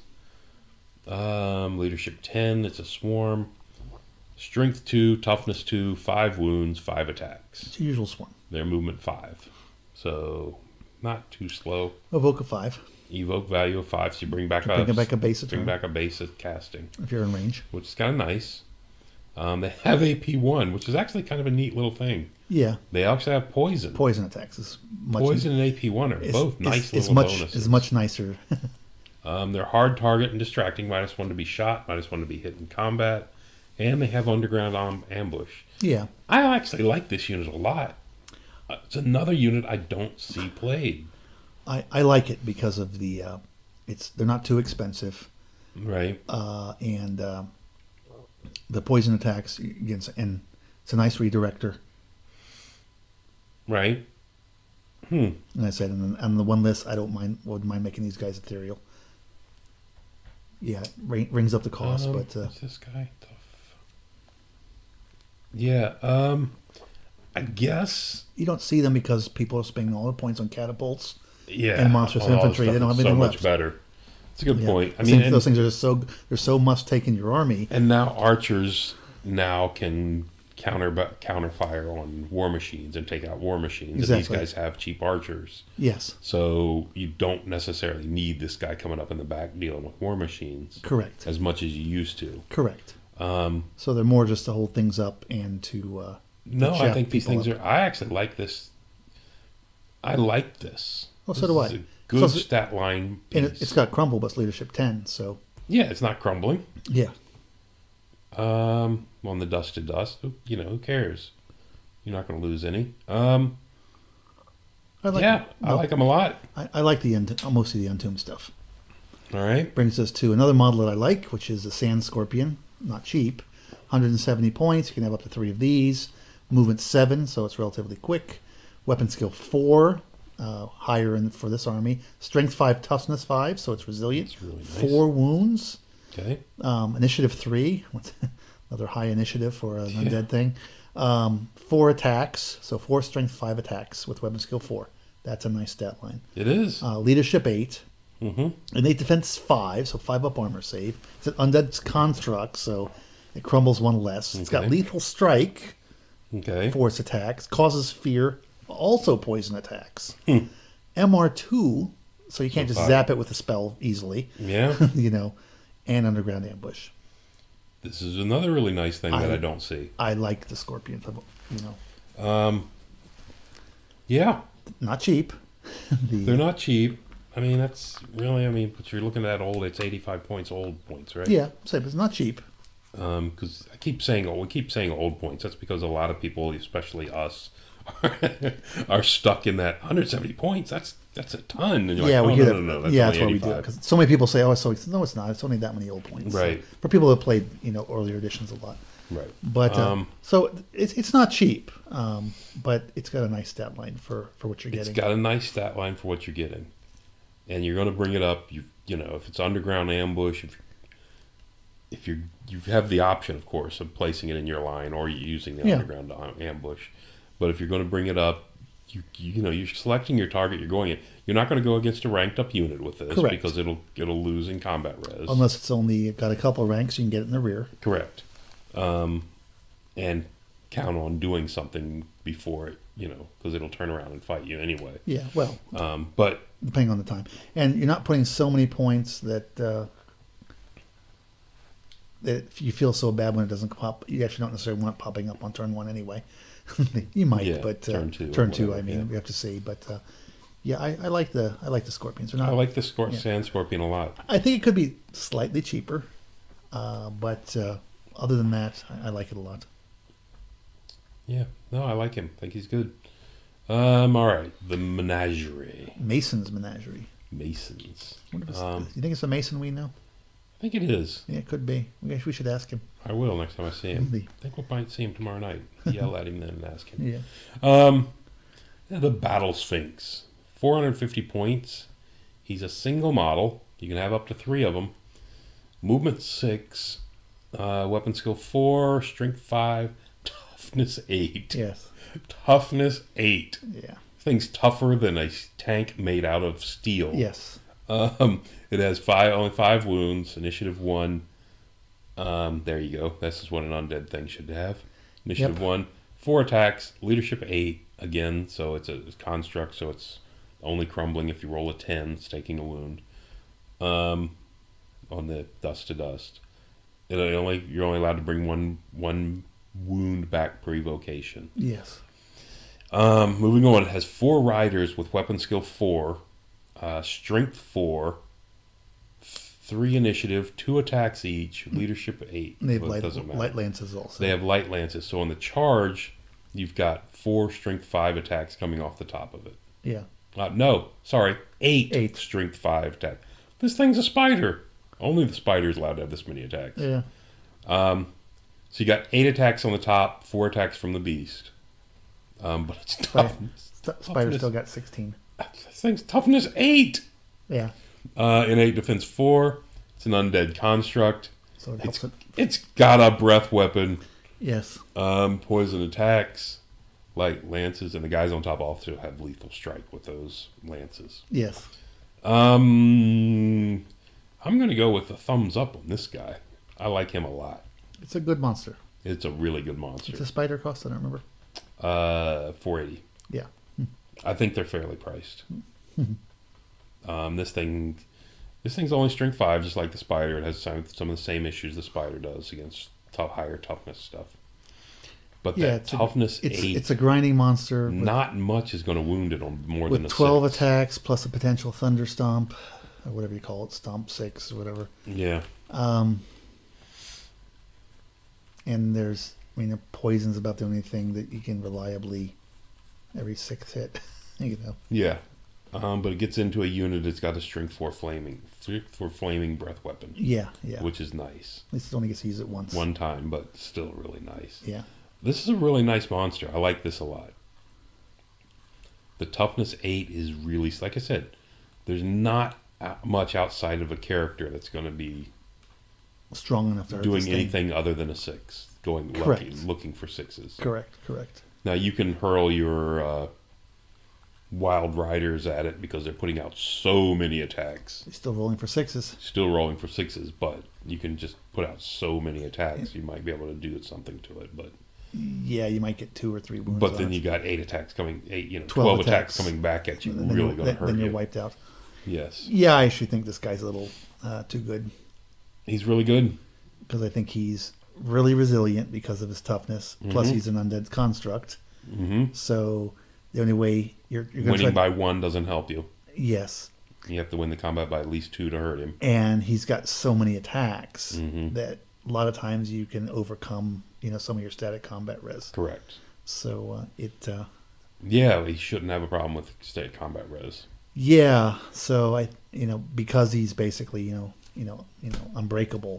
Um, leadership ten, it's a swarm. Strength two, toughness two, five wounds, five attacks.
It's a usual swarm.
Their movement five. So, not too slow.
Evoke a five.
Evoke value of five, so you bring back
Bring
a
it back a base
bring
turn
back a base at casting,
if you're in range.
which is kind of nice. Um, they have A P one, which is actually kind of a neat little thing.
Yeah.
They also have poison.
Poison attacks is much.
Poison and A P one are
is,
both nice
is,
little
is much,
bonuses.
Is much nicer.
um, they're hard target and distracting. Minus one to be shot. Minus one to be hit in combat. And they have underground um, ambush.
Yeah.
I actually like this unit a lot. Uh, it's another unit I don't see played.
I, I like it because of the uh, it's they're not too expensive.
Right.
Uh, and uh, the poison attacks against, and it's a nice redirector.
Right. Hmm.
And I said, on, on the one list, I don't mind wouldn't mind making these guys ethereal. Yeah, it ring, rings up the cost,
um,
but uh,
what's this guy? Tough. Yeah. Um. I guess.
You don't see them because people are spending all the points on catapults.
Yeah.
And monstrous
all
infantry. They don't have
so
anything
much
left.
better. It's a good
Yeah.
point. I
Those
mean,
things,
and,
those things are just so they're so must take in your army.
and now archers now can counter counter fire on war machines and take out war machines.
Exactly.
And these guys have cheap archers,
Yes,
so you don't necessarily need this guy coming up in the back dealing with war machines
correct,
as much as you used to.
correct.
Um,
So they're more just to hold things up and to. Uh,
no, I
shaft
think these
people
things
up.
are. I actually like this. I like this.
Well, so
This
do
is
I.
a good
So-
stat line piece.
and it, it's got crumble, but it's leadership ten. So
yeah, it's not crumbling.
yeah,
Um, on the dust to dust, you know, who cares? You're not going to lose any. Um,
I like.
yeah, I
no,
like them a lot.
I, I like the unt- most of the Untomb stuff.
All right.
Brings us to another model that I like, which is the Sand Scorpion. Not cheap, one hundred seventy points. You can have up to three of these. Movement seven, so it's relatively quick. Weapon skill four, uh, higher in, for this army. Strength five, toughness five, so it's resilient.
That's really nice.
Four wounds.
Okay.
Um, initiative three, another high initiative for an
Yeah.
undead thing. Um, four attacks, so four strength, five attacks with weapon skill four. That's a nice stat line.
It is.
Uh, leadership eight,
Mm-hmm.
innate defense five, so five up armor save. It's an undead construct, so it crumbles one less. It's got
Okay.
lethal strike,
Okay.
force attacks, causes fear, also poison attacks.
Hmm.
M R two, so you can't just
Five.
zap it with a spell easily,
Yeah.
you know, and underground ambush.
This is another really nice thing that
I-
I don't see.
I like the scorpions, you know,
Um, yeah,
not cheap. the,
they're not cheap. I mean, that's really, I mean, but you're looking at old, it's eighty-five points old points, right?
Yeah, say, but it's not cheap.
Um, because I keep saying, oh, we keep saying old points. That's because a lot of people, especially us, are stuck in that one hundred seventy points. That's that's a ton. And you're
Yeah,
like,
we
oh,
hear
no,
that.
no, no, that's
yeah,
only
that's why we do it
eighty-five.
because so many people say, "Oh, so it's, no, it's not. It's only that many old points." So
Right.
for people that played, you know, earlier editions a lot.
Right.
But uh,
Um,
so it's it's not cheap, um, but it's got a nice stat line for, for what you're
It's
getting.
got a nice stat line for what you're getting, and you're going to bring it up. You you know, if it's underground ambush, if if you you have the option, of course, of placing it in your line or using the
Yeah.
underground am- ambush. But if you're going to bring it up, you you know you're selecting your target. You're going in. You're not going to go against a ranked up unit with this
Correct.
because it'll it'll lose in combat res.
Unless it's only got a couple of ranks, you can get it in the rear.
Correct. Um, and count on doing something before it, you know, because it'll turn around and fight you anyway.
Yeah, well,
Um, but
depending on the time, and you're not putting so many points that uh, that you feel so bad when it doesn't pop. You actually don't necessarily want it popping up on turn one anyway. You might,
Yeah,
but uh,
turn two or
turn two. I
whatever,
mean,
yeah.
we have to see. But uh, yeah, I, I like the I like the scorpions. They're not.
I like the scor-
yeah.
sand scorpion a lot.
I think it could be slightly cheaper, uh, but uh, other than that, I, I like it a lot.
Yeah, no, I like him. I think he's good. Um, all right, the menagerie,
Mason's Menagerie.
Masons.
What if it's-
Um,
you think it's a Mason we know?
I think it is.
Yeah, it could be. We we should ask him.
I will next time I see him.
Maybe.
I think we might see him tomorrow night. Yell at him then and ask him.
Yeah.
Um, yeah, the Battle Sphinx, four hundred fifty points. He's a single model. You can have up to three of them. Movement six, uh, weapon skill four, strength five, toughness eight.
Yes.
Toughness eight.
Yeah.
Thing's tougher than a tank made out of steel.
Yes.
Um, it has five, only five wounds. Initiative one. Um, there you go. This is what an undead thing should have. Initiative
Yep.
one. Four attacks. Leadership eight again. So it's a, it's a construct. So it's only crumbling if you roll a ten. It's taking a wound. Um, on the dust to dust. It only you're only allowed to bring one one wound back per evocation.
Yes.
Um, moving on, it has four riders with weapon skill four, uh, strength four, three initiative, two attacks each, leadership eight.
They have
Well, it
light,
doesn't matter.
light lances also.
They have light lances. So on the charge, you've got four strength five attacks coming off the top of it.
Yeah.
Uh, no, sorry, eight,
Eight.
strength five attack. This thing's a spider. Only the spider's allowed to have this many attacks.
Yeah.
Um, so you got eight attacks on the top, four attacks from the beast. Um, but it's
Spider,
tough.
St- Spider still got sixteen.
This thing's toughness eight.
Yeah.
Uh, innate defense four. It's an undead construct.
So it helps
It's,
it.
it's got a breath weapon.
Yes.
Um, poison attacks, light lances, and the guys on top also have lethal strike with those lances.
Yes.
Um, I'm going to go with a thumbs up on this guy. I like him a lot.
It's a good monster.
It's a really good monster.
It's a spider cost, I don't remember.
Uh, four eighty.
Yeah.
I think they're fairly priced. um, this thing, this thing's only strength five, just like the spider. It has some, some of the same issues the spider does against tough, higher toughness stuff. But
Yeah,
that
it's a-
toughness
It's
eight,
it's a grinding monster with,
not much is going to wound it on more
with
than a
twelve
six.
attacks plus a potential thunder stomp, or whatever you call it, stomp six or whatever.
Yeah,
Um, and there's, I mean, poison's about the only thing that you can reliably every sixth hit, you know.
yeah. Um, but it gets into a unit that's got a strength four flaming, for flaming breath weapon,
Yeah, yeah.
which is nice.
At least it only gets to use it once.
One time, but still really nice.
Yeah.
This is a really nice monster. I like this a lot. The toughness eight is really, like I said, there's not much outside of a character that's going to be
Strong enough to hurt
doing
this thing.
anything other than a six, going
Correct.
lucky, looking for sixes.
Correct, correct.
Now you can hurl your uh, wild riders at it because they're putting out so many attacks.
He's still rolling for sixes.
Still rolling for sixes, but you can just put out so many attacks. You might be able to do something to it, but
Yeah, you might get two or three wounds.
but
on
then
it.
you got eight attacks coming, eight you know,
twelve
twelve, attacks.
attacks.
coming back at you.
And then
Really
you're-
going to
then,
hurt
then
you.
you're wiped out.
Yes,
Yeah, I actually think this guy's a little uh, too good
he's really good.
because I think he's really resilient because of his toughness. Plus,
Mhm.
he's an undead construct.
hmm
So the only way you're, you're going to
Winning
try.
by one doesn't help you.
Yes,
You have to win the combat by at least two to hurt him.
and he's got so many attacks
Mhm.
that a lot of times you can overcome, you know, some of your static combat res.
Correct.
So uh, it, uh,
Yeah, he shouldn't have a problem with state combat res.
yeah. So I, you know, because he's basically, you know, you know, you know, unbreakable.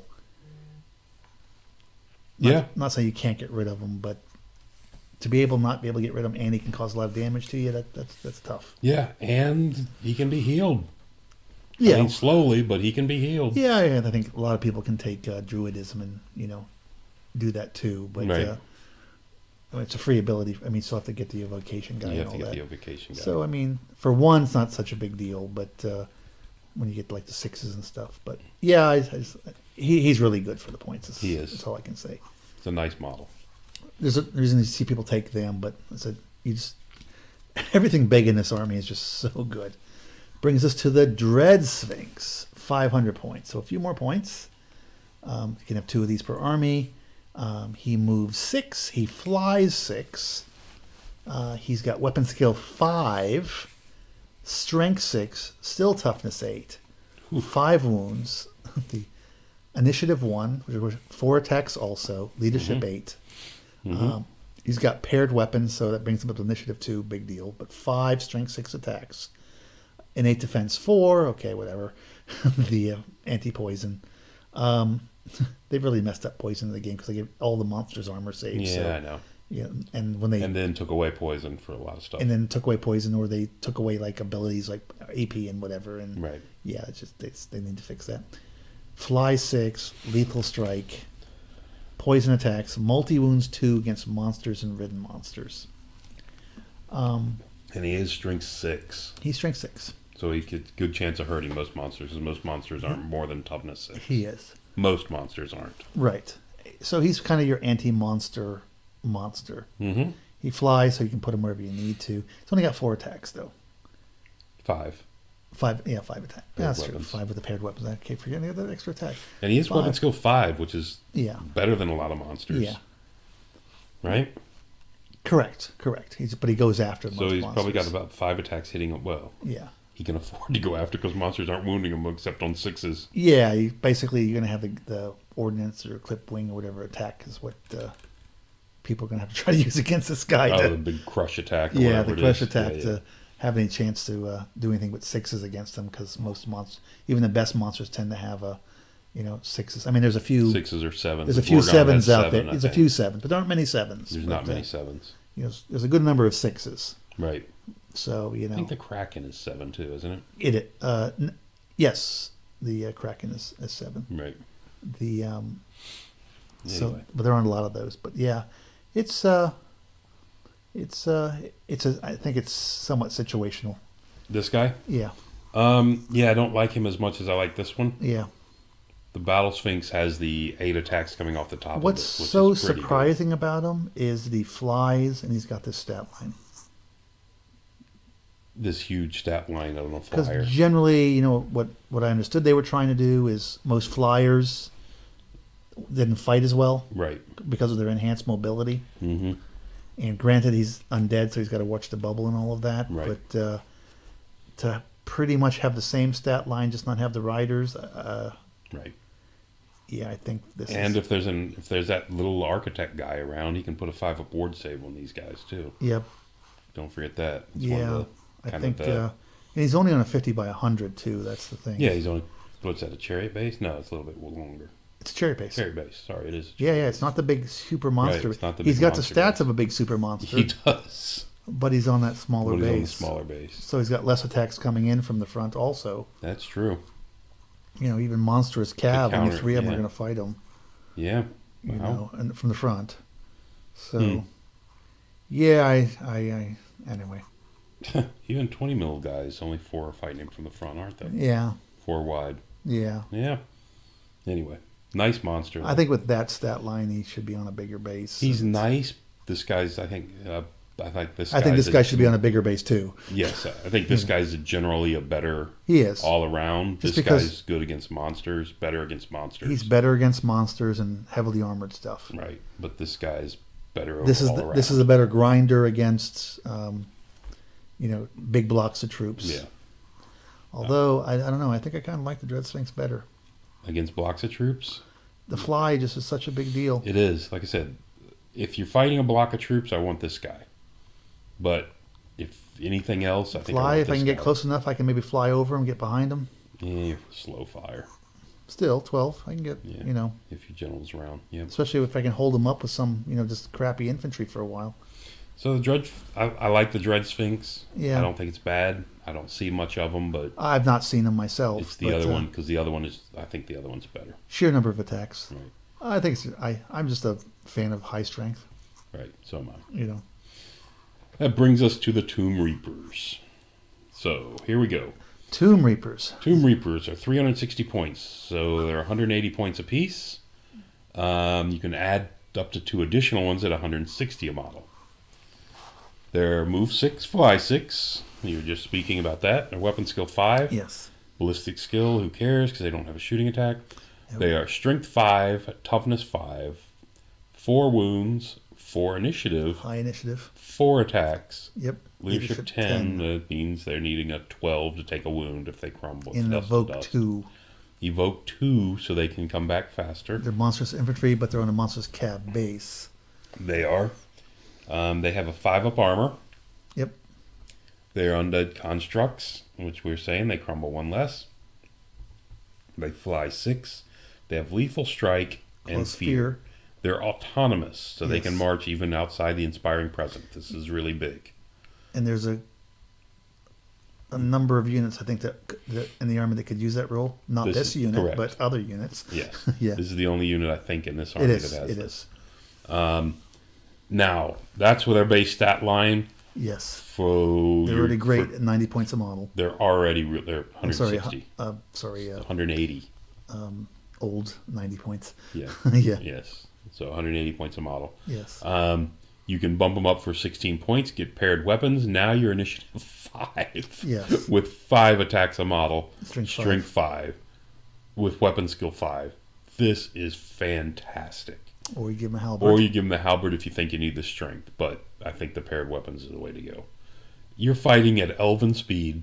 Not,
Yeah.
Not saying you can't get rid of him, but to be able not be able to get rid of him and he can cause a lot of damage to you, that that's that's tough.
Yeah, and he can be healed.
Yeah.
I mean, slowly, but he can be healed.
Yeah, yeah, I think a lot of people can take uh, druidism and, you know, do that too. But
Right.
uh, I mean, it's a free ability. I mean, you still have to get the evocation guy
You
and
have
all
to get
that.
the evocation guy.
So, I mean, for one, it's not such a big deal. But uh, when you get like the sixes and stuff. But yeah, I, I just, he, he's really good for the points. That's,
He is.
That's all I can say.
It's a nice model.
There's a reason you see people take them, but I said, you just, everything big in this army is just so good. Brings us to the Dread Sphinx, five hundred points. So a few more points. Um, you can have two of these per army. Um, he moves six. He flies six. Uh, he's got weapon skill five, strength six, still toughness eight,
Ooh.
five wounds. The initiative one, which was four attacks also, leadership
Mhm.
eight.
Mhm.
Um, he's got paired weapons, so that brings him up to initiative two, big deal. But five strength six attacks. Innate defense four, okay, whatever. the uh, anti-poison. Um, they've really messed up poison in the game because they gave all the monsters armor saves.
Yeah,
so,
I know.
yeah, and when they
And then took away poison for a lot of stuff.
and then took away poison, or they took away like abilities like A P and whatever. And
Right.
yeah, it's just it's, they need to fix that. Fly six, lethal strike, poison attacks, multi wounds two against monsters and ridden monsters. Um,
And he is strength six.
he's strength six.
So he gets good chance of hurting most monsters, because most monsters aren't more than toughness six.
He is.
Most monsters aren't.
Right. So he's kind of your anti-monster monster.
Mm-hmm.
He flies, so you can put him wherever you need to. He's only got four attacks, though.
Five.
Five, yeah, five attack. Yeah, that's true.
weapons.
Five with the paired weapons. I can't forget any other extra attack.
And he has
Five.
weapon skill five, which is
Yeah.
better than a lot of monsters.
Yeah.
Right?
Correct, correct. He's but he goes after most
So he's
monsters.
probably got about five attacks hitting him well.
Yeah.
He can afford to go after because monsters aren't wounding him except on sixes.
Yeah, you, basically you're going to have the, the ordnance or clip wing or whatever attack is what uh, people are going to have to try to use against this guy.
Oh,
to,
the big crush attack. Or
yeah, the
it
crush
is.
attack
Yeah, yeah.
to have any chance to uh, do anything with sixes against them because most monsters, even the best monsters, tend to have a, you know, sixes. I mean, there's a few
Sixes or sevens.
There's a
The
few
Gorgon
sevens
has
out
seven,
there.
I
There's a
think.
few sevens, but there aren't many sevens.
There's
but,
not many
uh,
sevens.
You know, there's a good number of sixes.
Right.
So you
I
know,
think the Kraken is seven too, isn't it?
it. Uh, n- yes, the uh, Kraken is, is seven.
Right.
The um, so,
Anyway.
but there aren't a lot of those. But yeah, it's uh, it's uh, it's a. I think it's somewhat situational.
This guy?
Yeah,
Um, yeah, I don't like him as much as I like this one.
yeah.
The Battle Sphinx has the eight attacks coming off the top
What's
of it, which
so
is pretty good.
surprising about him is that he flies and he's got this stat line.
This huge stat line on a
Because
flyer.
generally, you know, what, what I understood they were trying to do is most flyers didn't fight as well
Right.
because of their enhanced mobility.
Mm-hmm.
And granted, he's undead, so he's got to watch the bubble and all of that.
Right.
But uh, to pretty much have the same stat line, just not have the riders, uh,
Right.
yeah, I think this
And
is...
if there's an if there's that little architect guy around, he can put a five up ward save on these guys too.
Yep.
Don't forget that. It's
Yeah.
one of the,
I
kind
think...
of the,
Uh, and he's only on a fifty by one hundred, too. That's the thing.
yeah, he's only what's that? A chariot base? No, it's a little bit longer.
It's a cherry base.
Chariot base. Sorry, it is.
Yeah, yeah, it's not the big super monster.
it's not the
He's
big
got
monster
the stats
base.
of a big super monster,
He does.
but he's on that smaller
But he's on the
base.
smaller base.
So he's got less attacks coming in from the front also.
That's true.
You know, even monstrous Cav, only
counter,
three of them
yeah.
are going to fight him,
Yeah.
you
Wow.
know, and from the front. So,
Hmm.
yeah, I, I, I, anyway.
Even twenty mil guys, only four are fighting him from the front, aren't they?
Yeah,
Four wide.
yeah.
Yeah. Anyway, nice monster.
I think with that stat line, he should be on a bigger base.
he's
And
nice. This guy's, I think, uh, I think this.
I think
guy's
this
a-
guy should be on a bigger base, too.
Yes, I think this guy's generally a better
He is.
all around.
Just
This
because-
guy's good against monsters, better against monsters.
He's better against monsters and heavily armored stuff.
Right, but this guy's better
This is
all
the,
around.
this is a better grinder against, um, you know, big blocks of troops.
Yeah,
Although I, I don't know, I think I kind of like the Dread Sphinx better.
against blocks of troops.
The fly just is such a big deal.
It is, like I said, if you're fighting a block of troops, I want this guy. But if anything else, I think I
Fly,
want
if I
this
can get
guy.
close enough, I can maybe fly over him, get behind him.
Yeah, slow fire.
Still, twelve. I can get,
Yeah.
you know,
If your general's around, yeah.
especially if I can hold him up with some, you know, just crappy infantry for a while.
So the Dread, I, I like the Dread Sphinx.
Yeah.
I don't think it's bad. I don't see much of them, but
I've not seen him myself.
it's the
but,
other
uh,
one because the other one is. I think the other one's better.
Sheer number of attacks.
Right.
I think it's, I, I'm just a fan of high strength,
Right. So am I.
you know.
That brings us to the Tomb Reapers. So here we go.
Tomb Reapers.
Tomb Reapers are three hundred sixty points, so they're one hundred eighty points apiece. Um, you can add up to two additional ones at one hundred sixty a model. They're move six, fly six. You were just speaking about that. Their weapon skill five.
Yes.
Ballistic skill, who cares, because they don't have a shooting attack.
Yep.
They are strength five, toughness five, four wounds, four initiative,
High initiative.
four attacks.
Yep.
Leadership, ten, that means they're needing a twelve to take a wound if they crumble. It's
In
dust
Evoke
to dust.
two.
Evoke two so they can come back faster.
They're monstrous infantry, but they're on a monstrous cab base.
They are. Um, they have a five up armor.
Yep.
They're undead constructs, which we're saying they crumble one less. They fly six. They have lethal strike and
Plus
fear.
fear.
They're autonomous, so they can
Yes.
march even outside the inspiring present. This is really big.
And there's a a number of units I think that, that in the army that could use that role. Not
This
this,
is
unit,
correct.
but other units.
Yes.
Yeah.
This is the only unit I think in this
It
army
is.
that has
It
this.
is.
Now, that's with their base stat line.
Yes.
For
They're
your-
already great
for-
at ninety points a model.
they're already re- they're
I'm sorry.
160,
Uh, sorry. Uh,
180.
old ninety points.
Yeah.
Yeah.
Yes. So one hundred eighty points a model.
Yes.
Um, You can bump them up for sixteen points, get paired weapons. Now you're initiative five.
Yes.
With five attacks a model.
Strength,
Strength
five.
five. With weapon skill five. This is fantastic.
Or you give them a halberd.
Or you give them the halberd if you think you need the strength. But I think the paired weapons is the way to go. You're fighting at elven speed.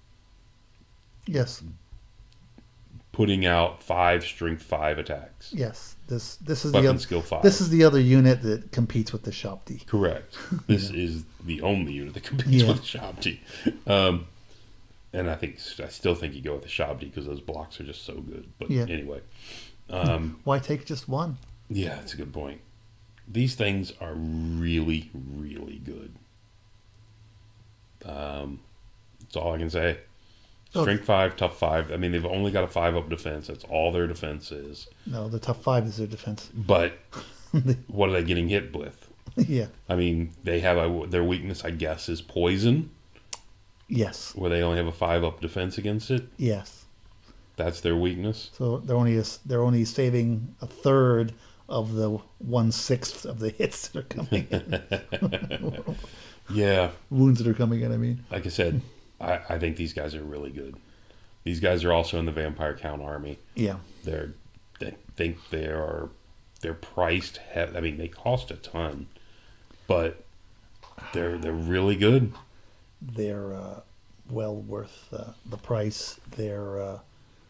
Yes.
Putting out five strength five attacks.
Yes. This this is
Weapon
the other,
skill five.
This is the other unit that competes with the Shabti.
Correct. This
Yeah.
is the only unit that competes
Yeah.
with the Shabti. Um, and I think I still think you go with the Shabti because those blocks are just so good. But
Yeah.
anyway. Um,
Why take just one?
yeah, that's a good point. These things are really, really good. Um, that's all I can say.
Oh.
Strength five, tough five. I mean, they've only got a five up defense. That's all their defense is.
No, the tough five is their defense.
But what are they getting hit with?
Yeah.
I mean, they have a, their weakness, I guess, is poison,
Yes.
where they only have a five up defense against it.
Yes.
That's their weakness.
So they're only they're only saving a third of the one sixth of the hits that are coming in.
Yeah,
Wounds that are coming in. I mean.
like I said, I, I think these guys are really good. These guys are also in the Vampire Count army.
Yeah.
They're they think they are they're priced. He- I mean, they cost a ton, but they're they're really good.
They're uh, well worth uh, the price. They're uh,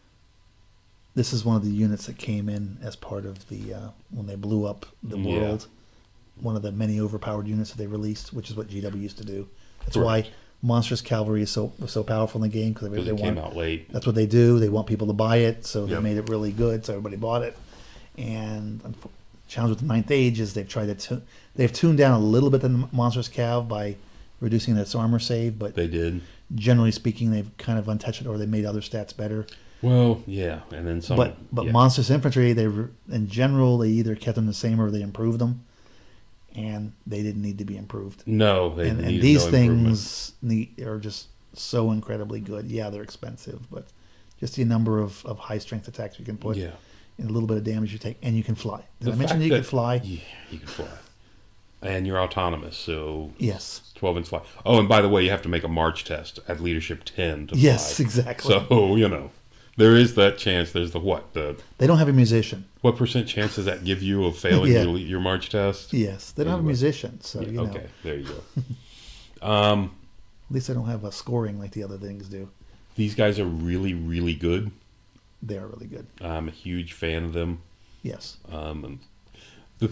this is one of the units that came in as part of the uh, when they blew up the
Yeah.
world. One of the many overpowered units that they released, which is what G W used to do. That's
Correct.
why Monstrous Cavalry is so was so powerful in the game because they,
Because
they
it came
want
out late.
that's what they do. They want people to buy it, so they
Yep.
made it really good, so everybody bought it. And the challenge with the Ninth Age is they've tried to tu- they've tuned down a little bit the Monstrous Cav by reducing its armor save, but
They did.
generally speaking, they've kind of untouched it, or they made other stats better.
Well, yeah, and then some.
but but
yeah.
Monstrous Infantry, they re- in general they either kept them the same or they improved them, and they didn't need to be improved.
No, they
and, and
needed
these
no improvement.
things need, are just so incredibly good. Yeah, they're expensive, but just the number of, of high strength attacks you can put,
Yeah.
and a little bit of damage you take, and you can fly. Did
The
I mention
fact
you
that-
can fly?
Yeah, you can fly. And you're autonomous, so
Yes.
twelve inch fly. Oh, and by the way, you have to make a March test at leadership ten to
Yes,
fly.
exactly.
So, you know, there is that chance. There's the what? The
They don't have a musician.
what percent chance does that give you of failing
Yeah.
your, your March test?
Yes, they don't have a
Anyway.
musician, so
Yeah,
you know.
okay, there you go. um,
At least they don't have a scoring like the other things do.
these guys are really, really good.
They are really good.
I'm a huge fan of them.
Yes.
Um, and the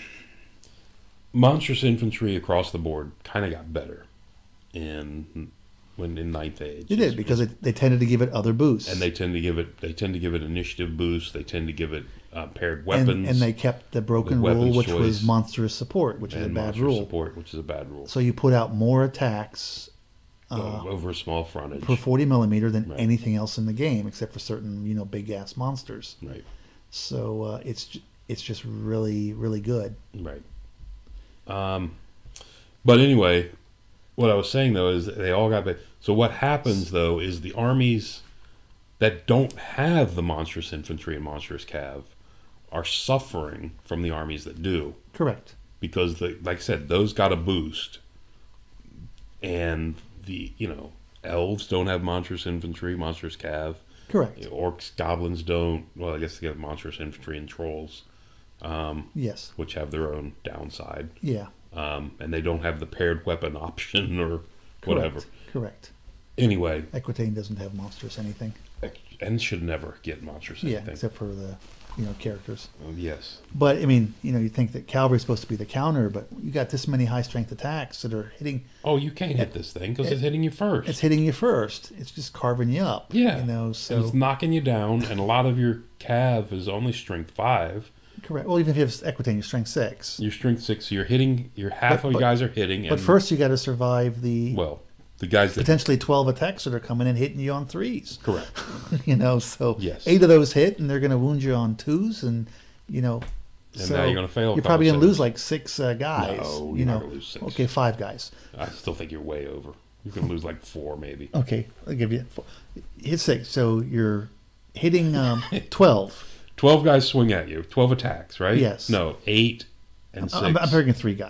monstrous infantry across the board kind of got better in when in Ninth Age.
They did because they, they tended to give it other boosts,
and they tend to give it they tend to give it initiative boost. They tend to give it uh, paired weapons
and, and they kept the broken
with
rule,
weapons
which
choice
was monstrous support, which is a
and
bad
monster
rule.
support, which is a bad rule.
So you put out more attacks uh,
O- over a small frontage,
per forty millimeter than
Right.
anything else in the game, except for certain you know big ass monsters.
right,
So uh, it's ju- it's just really really good.
right. Um, but anyway, what I was saying though is that they all got. Bad. So what happens though is the armies that don't have the monstrous infantry and monstrous cav are suffering from the armies that do.
Correct.
Because the, like I said, those got a boost, and the you know elves don't have monstrous infantry, monstrous cav.
Correct.
Orcs, goblins don't. Well, I guess they have monstrous infantry and trolls, um,
Yes.
which have their own downside,
Yeah.
um, and they don't have the paired weapon option or
Correct.
whatever.
Correct.
Anyway,
Equitane doesn't have monstrous anything.
and should never get monstrous
Yeah,
anything.
except for the you know characters.
Um, yes,
But I mean, you know, you think that cavalry is supposed to be the counter, but you got this many high strength attacks that are hitting.
oh, you can't hit this thing because it's hitting you first.
It's hitting you first. It's just carving you up.
Yeah.
You know,
And
so
it's knocking you down, and a lot of your cav is only strength five.
correct. Well, even if you have Equitane, you're strength six.
Your strength six, so you're hitting. Your half
But-
of you
but-
guys are hitting.
But
and,
first, you got to survive the
well, the guys that
potentially twelve attacks that are coming in hitting you on threes.
correct.
you know, so
Yes.
eight of those hit, and they're going to wound you on twos, and you know.
And
so
now you're gonna fail a
You're
couple
probably going to
saves.
lose like six uh, guys.
No,
you
you're
know.
not gonna lose six.
Okay, five guys.
I still think you're way over. You can lose like four, maybe.
Okay, I'll give you four. Hit six. So you're hitting um, twelve.
Twelve guys swing at you. Twelve attacks, right?
Yes.
No, eight and six.
I'm, I'm figuring three guys.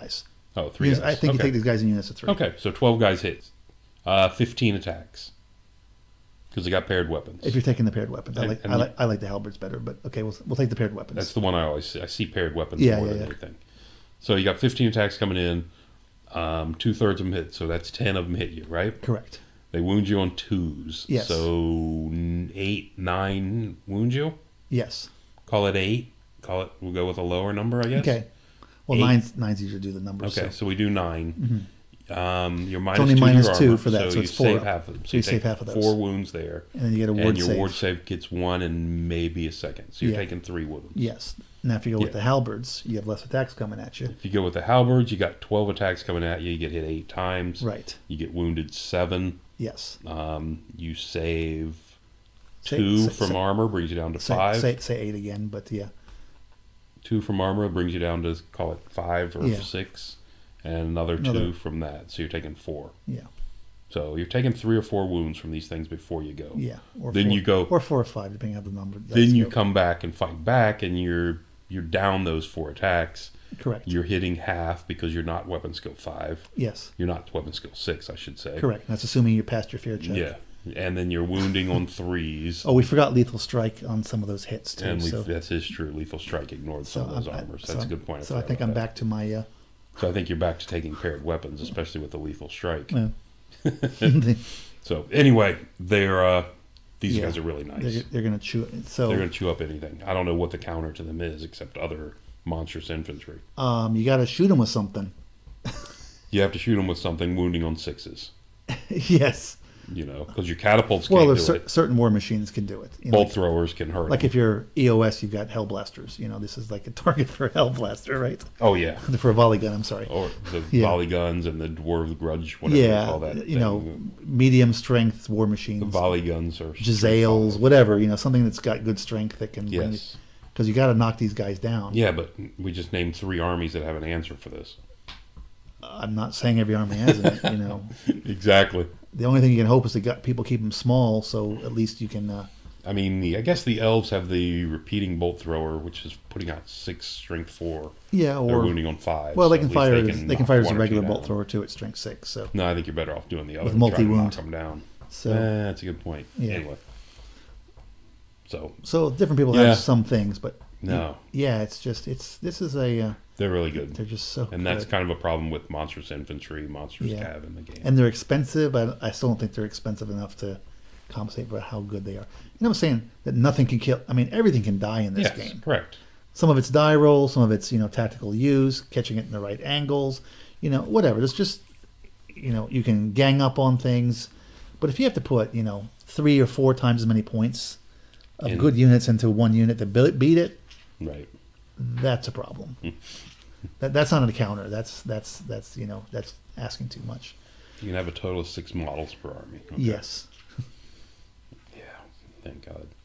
Oh, three
Because
guys.
I think
okay.
you take these guys in units of three.
Okay, so twelve guys hits. Uh, fifteen attacks. Because they got paired weapons.
If you're taking the paired weapons. I
And-
like
and
I
you-
like I like the halberds better, but okay, we'll we'll take the paired weapons.
That's the one I always see. I see paired weapons
Yeah,
more
yeah,
than
yeah.
anything. So you got fifteen attacks coming in. Um, two thirds of them hit, so that's ten of them hit you, right?
Correct.
They wound you on twos.
Yes.
So n- eight, nine wound you.
Yes.
Call it eight. Call it. We'll go with a lower number, I guess.
Okay. Well,
Eight.
nine's nine's easier to do the numbers.
Okay,
So.
so we do nine. Um, you're minus
only
two
minus
to your
two
armor,
for that, so
you
it's four.
save half of them.
So you
take
save half of those.
Four wounds there,
And then you get a ward
and your
save.
ward save gets one and maybe a second. So you're
Yeah.
taking three wounds.
Yes. Now if you go with
Yeah.
the halberds, you have less attacks coming at you.
If you go with the halberds, you got twelve attacks coming at you. You get hit eight times.
Right.
You get wounded seven.
Yes.
Um, you save
Say-
two
say-
from
say-
armor, brings you down to
Say,
five.
say say eight again, but yeah.
Two from armor brings you down to call it five or
Yeah.
six, and another,
Another-
two from that. So you're taking four.
Yeah.
So you're taking three or four wounds from these things before you go.
Yeah. Or
Then
four,
you go-
or four or five, depending on the number.
Then you come back and fight back, and you're you're down those four attacks.
Correct.
You're hitting half because you're not weapon skill five.
Yes.
You're not weapon skill six, I should say.
Correct. That's assuming you passed your fear check.
Yeah, and then you're wounding on threes.
Oh, we forgot lethal strike on some of those hits too.
and
so,
that is true. Lethal strike ignored some
so
of those
I'm- I-
armors.
so
That's a
I'm-
good point.
So I
forgot
think
about
I'm
that.
back to my. Uh,
So I think you're back to taking paired weapons, especially with the lethal strike.
uh,
So anyway, they're uh, these
Yeah.
guys are really nice.
they're, they're going to chew it. So
They're going to chew up anything. I don't know what the counter to them is, except other monstrous infantry.
um, you got to shoot them with something.
You have to shoot them with something wounding on sixes.
Yes.
You know, because your catapults
Well,
can't
there's
do
cer-
it.
certain war machines can do it. You know,
Bolt
like,
throwers can hurt.
like
them.
if you're E O S, you've got Hellblasters. You know, this is like a target for a Hellblaster, right?
Oh yeah,
For a volley gun, I'm sorry.
or the
Yeah.
volley guns and the dwarf grudge, whatever they call
Yeah,
that.
you know,
thing.
medium strength war
the
machines,
volley guns are
Giselles, whatever. You know, something that's got good strength that can bring.
Yes.
Because you got to knock these guys down.
Yeah, but we just named three armies that have an answer for this.
I'm not saying every army has it. You know,
Exactly.
the only thing you can hope is that got people keep them small, so at least you can. Uh,
I mean, the, I guess the elves have the repeating bolt thrower, which is putting out six strength four.
yeah,
They're
or
wounding on five.
well,
so
they can
at least
fire.
They
it
can,
as, they can
knock
fire as
one
a
or two
regular
down.
bolt thrower too at strength six. So
No, I think you're better off doing the other.
With
and trying to
multi-wound.
knock them down.
so
Eh, that's a good point.
Yeah.
Anyway. So,
so different people
Yeah.
have some things, but
no,
yeah, it's just it's this is a uh,
they're really good.
they're just so
And that's
good.
kind of a problem with monstrous infantry, monstrous
Yeah.
cav in the game.
And they're expensive. I, I still don't think they're expensive enough to compensate for how good they are. You know, I'm saying that nothing can kill. I mean, everything can die in this
yes,
game.
correct.
Some of it's die roll, some of it's you know tactical use, catching it in the right angles. You know, whatever. It's just you know you can gang up on things, but if you have to put you know three or four times as many points of
In-
good units into one unit to be- beat it,
Right.
that's a problem. that that's not a counter. That's that's that's you know that's asking too much.
You can have a total of six models per army. Okay.
Yes.
Yeah, thank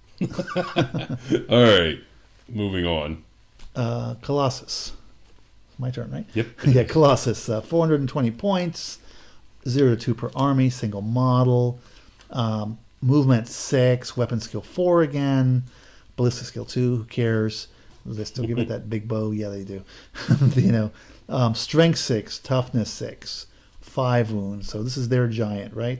God. All right, moving on.
Uh, Colossus. My turn, right?
Yep.
Yeah, Colossus. Uh, four hundred twenty points, zero to two per army, single model. Um, movement six, weapon skill four again, ballistic skill two. Who cares? Do they still give it that big bow? Yeah, they do. you know, um, strength six, toughness six, five wounds. So this is their giant, right?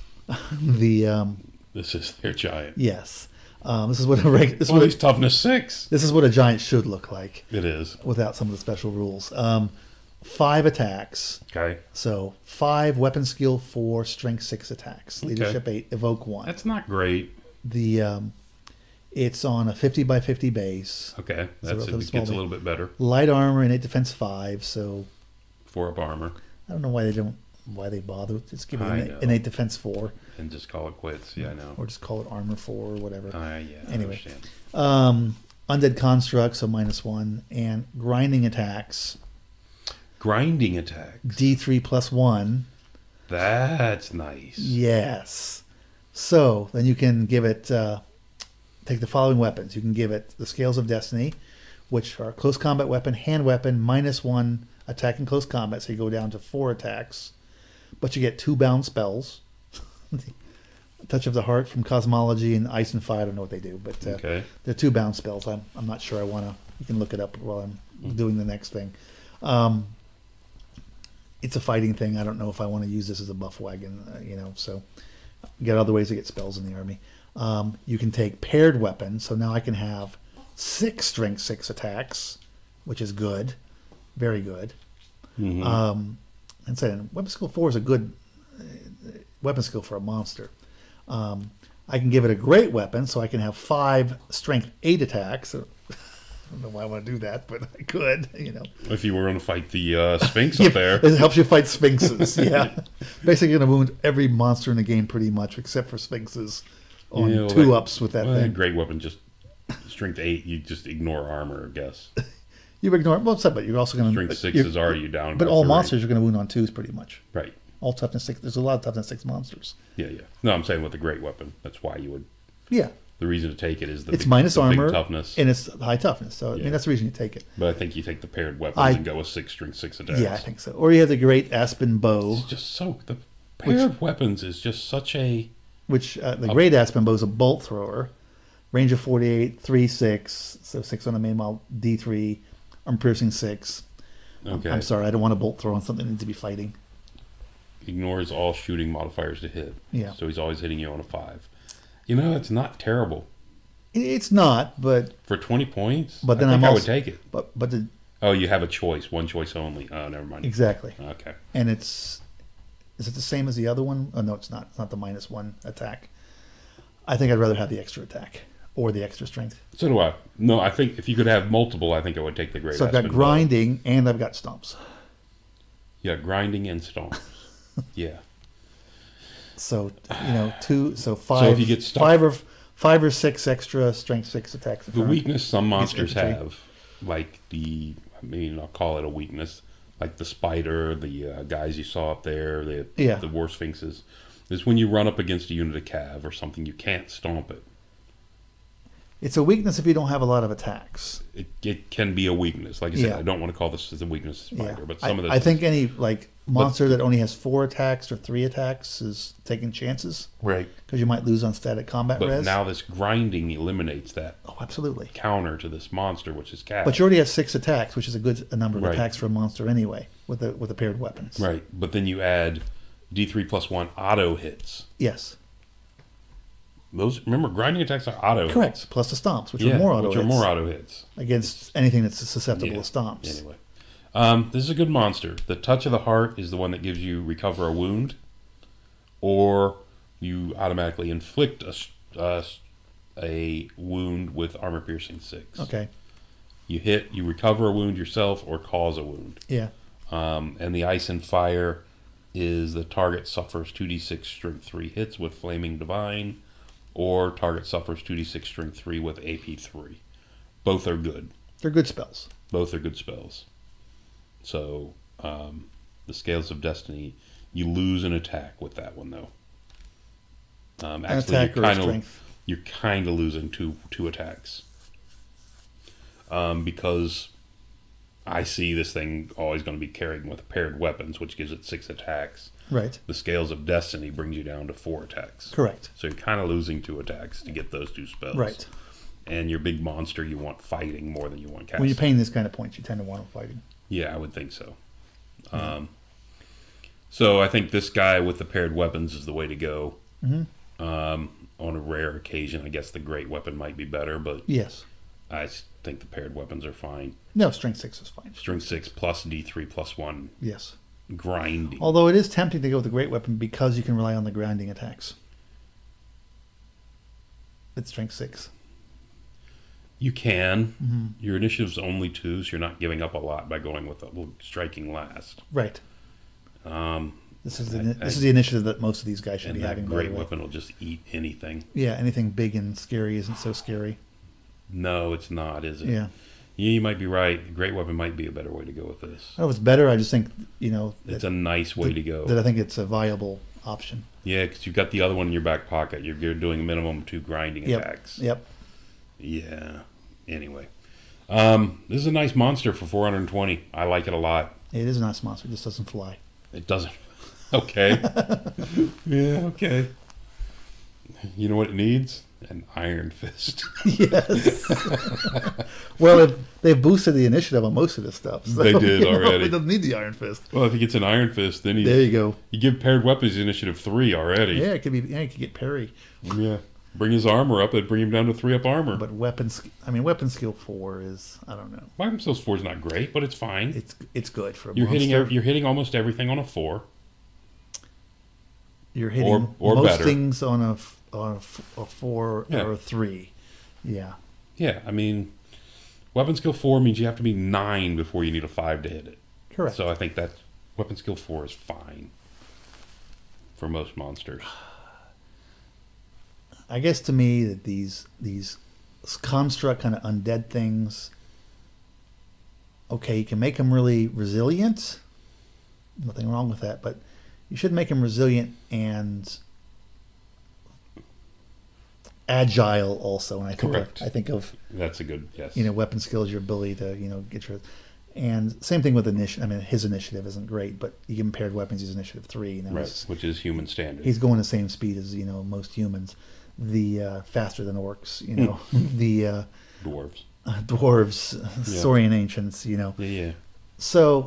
the um,
This is their giant.
yes, um, this is what a reg- this is
Well,
what
he's toughness six.
this is what a giant should look like
It is.
without some of the special rules. Um, five attacks.
Okay.
So five weapon skill four, strength six attacks.
Okay.
Leadership eight, evoke one.
That's not great.
The um, it's on a fifty by fifty base.
Okay.
It's a
That's it.
relatively
It
small
gets a
base.
little bit better.
Light armor and eight defense five. So
Four up armor
I don't know why they don't why they bother. Just give it
I
an,
know.
an eight defense four,
and just call it quits. Yeah, I know.
or just call it armor four or whatever.
Uh, yeah. I
Anyway.
understand.
Um, undead construct, so minus one, and grinding attacks
Grinding attack.
D three plus one.
That's nice.
Yes. So then you can give it, uh, take the following weapons. You can give it the Scales of Destiny, which are close combat weapon, hand weapon, minus one attack in close combat. So you go down to four attacks, but you get two bound spells. Touch of the Heart from Cosmology and Ice and Fire. I don't know what they do, but uh,
Okay.
they're two bound spells. I'm, I'm not sure I want to. You can look it up while I'm doing the next thing. Um, it's a fighting thing. I don't know if I want to use this as a buff wagon, uh, you know. So, you got other ways to get spells in the army. Um, you can take paired weapons, so now I can have six strength six attacks, which is good, very good. Mm-hmm. Um, and saying weapon skill four is a good uh, weapon skill for a monster. Um, I can give it a great weapon, so I can have five strength eight attacks. I don't know why I want to do that, but I could, you know.
If you were going to fight the uh, Sphinx
yeah,
up there.
It helps you fight Sphinxes, yeah. Basically going to wound every monster in the game pretty much, except for Sphinxes on
yeah, well,
two-ups with that
well,
thing.
Great weapon, just strength eight, you just ignore armor, I guess.
You ignore, well, but you're also going to...
Strength six is already down.
But all monsters are going to wound on twos pretty much.
Right.
All toughness six, there's a lot of toughness six monsters.
Yeah, yeah. No, I'm saying with the great weapon, that's why you would...
Yeah.
The reason to take it is the
it's
big,
minus
the
armor
big toughness,
and it's high toughness. So I
yeah.
mean that's the reason you take it.
But I think you take the paired weapons
I,
and go with six string six attacks.
Yeah, I think so. Or you have the great aspen bow.
It's just so the paired which, weapons is just such a.
Which uh, the a, great aspen bow is a bolt thrower, range of forty-eight, three six, so six on the main model, D three, armor piercing six.
Okay.
I'm, I'm sorry, I don't want a bolt throw on something that needs to be fighting.
Ignores all shooting modifiers to hit.
Yeah.
So he's always hitting you on a five. You know, it's not terrible.
It's not, but
for twenty points.
But then
I think
I'm
I
also,
would take it.
But but the,
oh, you have a choice, one choice only. Oh, never mind.
Exactly.
Okay.
And it's is it the same as the other one? Oh no, it's not. It's not the minus one attack. I think I'd rather have the extra attack or the extra strength.
So do I. No, I think if you could have multiple, I think I would take the great.
So I've got grinding bow. And I've got stomps.
Yeah, grinding and stomp. Yeah.
So you know two. So five.
So if you get stuck,
five or five or six extra strength six attacks.
The weakness some monsters have, like the, I mean, I'll call it a weakness, like the spider, the uh, guys you saw up there, the
yeah.
the war sphinxes, is when you run up against a unit of cav or something, you can't stomp it.
It's a weakness if you don't have a lot of attacks.
It, it can be a weakness. Like I said,
yeah.
I don't want to call this as a weakness spider,
yeah.
but some
I,
of this.
I think any like monster but, that only has four attacks or three attacks is taking chances.
Right.
Because you might lose on static combat
but
res.
Now this grinding eliminates that.
Oh, absolutely.
Counter to this monster, which is cav.
But you already have six attacks, which is a good a number of
right.
attacks for a monster anyway, with the with the paired weapons.
Right. But then you add D three plus one auto hits.
Yes.
Those remember grinding attacks are auto
correct
hits.
Plus the stomps, which
yeah,
are more auto
which
hits.
are more auto hits
against anything that's susceptible
yeah.
to stomps.
Anyway, um, this is a good monster. The touch of the heart is the one that gives you recover a wound, or you automatically inflict a uh, a wound with armor piercing six.
Okay.
You hit, you recover a wound yourself, or cause a wound.
Yeah.
Um, and the ice and fire is the target suffers two d six strength three hits with flaming divine. Or target suffers two d six strength three with A P three. Both are good.
They're good spells.
Both are good spells. So, um, the Scales of Destiny, you lose an attack with that one, though. Um,
an
actually,
attack
you're
or
kind
strength.
of you're kind of losing two two attacks. Um, because I see this thing always going to be carrying with paired weapons, which gives it six attacks.
Right.
The Scales of Destiny brings you down to four attacks.
Correct.
So you're kind of losing two attacks to get those two spells.
Right.
And your big monster, you want fighting more than you want casting.
When you're paying this kind of points, you tend to want them fighting.
Yeah, I would think so. Mm-hmm. Um, so I think this guy with the paired weapons is the way to go.
Mm-hmm.
Um, on a rare occasion, I guess the great weapon might be better, but
yes,
I think the paired weapons are fine.
No, strength six is fine.
Strength six plus D three plus one.
Yes.
Grinding.
Although it is tempting to go with the great weapon because you can rely on the grinding attacks. It's strength six.
You can.
Mm-hmm.
Your initiative's only two, so you're not giving up a lot by going with a striking last.
Right.
Um,
this is the,
I,
this
I,
is the initiative that most of these guys should
and
be
that
having.
Great weapon will just eat anything.
Yeah, anything big and scary isn't so scary.
No, it's not, is it?
Yeah.
Yeah, you might be right. The great weapon might be a better way to go with this.
I don't know if it's better. I just think, you know...
It's that, a nice way
that,
to go.
That I think it's a viable option.
Yeah, because you've got the other one in your back pocket. You're, you're doing a minimum of two grinding
yep.
attacks.
Yep.
Yeah. Anyway. Um, this is a nice monster for four hundred twenty. I like it a lot.
It is a nice monster. It just doesn't fly.
It doesn't. Okay. Yeah, okay. You know what it needs? An Iron Fist.
Yes. Well, they've, they've boosted the initiative on most of this stuff. So,
They did
you know,
already.
It doesn't need the Iron Fist.
Well, if he gets an Iron Fist, then he
There you go.
you give paired weapons initiative three already.
Yeah, it could be. Yeah, you could get parry.
Yeah. Bring his armor up and bring him down to three up armor.
But weapons, I mean, weapon skill four is, I don't know.
Weapon skills four is not great, but it's fine.
It's it's good for a
You're
monster.
hitting ev- you're hitting almost everything on a four.
You're hitting
or- or
most
better.
things on a f- on a, f- a four
Yeah.
or a three. Yeah.
Yeah, I mean, weapon skill four means you have to be nine before you need a five to hit it.
Correct.
So I think that weapon skill four is fine for most monsters.
I guess to me that these these construct kind of undead things. Okay, you can make them really resilient. Nothing wrong with that, but you should make them resilient and agile also. And I think
Correct.
of, I think of
That's a good yes.
you know weapon skills, your ability to you know get your and same thing with initiative. I mean, his initiative isn't great, but you give him paired weapons. He's initiative three. You know,
right,
he's,
which is human standard.
he's going the same speed as you know most humans. The uh, faster than orcs. You know, the uh,
Dwarves.
uh, dwarves,
Yeah.
Saurian ancients. You know,
Yeah, yeah.
so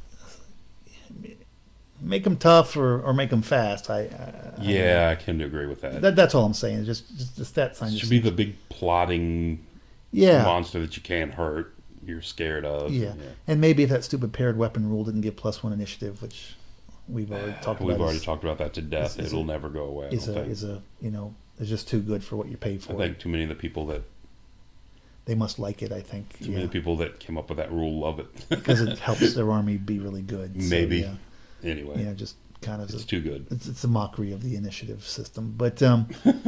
make them tough or, or make them fast. I, I
Yeah, I can agree with that.
that that's all I'm saying. Just just the stat sign
It
just
should be
seems-
the big plotting
yeah.
monster that you can't hurt, you're scared of.
Yeah. And maybe if that stupid paired weapon rule didn't give plus one initiative, which we've already talked
We've
about,
already
is,
talked about that to death.
is- is
It'll
a-
never go away. I
is
don't
a
think.
is a you know is just too good for what you pay for.
I think too many of the people that
They must like it. I think
too
yeah.
many people that came up with that rule love it.
because it helps their army be really good. So,
Maybe.
yeah,
Anyway,
you know, just kind of
it's too good.
it's, it's a mockery of the initiative system. But um,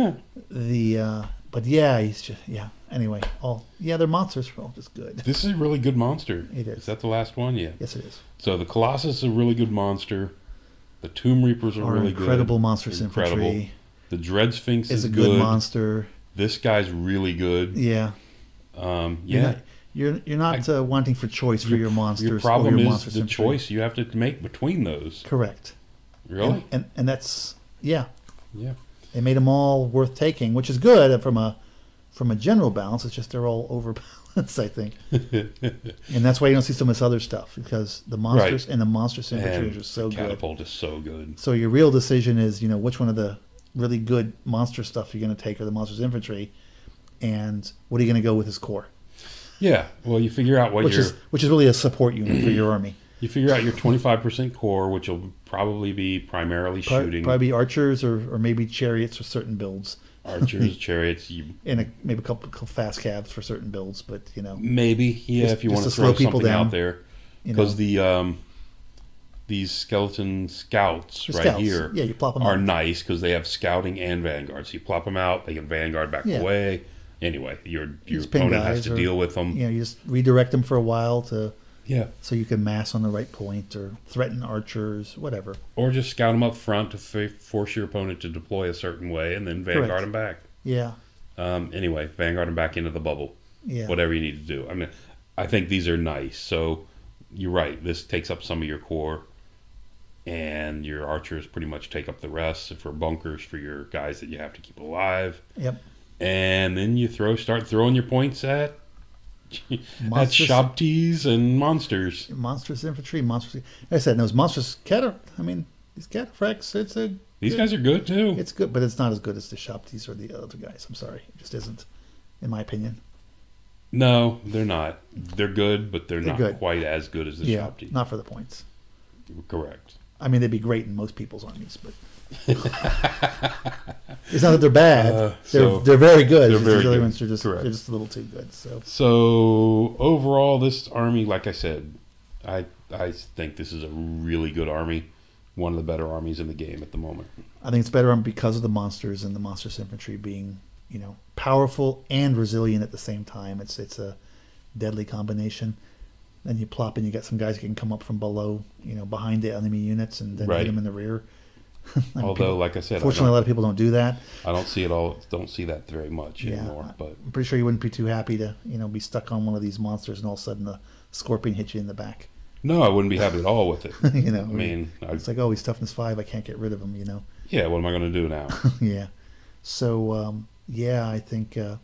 the uh, but yeah, he's just yeah. Anyway, all yeah, they're monsters. They're all just good.
This is a really good monster.
It is.
Is that the last one? Yeah.
Yes, it is.
So the Colossus is a really good monster. The Tomb Reapers are
Our
really
incredible
good.
monstrous
Incredible.
infantry
The Dread Sphinx
is
is
a good,
good.
monster.
This guy's really good.
Yeah.
Um,
You're
yeah.
not, you're you're not uh, wanting for choice for your, monsters.
Your problem
or your
is
monstrous
the
infantry.
choice you have to make between those.
Correct.
Really?
And, and and that's yeah.
Yeah.
They made them all worth taking, which is good from a from a general balance. It's just they're all overbalanced, I think, and that's why you don't see some of this other stuff because the monsters
Right.
and the monstrous infantry
And
are so good.
Catapult is so good.
So your real decision is, you know, which one of the really good monster stuff you're going to take or the monsters infantry, and what are you going to go with as core,
Yeah. Well, you figure out what
which
your
is which is really a support unit for your army.
you figure out your twenty-five percent core, which will probably be primarily
Pro-
shooting.
Probably archers or, or maybe chariots for certain builds,
Archers, chariots, you
and a, maybe a couple, couple fast calves for certain builds. But you know,
maybe yeah
Just-
if you
just
want to
to
throw
slow people
something
down,
out there
you know,
because the um these skeleton scouts
the
right
scouts.
here
Yeah, you plop them
are
out.
nice because they have scouting and vanguard. So you plop them out, they can vanguard back
Yeah.
away. Anyway, your your
Just ping
opponent has
guys
to
or-
deal with them.
You know, you just redirect them for a while to
Yeah.
so you can mass on the right point or threaten archers, whatever.
Or just scout them up front to f- force your opponent to deploy a certain way and then vanguard
Correct.
them back.
Yeah,
Um, anyway, vanguard them back into the bubble.
yeah.
Whatever you need to do. I mean, I think these are nice. So you're right. This takes up some of your core, and your archers pretty much take up the rest for bunkers for your guys that you have to keep alive.
Yep.
And then you throw, start throwing your points at at
Monstrous-
Shabtis and monsters.
Monstrous infantry, monstrous. Like I said, those monstrous catar. I mean, these cataphracts. It's a.
These guys are good too.
It's good, but it's not as good as the Shopties or the other guys. I'm sorry, it just isn't, in my opinion.
No, they're not. They're good, but they're,
They're
not
good.
quite as good as the
yeah,
Shabtis.
not for the points.
Correct.
I mean, they'd be great in most people's armies, but it's not that they're bad.
Uh,
they're
so-
they're very good.
They're
It's just
very
the other
good.
ones are just
Correct.
they're just a little too good. So
So overall, this army, like I said, I I think this is a really good army, one of the better armies in the game at the moment.
I think it's better on because of the monsters and the monstrous infantry being, you know, powerful and resilient at the same time. It's it's a deadly combination. Then you plop in, you got some guys that can come up from below, you know, behind the enemy units and then
Right.
hit them in the rear. I mean,
Although,
people-
like I said, I
fortunately, a
don't,
lot of people don't do that.
I don't see it all. Don't see that very much
Yeah.
anymore. But
I'm pretty sure you wouldn't be too happy to, you know, be stuck on one of these monsters and all of a sudden the scorpion hits you in the back.
no, I wouldn't be happy at all with it.
you know,
I mean, I,
it's like, oh, he's toughness five. I can't get rid of him. You know.
yeah. What am I going to do now?
Yeah. So, um, Yeah, I think uh,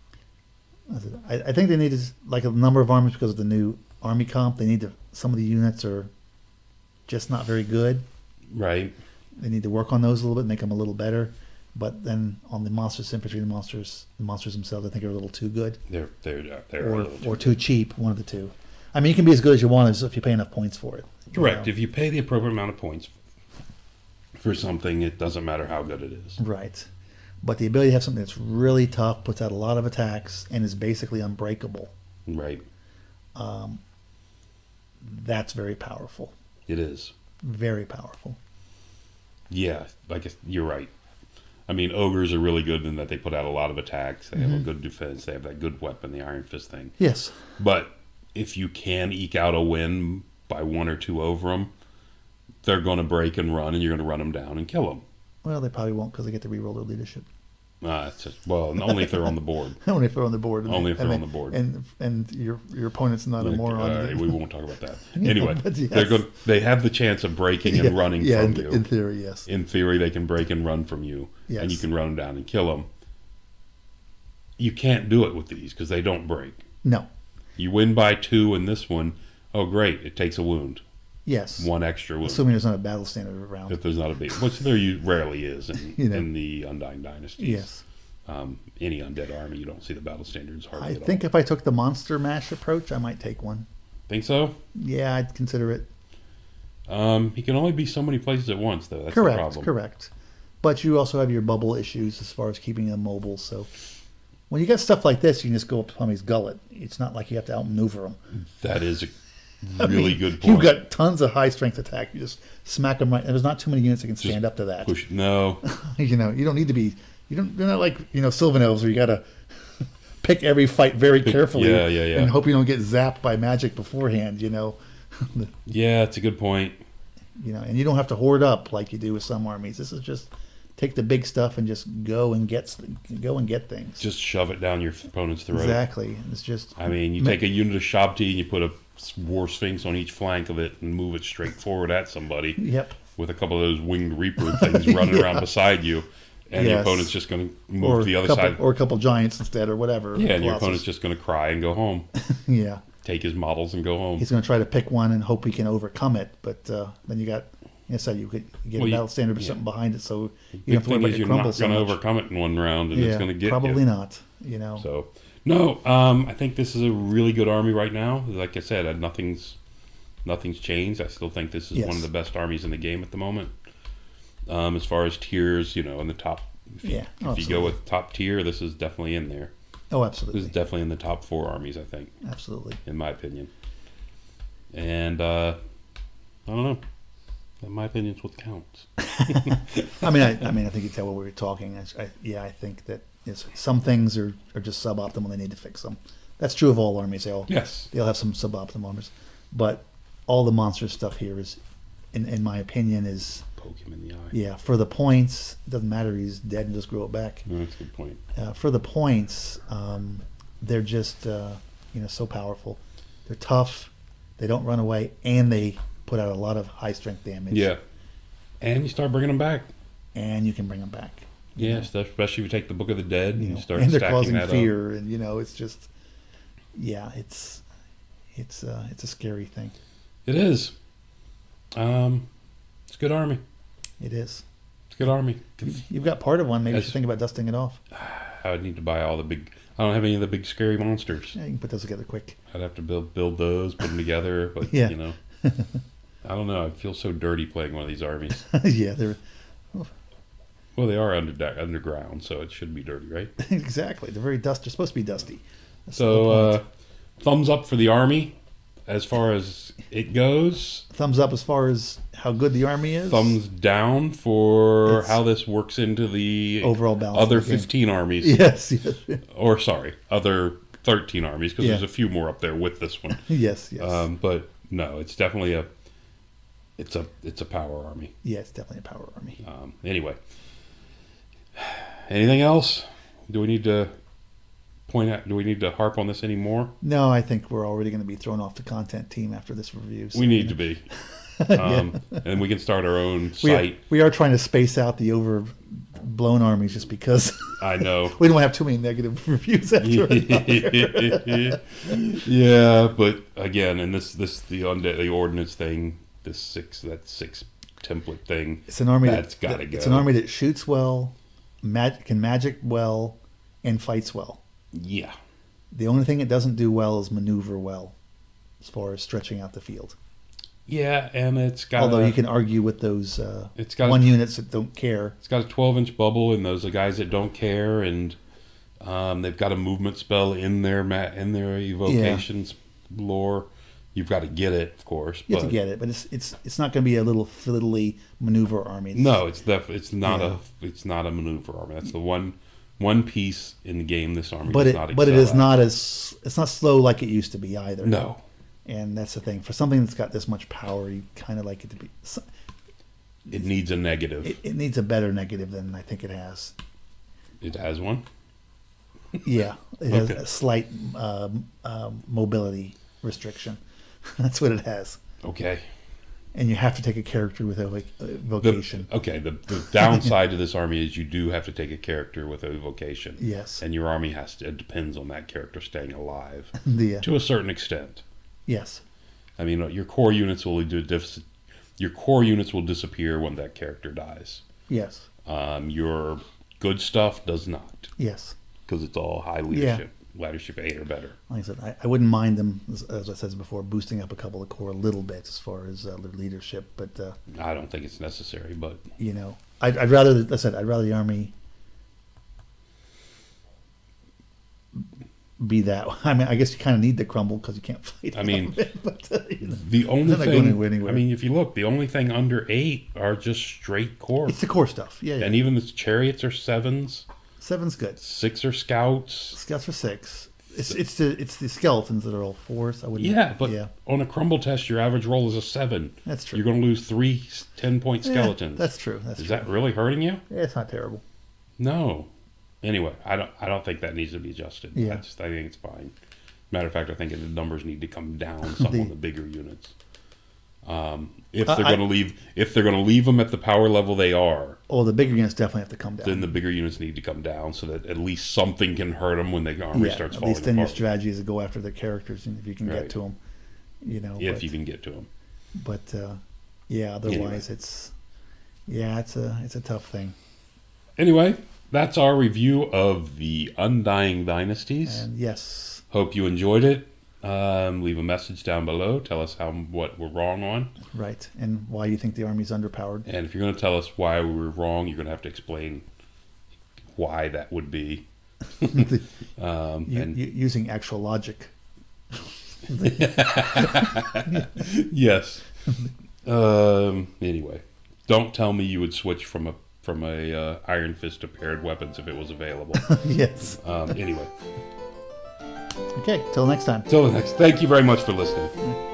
I, I think they need to, like a number of armies because of the new army comp. They need to. Some of the units are just not very good.
Right.
They need to work on those a little bit, make them a little better. But then on the monsters infantry, the monsters, the monsters themselves, I think are a little too good.
They're they're they're
or
a little too
or too cheap. One of the two. I mean, you can be as good as you want as if you pay enough points for it.
Correct.
You
If you pay the appropriate amount of points for something, it doesn't matter how good it is.
know? Right. But the ability to have something that's really tough, puts out a lot of attacks, and is basically unbreakable.
Right.
Um, that's very powerful.
It is.
Very powerful.
Yeah, like you're right. I mean, ogres are really good in that they put out a lot of attacks. They
Mm-hmm.
have a good defense. They have that good weapon, the Iron Fist thing.
Yes.
But if you can eke out a win by one or two over them, they're going to break and run, and you're going to run them down and kill them.
Well, they probably won't because they get to reroll their leadership.
Uh, it's just, well, only if they're on the board.
Only if they're on the board. and
Only
they-
if they're
and
on
they-
the board.
And and your your opponent's not a moron.
All right, we won't talk about that.
Yeah,
Anyway,
but yes.
they're good. They have the chance of breaking and
yeah,
running
yeah,
from
in,
you.
in theory, yes.
In theory, they can break and run from you,
Yes.
and you can run them down and kill them. You can't do it with these because they don't break.
No.
You win by two in this one. Oh, great! It takes a wound,
Yes.
one extra wound.
Assuming there's not a battle standard around.
If there's not a big, which there u- rarely is in,
You know.
in the Undying Dynasties.
Yes.
Um, any undead army, you don't see the battle standards hardly
I
at
think
all.
if I took the monster mash approach, I might take one.
Think so?
Yeah, I'd consider it.
Um, he can only be so many places at once, though. That's the
Correct,
problem.
correct. But you also have your bubble issues as far as keeping them mobile. So when you get stuff like this, you can just go up to somebody's gullet. It's not like you have to outmaneuver them.
That is a
I
really
mean,
good point.
You've got tons of high strength attack. You just smack them right. And there's not too many units that can stand up to that.
Push. No.
You know, you don't need to be. You don't. You're not like you know Sylvan Elves where you got to pick every fight very carefully.
yeah, yeah, yeah.
And hope you don't get zapped by magic beforehand. You know.
Yeah, it's a good point.
You know, and you don't have to hoard up like you do with some armies. This is just take the big stuff and just go and get go and get things.
Just shove it down your opponent's throat.
Exactly. It's just.
I mean, you take a unit of Shabti and you put a War Sphinx on each flank of it and move it straight forward at somebody.
Yep.
With a couple of those winged Reaper things running
Yeah.
around beside you. And
Yes.
your opponent's just going to move
Or
to the
a
other
couple,
side.
or a couple giants instead, or whatever.
Yeah, and your
Colossus.
opponent's just going to cry and go home.
Yeah.
Take his models and go home.
He's going to try to pick one and hope he can overcome it, but uh, then you got. Yes, I said you could get
Well,
a
you-
battle standard or
yeah.
something behind it, so you
Big
don't have to worry
thing
about
is
it
you're
crumble
not
so
going to
much.
overcome it in one round, and
Yeah,
it's going to get
probably
you.
not. You know.
So, no, um, I think this is a really good army right now. Like I said, uh, nothing's nothing's changed. I still think this is
Yes.
one of the best armies in the game at the moment. Um, as far as tiers, you know, in the top, if you,
Yeah,
if
oh,
you
absolutely.
go with top tier, this is definitely in there.
Oh,
This
absolutely,
is definitely in the top four armies, I think,
absolutely.
in my opinion. And uh, I don't know. In my opinion, it's what counts.
I mean, I, I mean, I think you tell what we were talking. I, I, yeah, I think that it's, some things are, are just suboptimal. They need to fix them. That's true of all armies. They all
Yes.
they'll have some suboptimal armies, but all the monster stuff here is, in in my opinion, is
Poke him in the eye.
yeah for the points. It doesn't matter. He's dead and just grow it back.
No, that's a good point.
Uh, for the points, um, they're just uh, you know so powerful. They're tough. They don't run away, and they put out a lot of high strength damage.
Yeah. And you start bringing them back.
and you can bring them back.
Yes, especially if you take the Book of the Dead and
You
you
know,
start
and they're
stacking
causing
that up.
fear, and you know it's just yeah, it's it's uh, it's a scary thing.
It is. Um, it's a good army.
It is.
It's a good army.
You've got part of one. Maybe you
As-
should think about dusting it off.
I would need to buy all the big. I don't have any of the big scary monsters.
Yeah, you can put those together quick.
I'd have to build build those, put them together. But
Yeah.
you know, I don't know. I feel so dirty playing one of these armies.
Yeah, they're
Well, they are under underground, so it should be dirty, right?
exactly. They're very dusty. They're supposed to be dusty. That's the
So,
whole
uh,
point.
thumbs up for the army as far as it goes.
Thumbs up as far as how good the army is.
Thumbs down for
It's-
how this works into the
overall balance.
other
of the game.
fifteen armies.
Yes, yes,
Or, sorry, other thirteen armies, because
Yeah.
there's a few more up there with this one.
yes, yes.
Um, but, no, it's definitely a it's a it's a power army.
yeah, it's definitely a power army.
Um, anyway, anything else? Do we need to point out? Do we need to harp on this anymore?
No, I think we're already going to be thrown off the content team after this review. so,
We need
you
to
know.
be, um, and we can start our own
We are,
site.
we are trying to space out the over blown armies just because
I know.
we don't have too many negative reviews after it.
Yeah, but again, and this this the undead the ordnance thing, this six that six template thing.
It's an army
that's
that,
gotta
that,
go.
It's an army that shoots well, mag- can magic well, and fights well.
Yeah.
The only thing it doesn't do well is maneuver well, as far as stretching out the field.
Yeah, and it's got.
Although
a,
you can argue with those uh,
it's got
one
a,
units that don't care.
It's got a twelve inch bubble, and those are guys that don't care, and um, they've got a movement spell in their ma- in their evocations yeah. lore. You've got to get it, of course.
You
but,
have to get it, but it's it's it's not going to be a little fiddly maneuver army. It's,
no, it's def- It's not
yeah.
a it's not a maneuver army. That's the one one piece in the game this army
but
does
it
not.
But it is
at.
not as it's not slow like it used to be either.
No.
And that's the thing. For something that's got this much power, you kind of like it to be.
It needs a negative.
It, it needs a better negative than I think it has.
It has one?
Yeah. It has
Okay.
a slight um, um, mobility restriction. That's what it has.
Okay.
And you have to take a character with a evocation.
The, okay, the, the downside to this army is you do have to take a character with a evocation.
Yes.
And your army has to, it depends on that character staying alive.
the, uh,
to a certain extent.
Yes.
I mean, your core units will do diff- your core units will disappear when that character dies.
Yes.
Um, your good stuff does not.
Yes.
Because it's all high leadership, yeah. leadership eight or better.
Like I said, I, I wouldn't mind them, as, as I said before, boosting up a couple of core a little bit as far as uh, their leadership. But uh,
I don't think it's necessary. But
you know, I'd, I'd rather, as I said, I'd rather the army be that. I mean, I guess you kind of need the crumble because you can't fight.
I mean,
it, but, uh, you know,
the only
thing.
I mean, if you look, the only thing under eight are just straight core.
It's the core stuff. Yeah, yeah.
And even the chariots are sevens.
Seven's good.
Six are scouts.
Scouts are six. It's it's the it's the skeletons that are all fours. I wouldn't.
Yeah, but
yeah.
on a crumble test, your average roll is a seven.
That's true.
You're going to lose three ten-point skeletons.
Yeah, that's true. That's
is
true.
that really hurting you?
Yeah, it's not terrible.
No. Anyway, I don't. I don't think that needs to be adjusted.
Yeah.
I just. I think it's fine. Matter of fact, I think the numbers need to come down some
the,
on the bigger units. Um, if
uh,
they're going to leave, if they're going to leave them at the power level they are,
oh, the bigger units definitely have to come down.
then the bigger units need to come down so that at least something can hurt them when the army
yeah,
starts
at
falling
least then your
apart.
strategy is to go after the characters, and if you can
Right.
get to them, you know.
If
but,
you can get to them.
But uh, yeah, otherwise
Anyway.
it's yeah, it's a it's a tough thing.
Anyway, that's our review of the Undying Dynasties.
And yes,
Hope you enjoyed it. Um, leave a message down below. Tell us how what we're wrong on.
right, and why you think the army's underpowered.
And if you're going to tell us why we were wrong, you're going to have to explain why that would be.
the,
Um,
you,
and
you, using actual logic.
yes. Um, anyway, don't tell me you would switch from a from a uh, Iron Fist to paired weapons if it was available.
Yes.
Um, anyway,
Okay, till next time.
till the next. Thank you very much for listening.